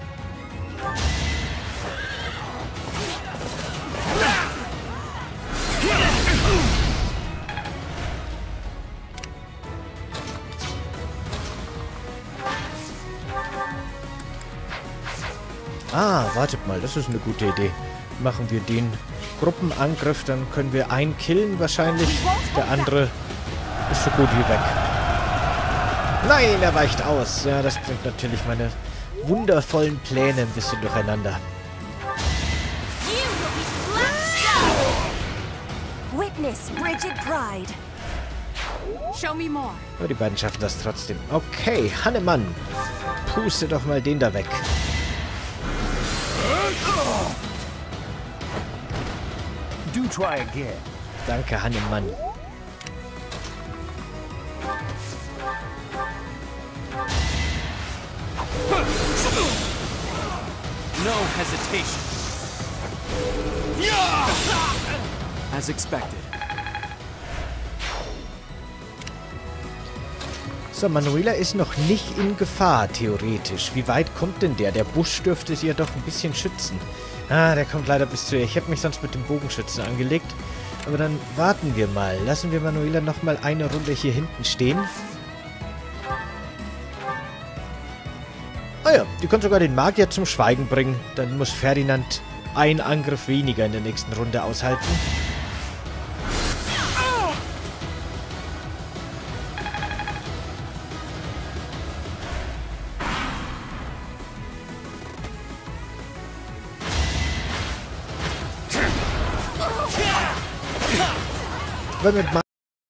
Ah, wartet mal, das ist eine gute Idee. Machen wir den Gruppenangriff, dann können wir einen killen wahrscheinlich. Der andere ist so gut wie weg. Nein, er weicht aus. Ja, das bringt natürlich meine wundervollen Pläne ein bisschen durcheinander. Witness Bridget Pride. Show me more. Aber die beiden schaffen das trotzdem. Okay, Hannemann. Puste doch mal den da weg. Do try again. Danke, Hannemann. No hesitation. As expected. So, Manuela ist noch nicht in Gefahr, theoretisch. Wie weit kommt denn der? Der Busch dürfte sie ja doch ein bisschen schützen. Ah, der kommt leider bis zu ihr. Ich hätte mich sonst mit dem Bogenschützen angelegt. Aber dann warten wir mal. Lassen wir Manuela noch mal eine Runde hier hinten stehen. Ah ja, die kann sogar den Magier zum Schweigen bringen. Dann muss Ferdinand einen Angriff weniger in der nächsten Runde aushalten. Aber mit Ma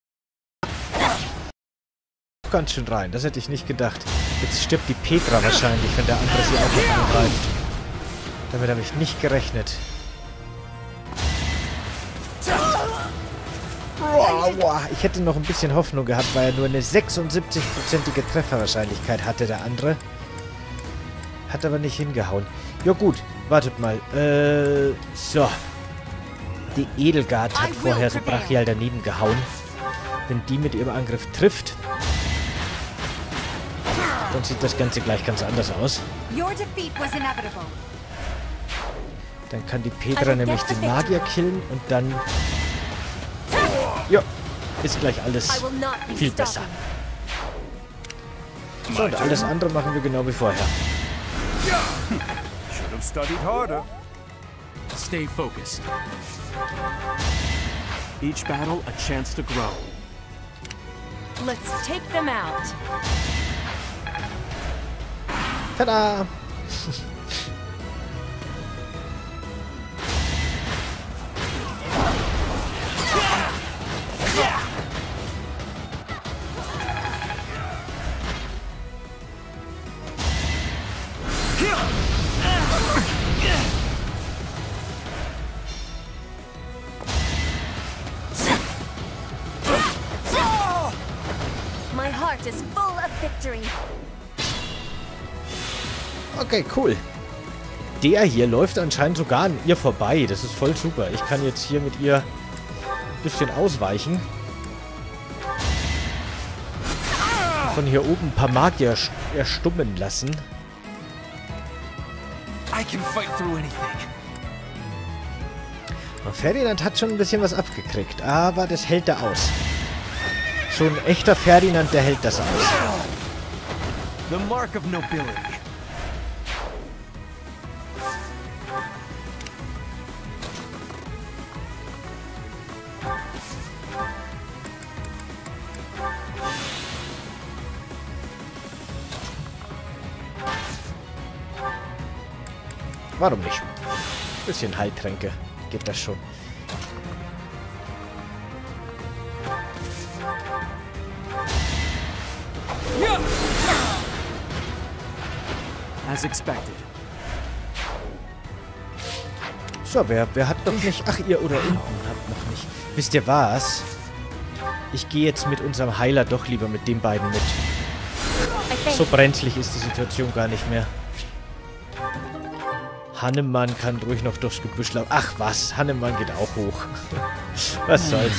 ganz schön rein. Das hätte ich nicht gedacht. Jetzt stirbt die Petra wahrscheinlich, wenn der andere sie auch noch angreift. Damit habe ich nicht gerechnet. Ich hätte noch ein bisschen Hoffnung gehabt, weil er nur eine sechsundsiebzig-prozentige Trefferwahrscheinlichkeit hatte, der andere. Hat aber nicht hingehauen. Ja gut, wartet mal. Äh, so. Die Edelgard hat vorher so brachial daneben gehauen. Wenn die mit ihrem Angriff trifft, dann sieht das Ganze gleich ganz anders aus. Dann kann die Petra nämlich den Magier killen und dann... Ja, ist gleich alles viel besser. So, und alles andere machen wir genau wie vorher. Should have studied harder. Stay focused. Each battle a chance to grow. Let's take them out. Tada! My heart is full of victory. Okay, cool. Der hier läuft anscheinend sogar an ihr vorbei. Das ist voll super. Ich kann jetzt hier mit ihr ein bisschen ausweichen. Von hier oben ein paar Magier erstummen lassen. I can fight through anything. Und Ferdinand hat schon ein bisschen was abgekriegt, aber das hält er aus. So ein echter Ferdinand, der hält das aus. The mark of nobility. Warum nicht? Bisschen Heiltränke. Geht das schon. As expected. So, wer, wer hat noch nicht... Ach, ihr oder unten habt noch nicht. Wisst ihr was? Ich gehe jetzt mit unserem Heiler doch lieber mit den beiden mit. So brenzlig ist die Situation gar nicht mehr. Hannemann kann ruhig noch durchs Gebüsch laufen. Ach was, Hannemann geht auch hoch. Was soll's.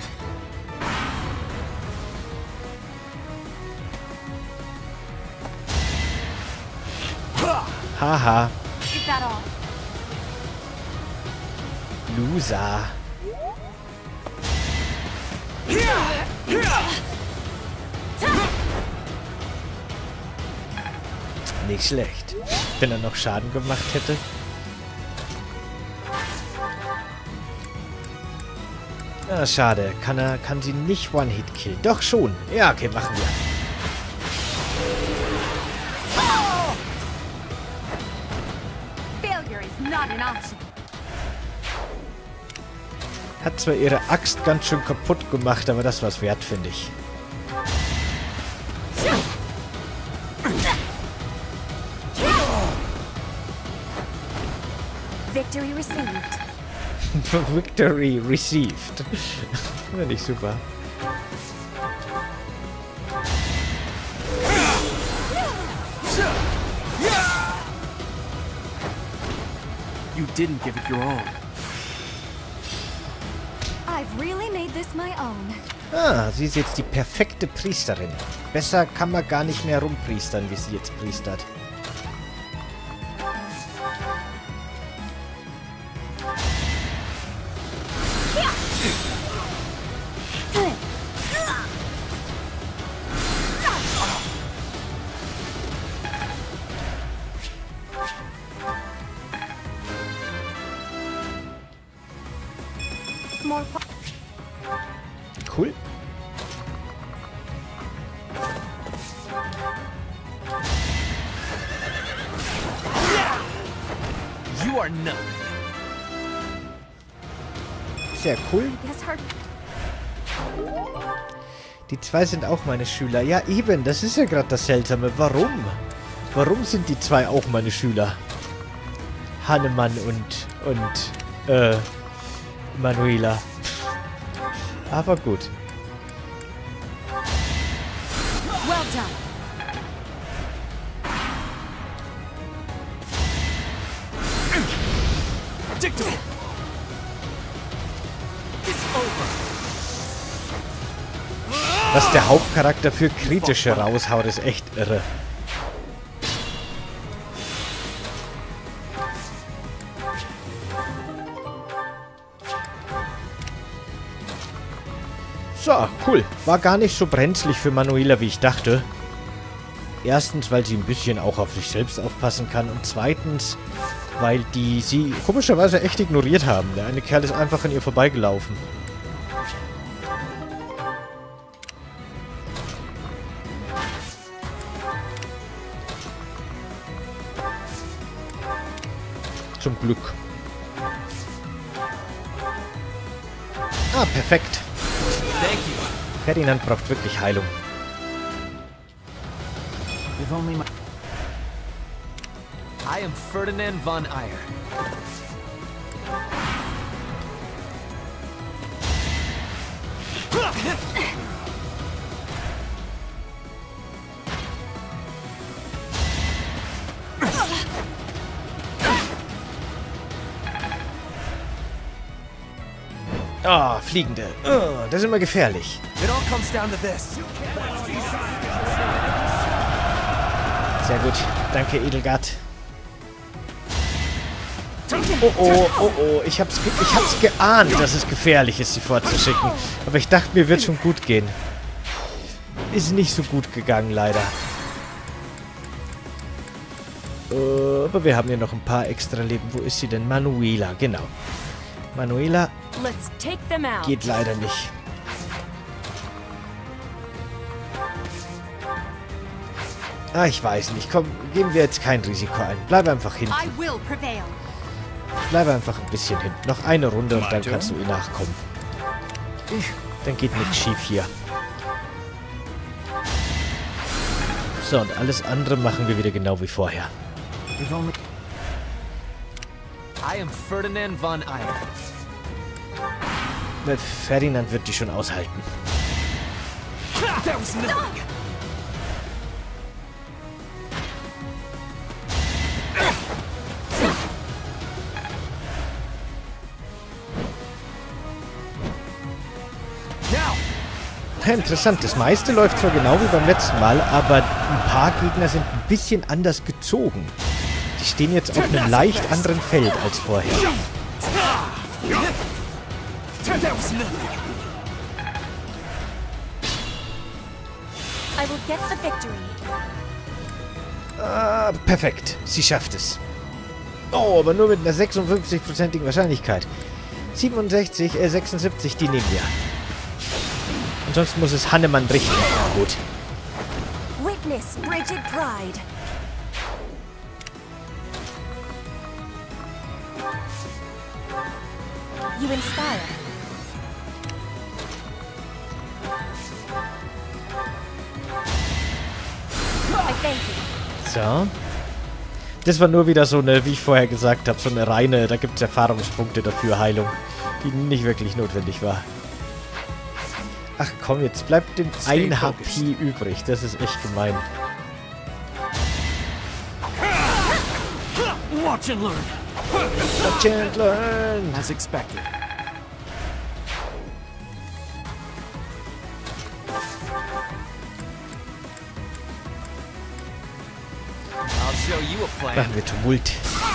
Haha. Loser. Nicht schlecht. Wenn er noch Schaden gemacht hätte. Ah, schade. Kann er, kann sie nicht One-Hit killen? Doch schon. Ja, okay, machen wir. Hat zwar ihre Axt ganz schön kaputt gemacht, aber das war's wert, finde ich. Victory received. Victory received. Finde ich super. You didn't give it your all. really made this my own. Ah, sie ist jetzt die perfekte Priesterin. Besser kann man gar nicht mehr rumpriestern, wie sie jetzt priestert. Cool. You are nothing. Sehr cool. Die zwei sind auch meine Schüler. Ja, eben. Das ist ja gerade das Seltsame. Warum? Warum sind die zwei auch meine Schüler? Hannemann und... und... äh... Manuela. Aber gut. Well done. Dicto. Was der Hauptcharakter für kritische raushaut, ist echt irre. So, cool. War gar nicht so brenzlig für Manuela, wie ich dachte. Erstens, weil sie ein bisschen auch auf sich selbst aufpassen kann. Und zweitens, weil die sie komischerweise echt ignoriert haben. Der eine Kerl ist einfach an ihr vorbeigelaufen. Zum Glück. Ah, perfekt. Ferdinand braucht wirklich Heilung. If only my... I am Ferdinand von Aegir. Ah, oh, Fliegende. Oh, das ist immer gefährlich. It all comes down to this. Sehr gut. Danke, Edelgard. Oh, oh, oh, oh. Ich hab's, ge ich hab's geahnt, dass es gefährlich ist, sie vorzuschicken. Aber ich dachte, mir wird schon gut gehen. Ist nicht so gut gegangen, leider. Uh, aber wir haben ja noch ein paar extra Leben. Wo ist sie denn? Manuela, genau. Manuela geht leider nicht. Ah, ich weiß nicht. Komm, geben wir jetzt kein Risiko ein. Bleib einfach hinten. Bleib einfach ein bisschen hinten. Noch eine Runde und dann kannst du ihr nachkommen. Dann geht nichts schief hier. So, und alles andere machen wir wieder genau wie vorher. I am Ferdinand von Aegir. Ferdinand wird die schon aushalten. That was nothing. Ja, interessant. Das meiste läuft zwar genau wie beim letzten Mal, aber ein paar Gegner sind ein bisschen anders gezogen. Die stehen jetzt auf einem leicht anderen Feld als vorher. Ah, perfekt. Sie schafft es. Oh, aber nur mit einer sechsundfünfzig-prozentigen Wahrscheinlichkeit. siebenundsechzig, äh, sechsundsiebzig, die nehmen wir. Ansonsten muss es Hannemann richten. Ja, gut. Witness Brigid Pride. You inspire. I thank you. So. Das war nur wieder so eine, wie ich vorher gesagt habe, so eine reine, da gibt es Erfahrungspunkte dafür, Heilung, die nicht wirklich notwendig war. Ach komm, jetzt bleibt dem ein H P übrig. Das ist echt gemein. Watch and learn. Watch and learn. As expected. a plan. Machen wir Tumult.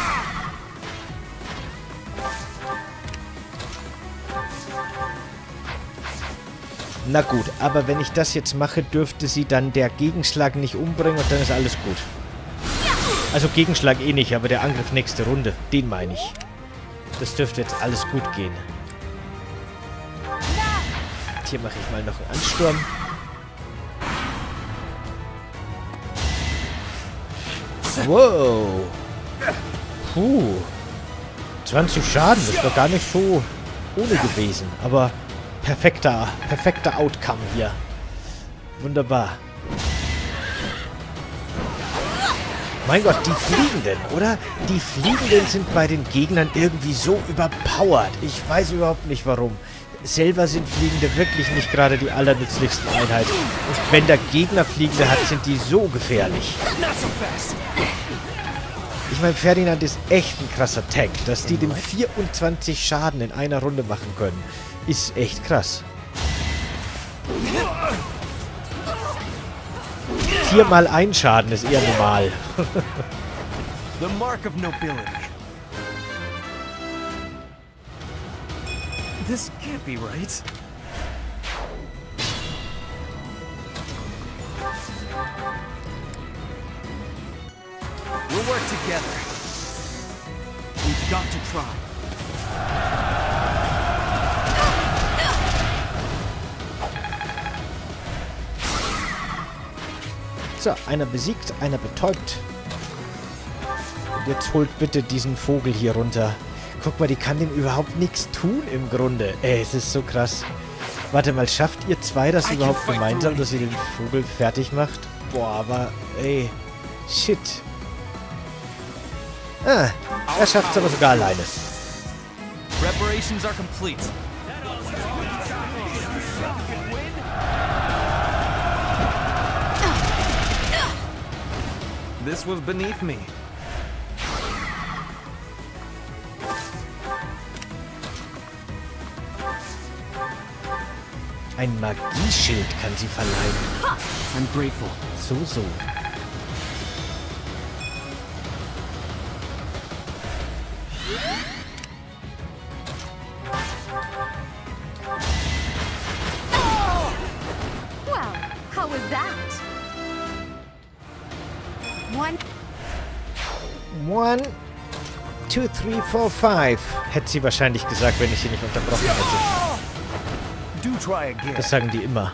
Na gut, aber wenn ich das jetzt mache, dürfte sie dann der Gegenschlag nicht umbringen und dann ist alles gut. Also Gegenschlag eh nicht, aber der Angriff nächste Runde, den meine ich. Das dürfte jetzt alles gut gehen. Hier mache ich mal noch einen Ansturm. Wow. Puh. zwanzig Schaden, das war gar nicht so ohne gewesen. Aber perfekter, perfekter Outcome hier. Wunderbar. Mein Gott, die Fliegenden, oder? Die Fliegenden sind bei den Gegnern irgendwie so überpowered. Ich weiß überhaupt nicht warum. Selber sind Fliegende wirklich nicht gerade die allernützlichsten Einheiten. Und wenn der Gegner Fliegende hat, sind die so gefährlich. Ich meine, Ferdinand ist echt ein krasser Tank. Dass die dem vierundzwanzig Schaden in einer Runde machen können, ist echt krass. Viermal ein Schaden ist eher normal. The mark of nobility. This can't be right. We'll work together. We've got to try. So, einer besiegt, einer betäubt. Und jetzt holt bitte diesen Vogel hier runter. Guck mal, die kann dem überhaupt nichts tun im Grunde. Ey, es ist so krass. Warte mal, schafft ihr zwei das überhaupt gemeinsam, dass ihr den Vogel fertig macht? Boah, aber ey, shit. Ah, er schafft es aber sogar alleine. Preparations are complete. This was beneath me. Ein Magieschild kann sie verleihen. I'm grateful. So, so. Well, how was that? One. One, two, three, four, five. Hätte sie wahrscheinlich gesagt, wenn ich sie nicht unterbrochen hätte. Do try again. Das sagen die immer.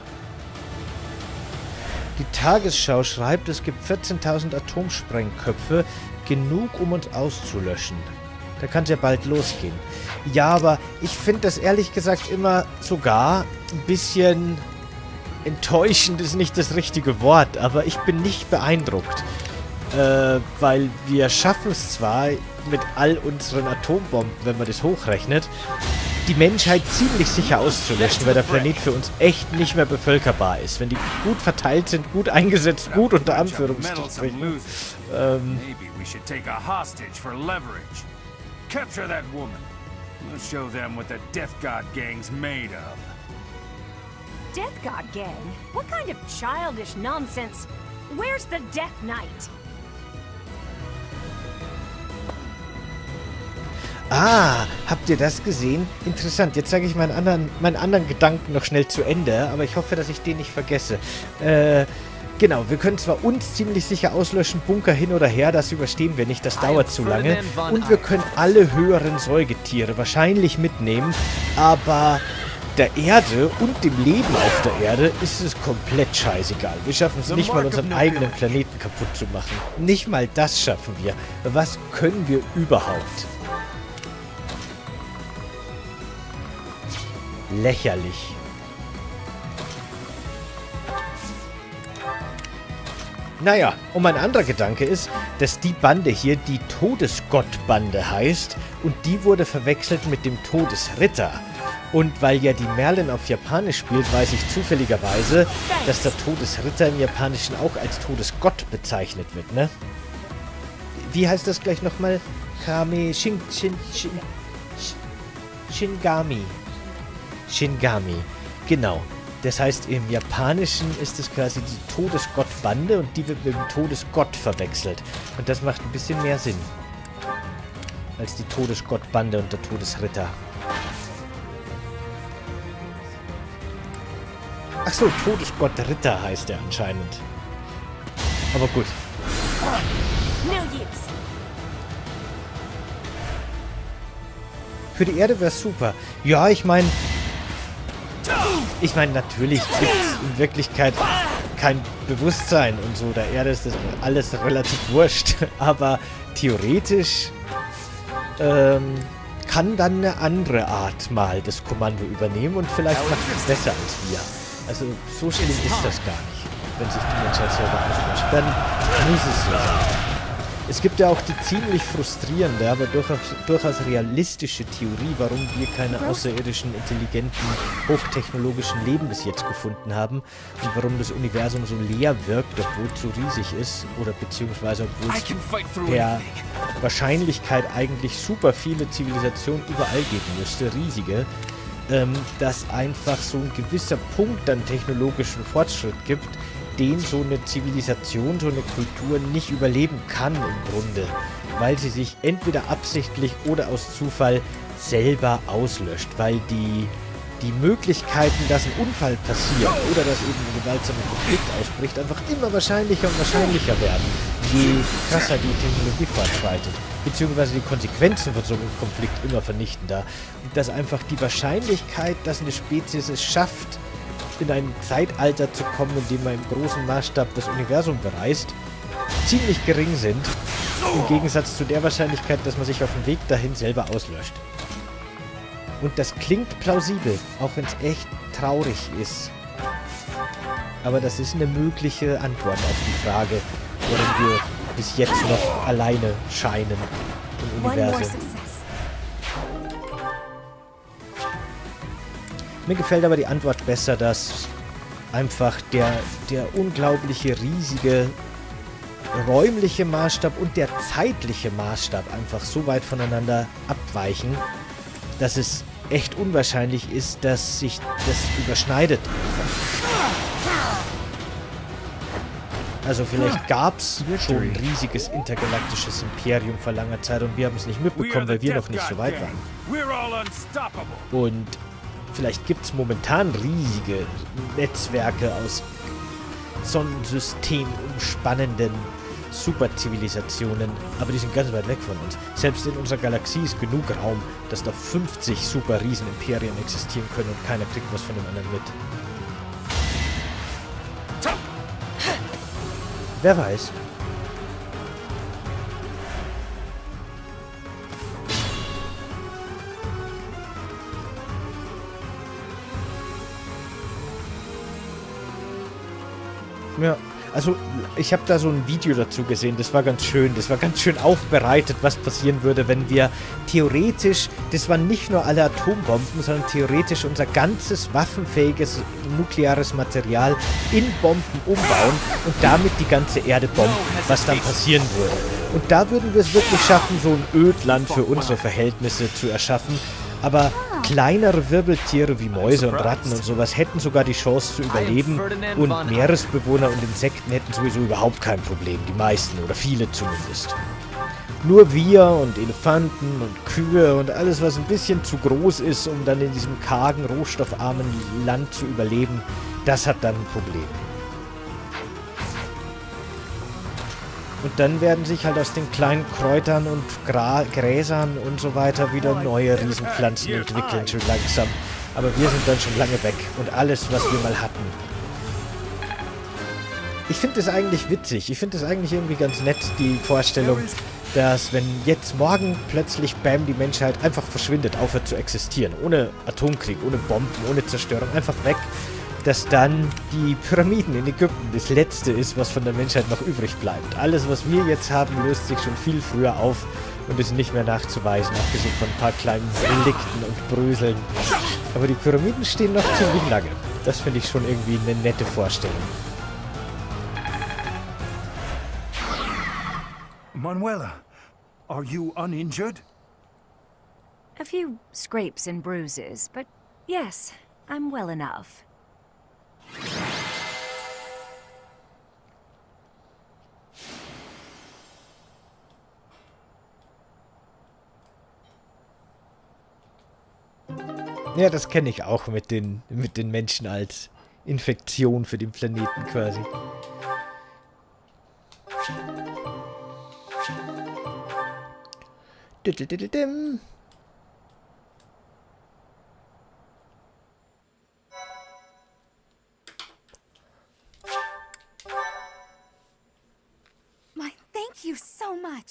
Die Tagesschau schreibt, es gibt vierzehntausend Atomsprengköpfe, genug, um uns auszulöschen. Da kann es ja bald losgehen. Ja, aber ich finde das ehrlich gesagt immer sogar ein bisschen enttäuschend, ist nicht das richtige Wort, aber ich bin nicht beeindruckt. Äh, weil wir schaffen es zwar mit all unseren Atombomben, wenn man das hochrechnet, die Menschheit ziemlich sicher auszulöschen, weil der Planet für uns echt nicht mehr bevölkerbar ist. Wenn die gut verteilt sind, gut eingesetzt, gut unter Anführungsstrichen. Ähm, Maybe we should take a hostage for leverage. Capture that woman. We'll show them what the Death God gang's made of. Death God gang? What kind of childish nonsense? Where's the Death Knight? Ah, habt ihr das gesehen? Interessant. Jetzt sage ich meinen anderen, meinen anderen Gedanken noch schnell zu Ende, aber ich hoffe, dass ich den nicht vergesse. Äh, genau, wir können zwar uns ziemlich sicher auslöschen, Bunker hin oder her, das überstehen wir nicht, das dauert zu lange. Und wir können alle höheren Säugetiere wahrscheinlich mitnehmen, aber der Erde und dem Leben auf der Erde ist es komplett scheißegal. Wir schaffen es nicht mal, unseren eigenen Planeten kaputt zu machen. Nicht mal das schaffen wir. Was können wir überhaupt? Lächerlich. Naja, und mein anderer Gedanke ist, dass die Bande hier die Todesgottbande heißt und die wurde verwechselt mit dem Todesritter. Und weil ja die Merlin auf Japanisch spielt, weiß ich zufälligerweise, dass der Todesritter im Japanischen auch als Todesgott bezeichnet wird, ne? Wie heißt das gleich nochmal? Kame Shin, Shin, Shin, Shingami. Shingami. Genau. Das heißt, im Japanischen ist es quasi die Todesgottbande und die wird mit dem Todesgott verwechselt. Und das macht ein bisschen mehr Sinn. Als die Todesgottbande und der Todesritter. Ach so, Todesgottritter heißt er anscheinend. Aber gut. Für die Erde wäre es super. Ja, ich meine... Ich meine, natürlich gibt es in Wirklichkeit kein Bewusstsein und so. Der Erde ist das alles relativ wurscht. Aber theoretisch ähm, kann dann eine andere Art mal das Kommando übernehmen und vielleicht macht es besser als wir. Also so schlimm ist das gar nicht, wenn sich die Menschheit selber auslöscht. Dann muss es so sein. Es gibt ja auch die ziemlich frustrierende, aber durchaus, durchaus realistische Theorie, warum wir keine außerirdischen, intelligenten, hochtechnologischen Leben bis jetzt gefunden haben und warum das Universum so leer wirkt, obwohl es so riesig ist oder beziehungsweise obwohl es per Wahrscheinlichkeit eigentlich super viele Zivilisationen überall geben müsste, riesige, ähm, dass einfach so ein gewisser Punkt an technologischen Fortschritt gibt, den so eine Zivilisation, so eine Kultur nicht überleben kann im Grunde, weil sie sich entweder absichtlich oder aus Zufall selber auslöscht, weil die, die Möglichkeiten, dass ein Unfall passiert oder dass eben ein gewaltsamer Konflikt ausbricht, einfach immer wahrscheinlicher und wahrscheinlicher werden, je krasser die Technologie fortschreitet, beziehungsweise die Konsequenzen von so einem Konflikt immer vernichtender. Und dass einfach die Wahrscheinlichkeit, dass eine Spezies es schafft, in ein Zeitalter zu kommen, in dem man im großen Maßstab das Universum bereist, ziemlich gering sind, im Gegensatz zu der Wahrscheinlichkeit, dass man sich auf dem Weg dahin selber auslöscht. Und das klingt plausibel, auch wenn es echt traurig ist. Aber das ist eine mögliche Antwort auf die Frage, warum wir bis jetzt noch alleine scheinen im Universum. Mir gefällt aber die Antwort besser, dass einfach der, der unglaubliche, riesige räumliche Maßstab und der zeitliche Maßstab einfach so weit voneinander abweichen, dass es echt unwahrscheinlich ist, dass sich das überschneidet. Also vielleicht gab es schon ein riesiges intergalaktisches Imperium vor langer Zeit und wir haben es nicht mitbekommen, weil wir noch nicht so weit waren. Und vielleicht gibt es momentan riesige Netzwerke aus Sonnensystem umspannenden Superzivilisationen, aber die sind ganz weit weg von uns. Selbst in unserer Galaxie ist genug Raum, dass da fünfzig super Riesenimperien existieren können und keiner kriegt was von dem anderen mit. Wer weiß. Ja, also ich habe da so ein Video dazu gesehen, das war ganz schön, das war ganz schön aufbereitet, was passieren würde, wenn wir theoretisch, das waren nicht nur alle Atombomben, sondern theoretisch unser ganzes waffenfähiges nukleares Material in Bomben umbauen und damit die ganze Erde bomben, was dann passieren würde. Und da würden wir es wirklich schaffen, so ein Ödland für unsere Verhältnisse zu erschaffen, aber kleinere Wirbeltiere wie Mäuse und Ratten und sowas hätten sogar die Chance zu überleben und Meeresbewohner und Insekten hätten sowieso überhaupt kein Problem, die meisten oder viele zumindest. Nur wir und Elefanten und Kühe und alles, was ein bisschen zu groß ist, um dann in diesem kargen, rohstoffarmen Land zu überleben, das hat dann ein Problem. Und dann werden sich halt aus den kleinen Kräutern und Gra Gräsern und so weiter wieder neue Riesenpflanzen entwickeln, schon langsam. Aber wir sind dann schon lange weg und alles, was wir mal hatten. Ich finde das eigentlich witzig. Ich finde das eigentlich irgendwie ganz nett, die Vorstellung, dass wenn jetzt morgen plötzlich, bam, die Menschheit einfach verschwindet, aufhört zu existieren. Ohne Atomkrieg, ohne Bomben, ohne Zerstörung, einfach weg. Dass dann die Pyramiden in Ägypten das Letzte ist, was von der Menschheit noch übrig bleibt. Alles, was wir jetzt haben, löst sich schon viel früher auf und ist nicht mehr nachzuweisen, abgesehen von ein paar kleinen Relikten und Bröseln. Aber die Pyramiden stehen noch ziemlich lange. Das finde ich schon irgendwie eine nette Vorstellung. Manuela, are you uninjured? A few scrapes and bruises, but yes, I'm well enough. Ja, das kenne ich auch mit den, mit den Menschen als Infektion für den Planeten quasi. Diddle-diddle-dim. My, thank you so much.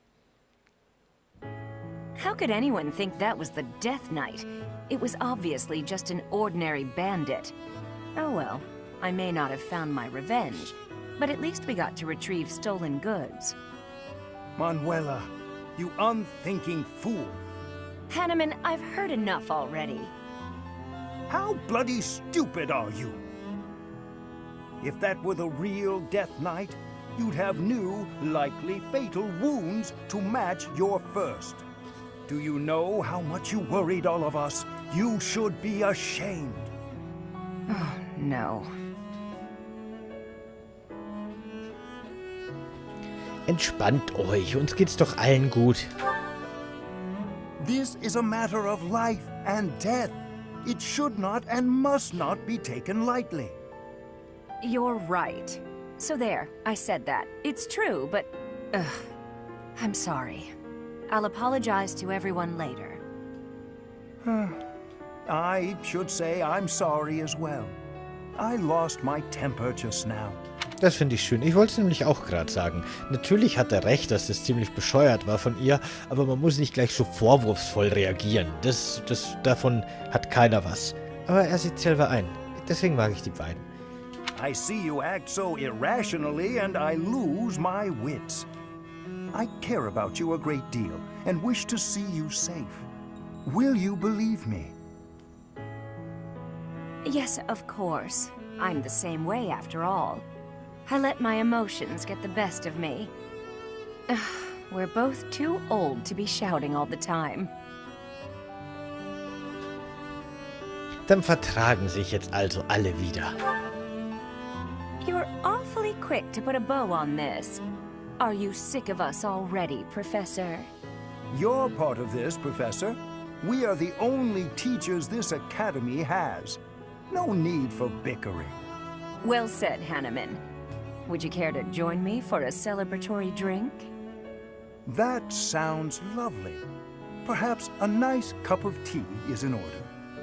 How could anyone think that was the Death Knight? It was obviously just an ordinary bandit. Oh well, I may not have found my revenge, but at least we got to retrieve stolen goods. Manuela, you unthinking fool. Hanneman, I've heard enough already. How bloody stupid are you? If that were the real Death Knight, you'd have new, likely fatal wounds to match your first. Do you know how much you worried all of us? You should be ashamed. Oh, no. Entspannt euch, uns geht's doch allen gut. This is a matter of life and death. It should not and must not be taken lightly. You're right. So there, I said that. It's true, but... Ugh. I'm sorry. I'll apologize to everyone later. I should say I'm sorry as well. I lost my temper just now. Das finde ich schön. Ich wollte es nämlich auch gerade sagen. Natürlich hat er recht, dass das ziemlich bescheuert war von ihr, aber man muss nicht gleich so vorwurfsvoll reagieren. Das, das, davon hat keiner was. Aber er sieht selber ein. Deswegen mag ich die beiden. I see you act so irrationally and I lose my wits. I care about you a great deal and wish to see you safe. Will you believe me? Yes, of course. I'm the same way after all. I let my emotions get the best of me. Ugh, we're both too old to be shouting all the time. Dann vertragen sich jetzt also alle wieder. You're awfully quick to put a bow on this. Are you sick of us already, Professor? You're part of this, Professor. We are the only teachers this academy has. No need for bickering. Well said, Hanneman. Would you care to join me for a celebratory drink? That sounds lovely. Perhaps a nice cup of tea is in order.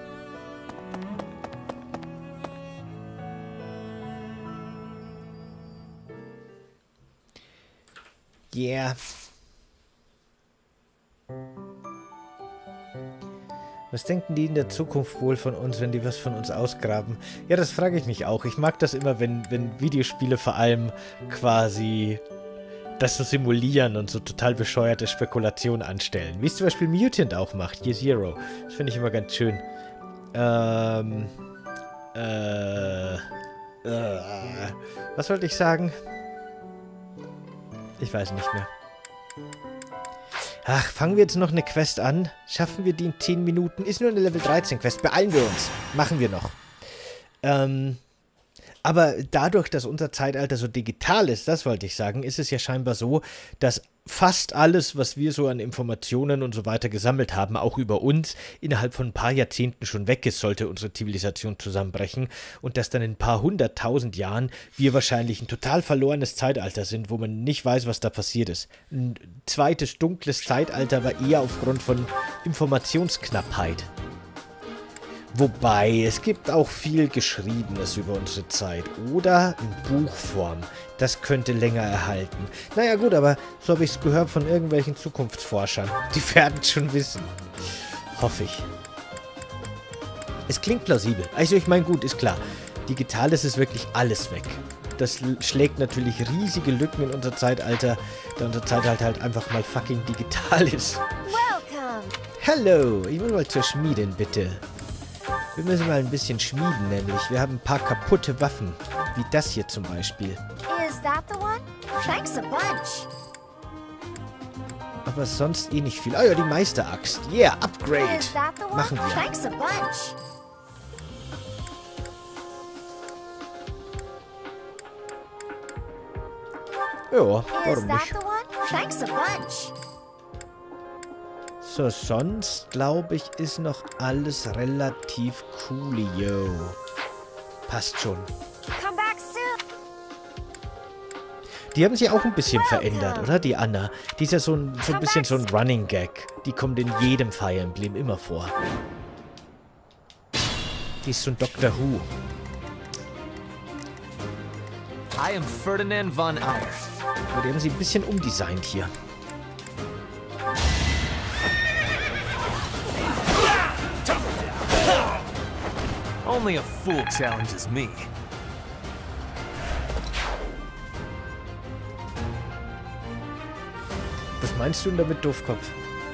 Yeah. Was denken die in der Zukunft wohl von uns, wenn die was von uns ausgraben? Ja, das frage ich mich auch. Ich mag das immer, wenn, wenn Videospiele vor allem quasi das so simulieren und so total bescheuerte Spekulationen anstellen. Wie es zum Beispiel Mutant auch macht, Year Zero. Das finde ich immer ganz schön. Ähm... Äh... äh was wollte ich sagen? Ich weiß nicht mehr. Ach, fangen wir jetzt noch eine Quest an? Schaffen wir die in zehn Minuten? Ist nur eine Level dreizehn Quest. Beeilen wir uns. Machen wir noch. Ähm, aber dadurch, dass unser Zeitalter so digital ist, das wollte ich sagen, ist es ja scheinbar so, dass fast alles, was wir so an Informationen und so weiter gesammelt haben, auch über uns, innerhalb von ein paar Jahrzehnten schon weg ist, sollte unsere Zivilisation zusammenbrechen und dass dann in ein paar hunderttausend Jahren wir wahrscheinlich ein total verlorenes Zeitalter sind, wo man nicht weiß, was da passiert ist. Ein zweites dunkles Zeitalter war eher aufgrund von Informationsknappheit. Wobei, es gibt auch viel Geschriebenes über unsere Zeit. Oder in Buchform. Das könnte länger erhalten. Naja gut, aber so habe ich es gehört von irgendwelchen Zukunftsforschern. Die werden es schon wissen. Hoffe ich. Es klingt plausibel. Also ich meine, gut, ist klar. Digital ist es wirklich alles weg. Das schlägt natürlich riesige Lücken in unser Zeitalter, da unser Zeitalter halt einfach mal fucking digital ist. Welcome. Hello, ich will mal zur Schmiedin, bitte. Wir müssen mal ein bisschen schmieden, nämlich. Wir haben ein paar kaputte Waffen. Wie das hier zum Beispiel. Is that the one? Thanks a bunch. Aber sonst eh nicht viel. Ah ja, die Meisteraxt. Yeah, Upgrade. Is that the one? Machen wir. Thanks a bunch. Ja, Is warum that nicht? the one? Thanks a bunch. So, sonst, glaube ich, ist noch alles relativ coolio. Passt schon. Come back soon. Die haben sich auch ein bisschen verändert, oder? Die Anna. Die ist ja so ein, so ein bisschen so ein Running Gag. Die kommt in jedem Fire Emblem immer vor. Die ist so ein Doctor Who. I am Ferdinand von Aegir. Aber die haben sie ein bisschen umdesignt hier. Only a fool challenges me. Was meinst du denn damit, Doofkopf?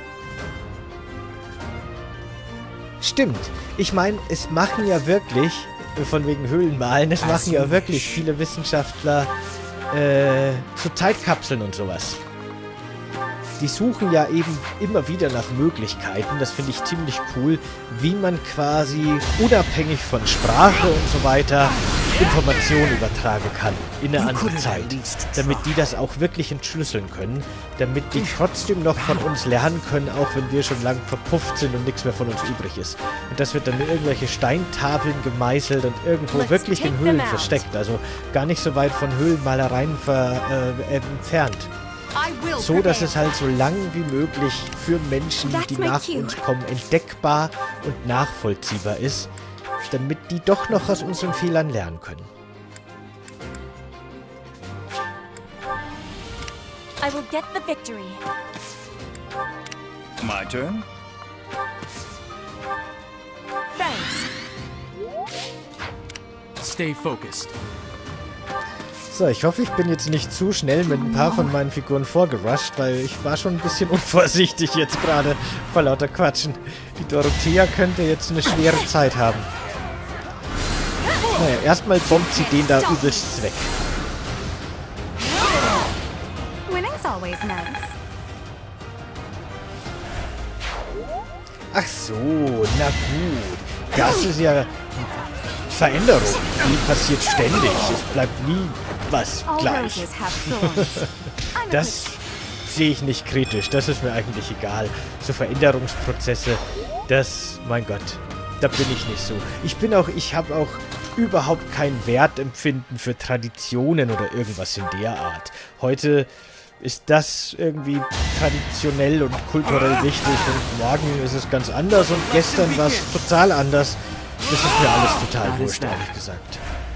Stimmt. Ich meine, es machen ja wirklich, von wegen Höhlenmalen, es machen ja wirklich viele Wissenschaftler äh, so Zeitkapseln und sowas. Die suchen ja eben immer wieder nach Möglichkeiten, das finde ich ziemlich cool, wie man quasi unabhängig von Sprache und so weiter Informationen übertragen kann in eine andere Zeit, damit die das auch wirklich entschlüsseln können, damit die trotzdem noch von uns lernen können, auch wenn wir schon lang verpufft sind und nichts mehr von uns übrig ist. Und das wird dann in irgendwelche Steintafeln gemeißelt und irgendwo wirklich in Höhlen versteckt, also gar nicht so weit von Höhlenmalereien ver, äh, entfernt. So, dass es halt so lang wie möglich für Menschen, die nach uns kommen, entdeckbar und nachvollziehbar ist, damit die doch noch aus unseren Fehlern lernen können. I will get the victory. My turn? Thanks. Stay focused. So, ich hoffe, ich bin jetzt nicht zu schnell mit ein paar von meinen Figuren vorgerusht, weil ich war schon ein bisschen unvorsichtig jetzt gerade vor lauter Quatschen. Die Dorothea könnte jetzt eine schwere Zeit haben. Naja, erstmal bombt sie den da übelst weg. Winning's always nice. Ach so, na gut. Das ist ja Veränderung. Die passiert ständig. Es bleibt nie was gleich. Das sehe ich nicht kritisch. Das ist mir eigentlich egal. So Veränderungsprozesse, das, mein Gott, da bin ich nicht so. Ich bin auch, ich habe auch überhaupt kein Wertempfinden für Traditionen oder irgendwas in der Art. Heute ist das irgendwie traditionell und kulturell wichtig und morgen ist es ganz anders und gestern war es total anders. Das ist mir alles total wurscht, ehrlich gesagt.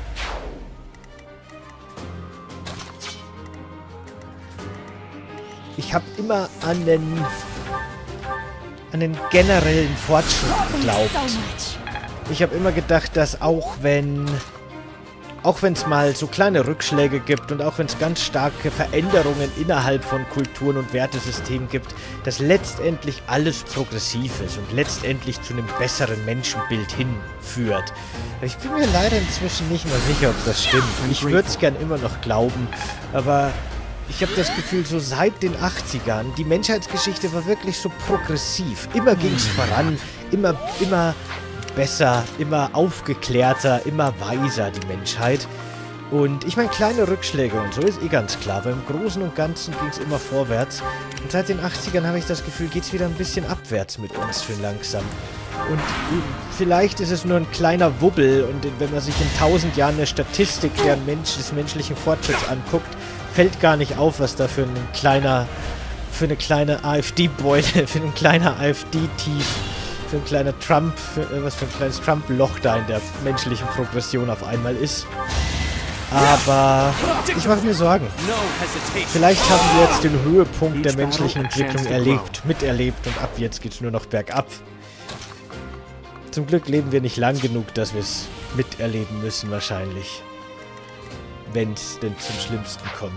Ich habe immer an den, an den generellen Fortschritt geglaubt. Ich habe immer gedacht, dass auch wenn auch wenn es mal so kleine Rückschläge gibt und auch wenn es ganz starke Veränderungen innerhalb von Kulturen und Wertesystemen gibt, dass letztendlich alles progressiv ist und letztendlich zu einem besseren Menschenbild hinführt. Ich bin mir leider inzwischen nicht mehr sicher, ob das stimmt. Ich würde es gern immer noch glauben, aber ich habe das Gefühl, so seit den achtzigern, die Menschheitsgeschichte war wirklich so progressiv. Immer ging es voran, immer, immer besser, immer aufgeklärter, immer weiser die Menschheit. Und ich meine, kleine Rückschläge und so ist eh ganz klar, aber im Großen und Ganzen ging es immer vorwärts. Und seit den achtzigern habe ich das Gefühl, geht es wieder ein bisschen abwärts mit uns schön langsam. Und vielleicht ist es nur ein kleiner Wubbel und wenn man sich in tausend Jahren eine Statistik der Mensch, des menschlichen Fortschritts anguckt, fällt gar nicht auf, was da für ein kleiner, für eine kleine AfD-Beute, für ein kleiner AfD-Tief, für ein kleiner Trump, für, was für ein kleines Trump-Loch da in der menschlichen Progression auf einmal ist. Aber ich mache mir Sorgen. Vielleicht haben wir jetzt den Höhepunkt der menschlichen Entwicklung erlebt, miterlebt und ab jetzt geht's nur noch bergab. Zum Glück leben wir nicht lang genug, dass wir es miterleben müssen wahrscheinlich. Wenn es denn zum Schlimmsten kommt.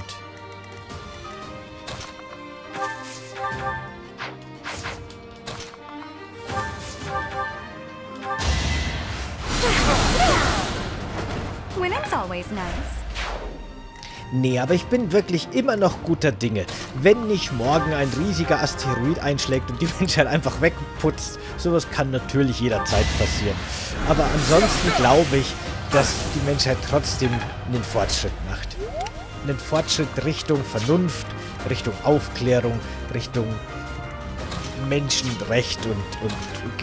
Winning's always nice. Nee, aber ich bin wirklich immer noch guter Dinge. Wenn nicht morgen ein riesiger Asteroid einschlägt und die Menschheit einfach wegputzt, sowas kann natürlich jederzeit passieren. Aber ansonsten glaube ich, dass die Menschheit trotzdem einen Fortschritt macht. Einen Fortschritt Richtung Vernunft, Richtung Aufklärung, Richtung Menschenrecht und, und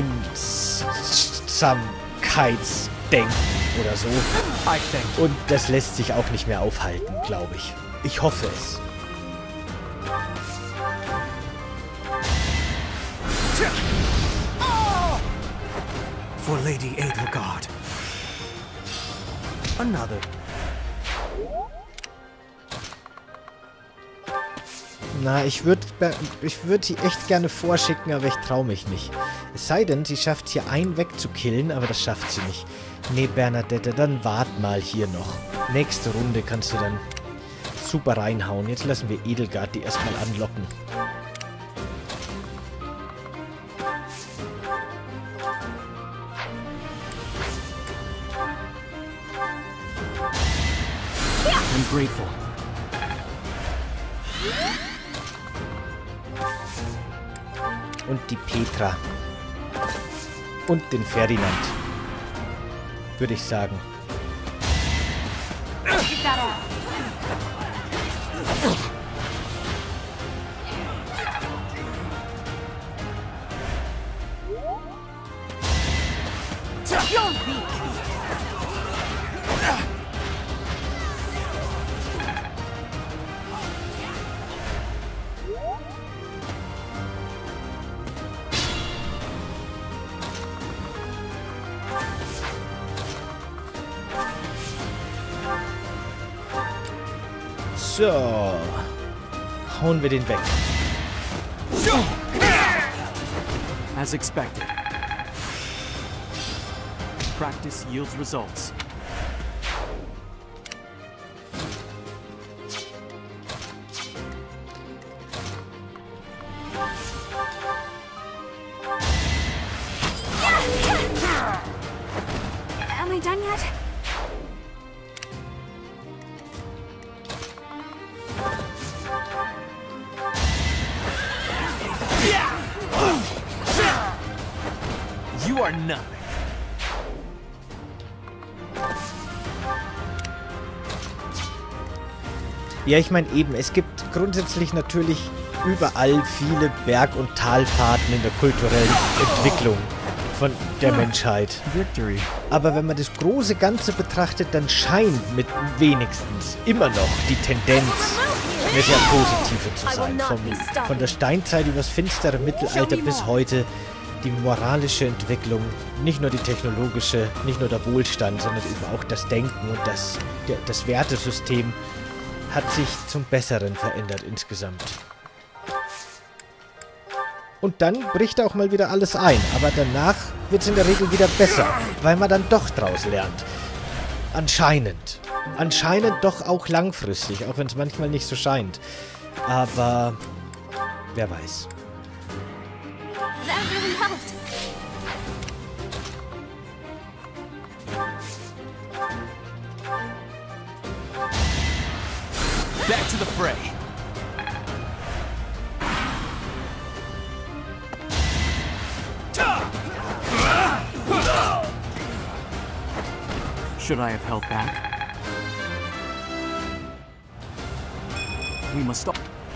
Gemeinsamkeitsdenken oder so. Und das lässt sich auch nicht mehr aufhalten, glaube ich. Ich hoffe es. For Lady Edelgard. Another. Na, ich würde ich würd sie echt gerne vorschicken, aber ich traue mich nicht. Es sei denn, sie schafft hier einen wegzukillen, aber das schafft sie nicht. Nee, Bernadette, dann wart mal hier noch. Nächste Runde kannst du dann super reinhauen. Jetzt lassen wir Edelgard die erstmal anlocken. I'm grateful. Und die Petra. Und den Ferdinand. Würde ich sagen. So. Hauen wir den weg. As expected. Practice yields results. Am I done yet? You are nothing. Ja, ich meine eben, es gibt grundsätzlich natürlich überall viele Berg- und Talfahrten in der kulturellen Entwicklung von der Menschheit. Victory. Aber wenn man das große Ganze betrachtet, dann scheint mit wenigstens immer noch die Tendenz eine sehr positive zu sein. Vom, von der Steinzeit über das finstere Mittelalter bis heute die moralische Entwicklung, nicht nur die technologische, nicht nur der Wohlstand, sondern eben auch das Denken und das, der, das Wertesystem hat sich zum Besseren verändert insgesamt. Und dann bricht auch mal wieder alles ein, aber danach wird es in der Regel wieder besser, weil man dann doch draus lernt. Anscheinend. Anscheinend doch auch langfristig, auch wenn es manchmal nicht so scheint. Aber wer weiß. That really helped. Back to the fray. Should I have held back? We must stop.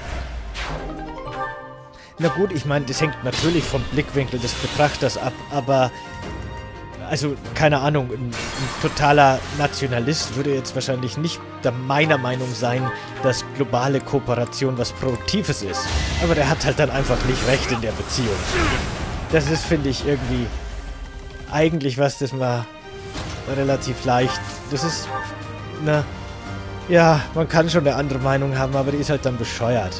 Na gut, ich meine, das hängt natürlich vom Blickwinkel des Betrachters ab, aber also, keine Ahnung, ein, ein totaler Nationalist würde jetzt wahrscheinlich nicht der meiner Meinung sein, dass globale Kooperation was Produktives ist. Aber der hat halt dann einfach nicht recht in der Beziehung. Das ist, finde ich, irgendwie eigentlich was, das man relativ leicht... Das ist, na, ja, man kann schon eine andere Meinung haben, aber die ist halt dann bescheuert.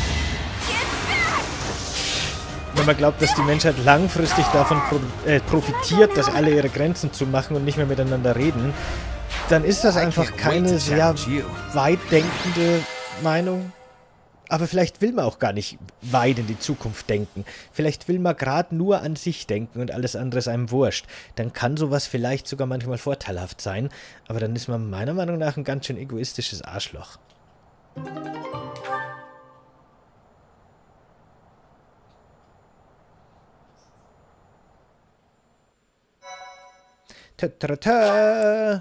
Wenn man glaubt, dass die Menschheit langfristig davon pro äh, profitiert, dass alle ihre Grenzen zumachen und nicht mehr miteinander reden, dann ist das einfach keine sehr weit denkende Meinung. Aber vielleicht will man auch gar nicht weit in die Zukunft denken. Vielleicht will man gerade nur an sich denken und alles andere ist einem wurscht. Dann kann sowas vielleicht sogar manchmal vorteilhaft sein. Aber dann ist man meiner Meinung nach ein ganz schön egoistisches Arschloch. Ta -ta -ta.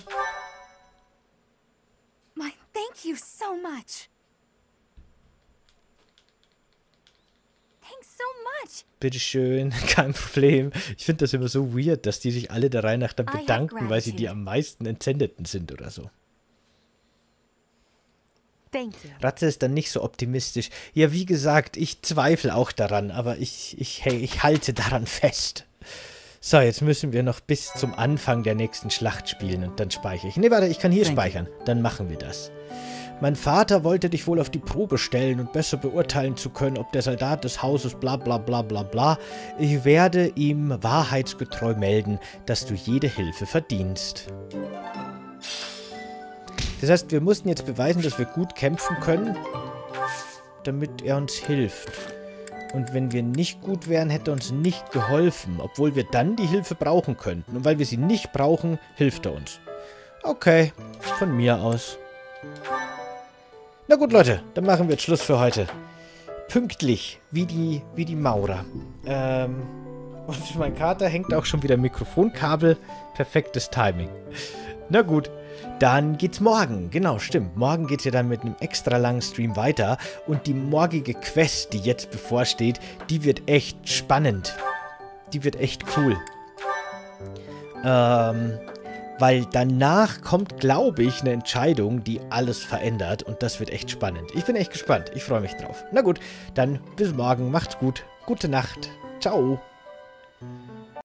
My, thank you so much. Thanks so much. Bitteschön, kein Problem. Ich finde das immer so weird, dass die sich alle der Reihe nach dann bedanken, weil sie die am meisten Entsendeten sind oder so. Thank you. Ratze ist dann nicht so optimistisch. Ja, wie gesagt, ich zweifle auch daran, aber ich, ich, hey, ich halte daran fest. So, jetzt müssen wir noch bis zum Anfang der nächsten Schlacht spielen und dann speichere ich. Ne, warte, ich kann hier Thank speichern. Dann machen wir das. Mein Vater wollte dich wohl auf die Probe stellen und besser beurteilen zu können, ob der Soldat des Hauses bla bla bla bla bla. Ich werde ihm wahrheitsgetreu melden, dass du jede Hilfe verdienst. Das heißt, wir mussten jetzt beweisen, dass wir gut kämpfen können, damit er uns hilft. Und wenn wir nicht gut wären, hätte er uns nicht geholfen, obwohl wir dann die Hilfe brauchen könnten. Und weil wir sie nicht brauchen, hilft er uns. Okay, von mir aus. Na gut, Leute, dann machen wir jetzt Schluss für heute. Pünktlich, wie die, wie die Maurer. Ähm, und mein Kater hängt auch schon wieder im Mikrofonkabel. Perfektes Timing. Na gut, dann geht's morgen. Genau, stimmt. Morgen geht's ja dann mit einem extra langen Stream weiter. Und die morgige Quest, die jetzt bevorsteht, die wird echt spannend. Die wird echt cool. Ähm... Weil danach kommt, glaube ich, eine Entscheidung, die alles verändert. Und das wird echt spannend. Ich bin echt gespannt. Ich freue mich drauf. Na gut, dann bis morgen. Macht's gut. Gute Nacht. Ciao.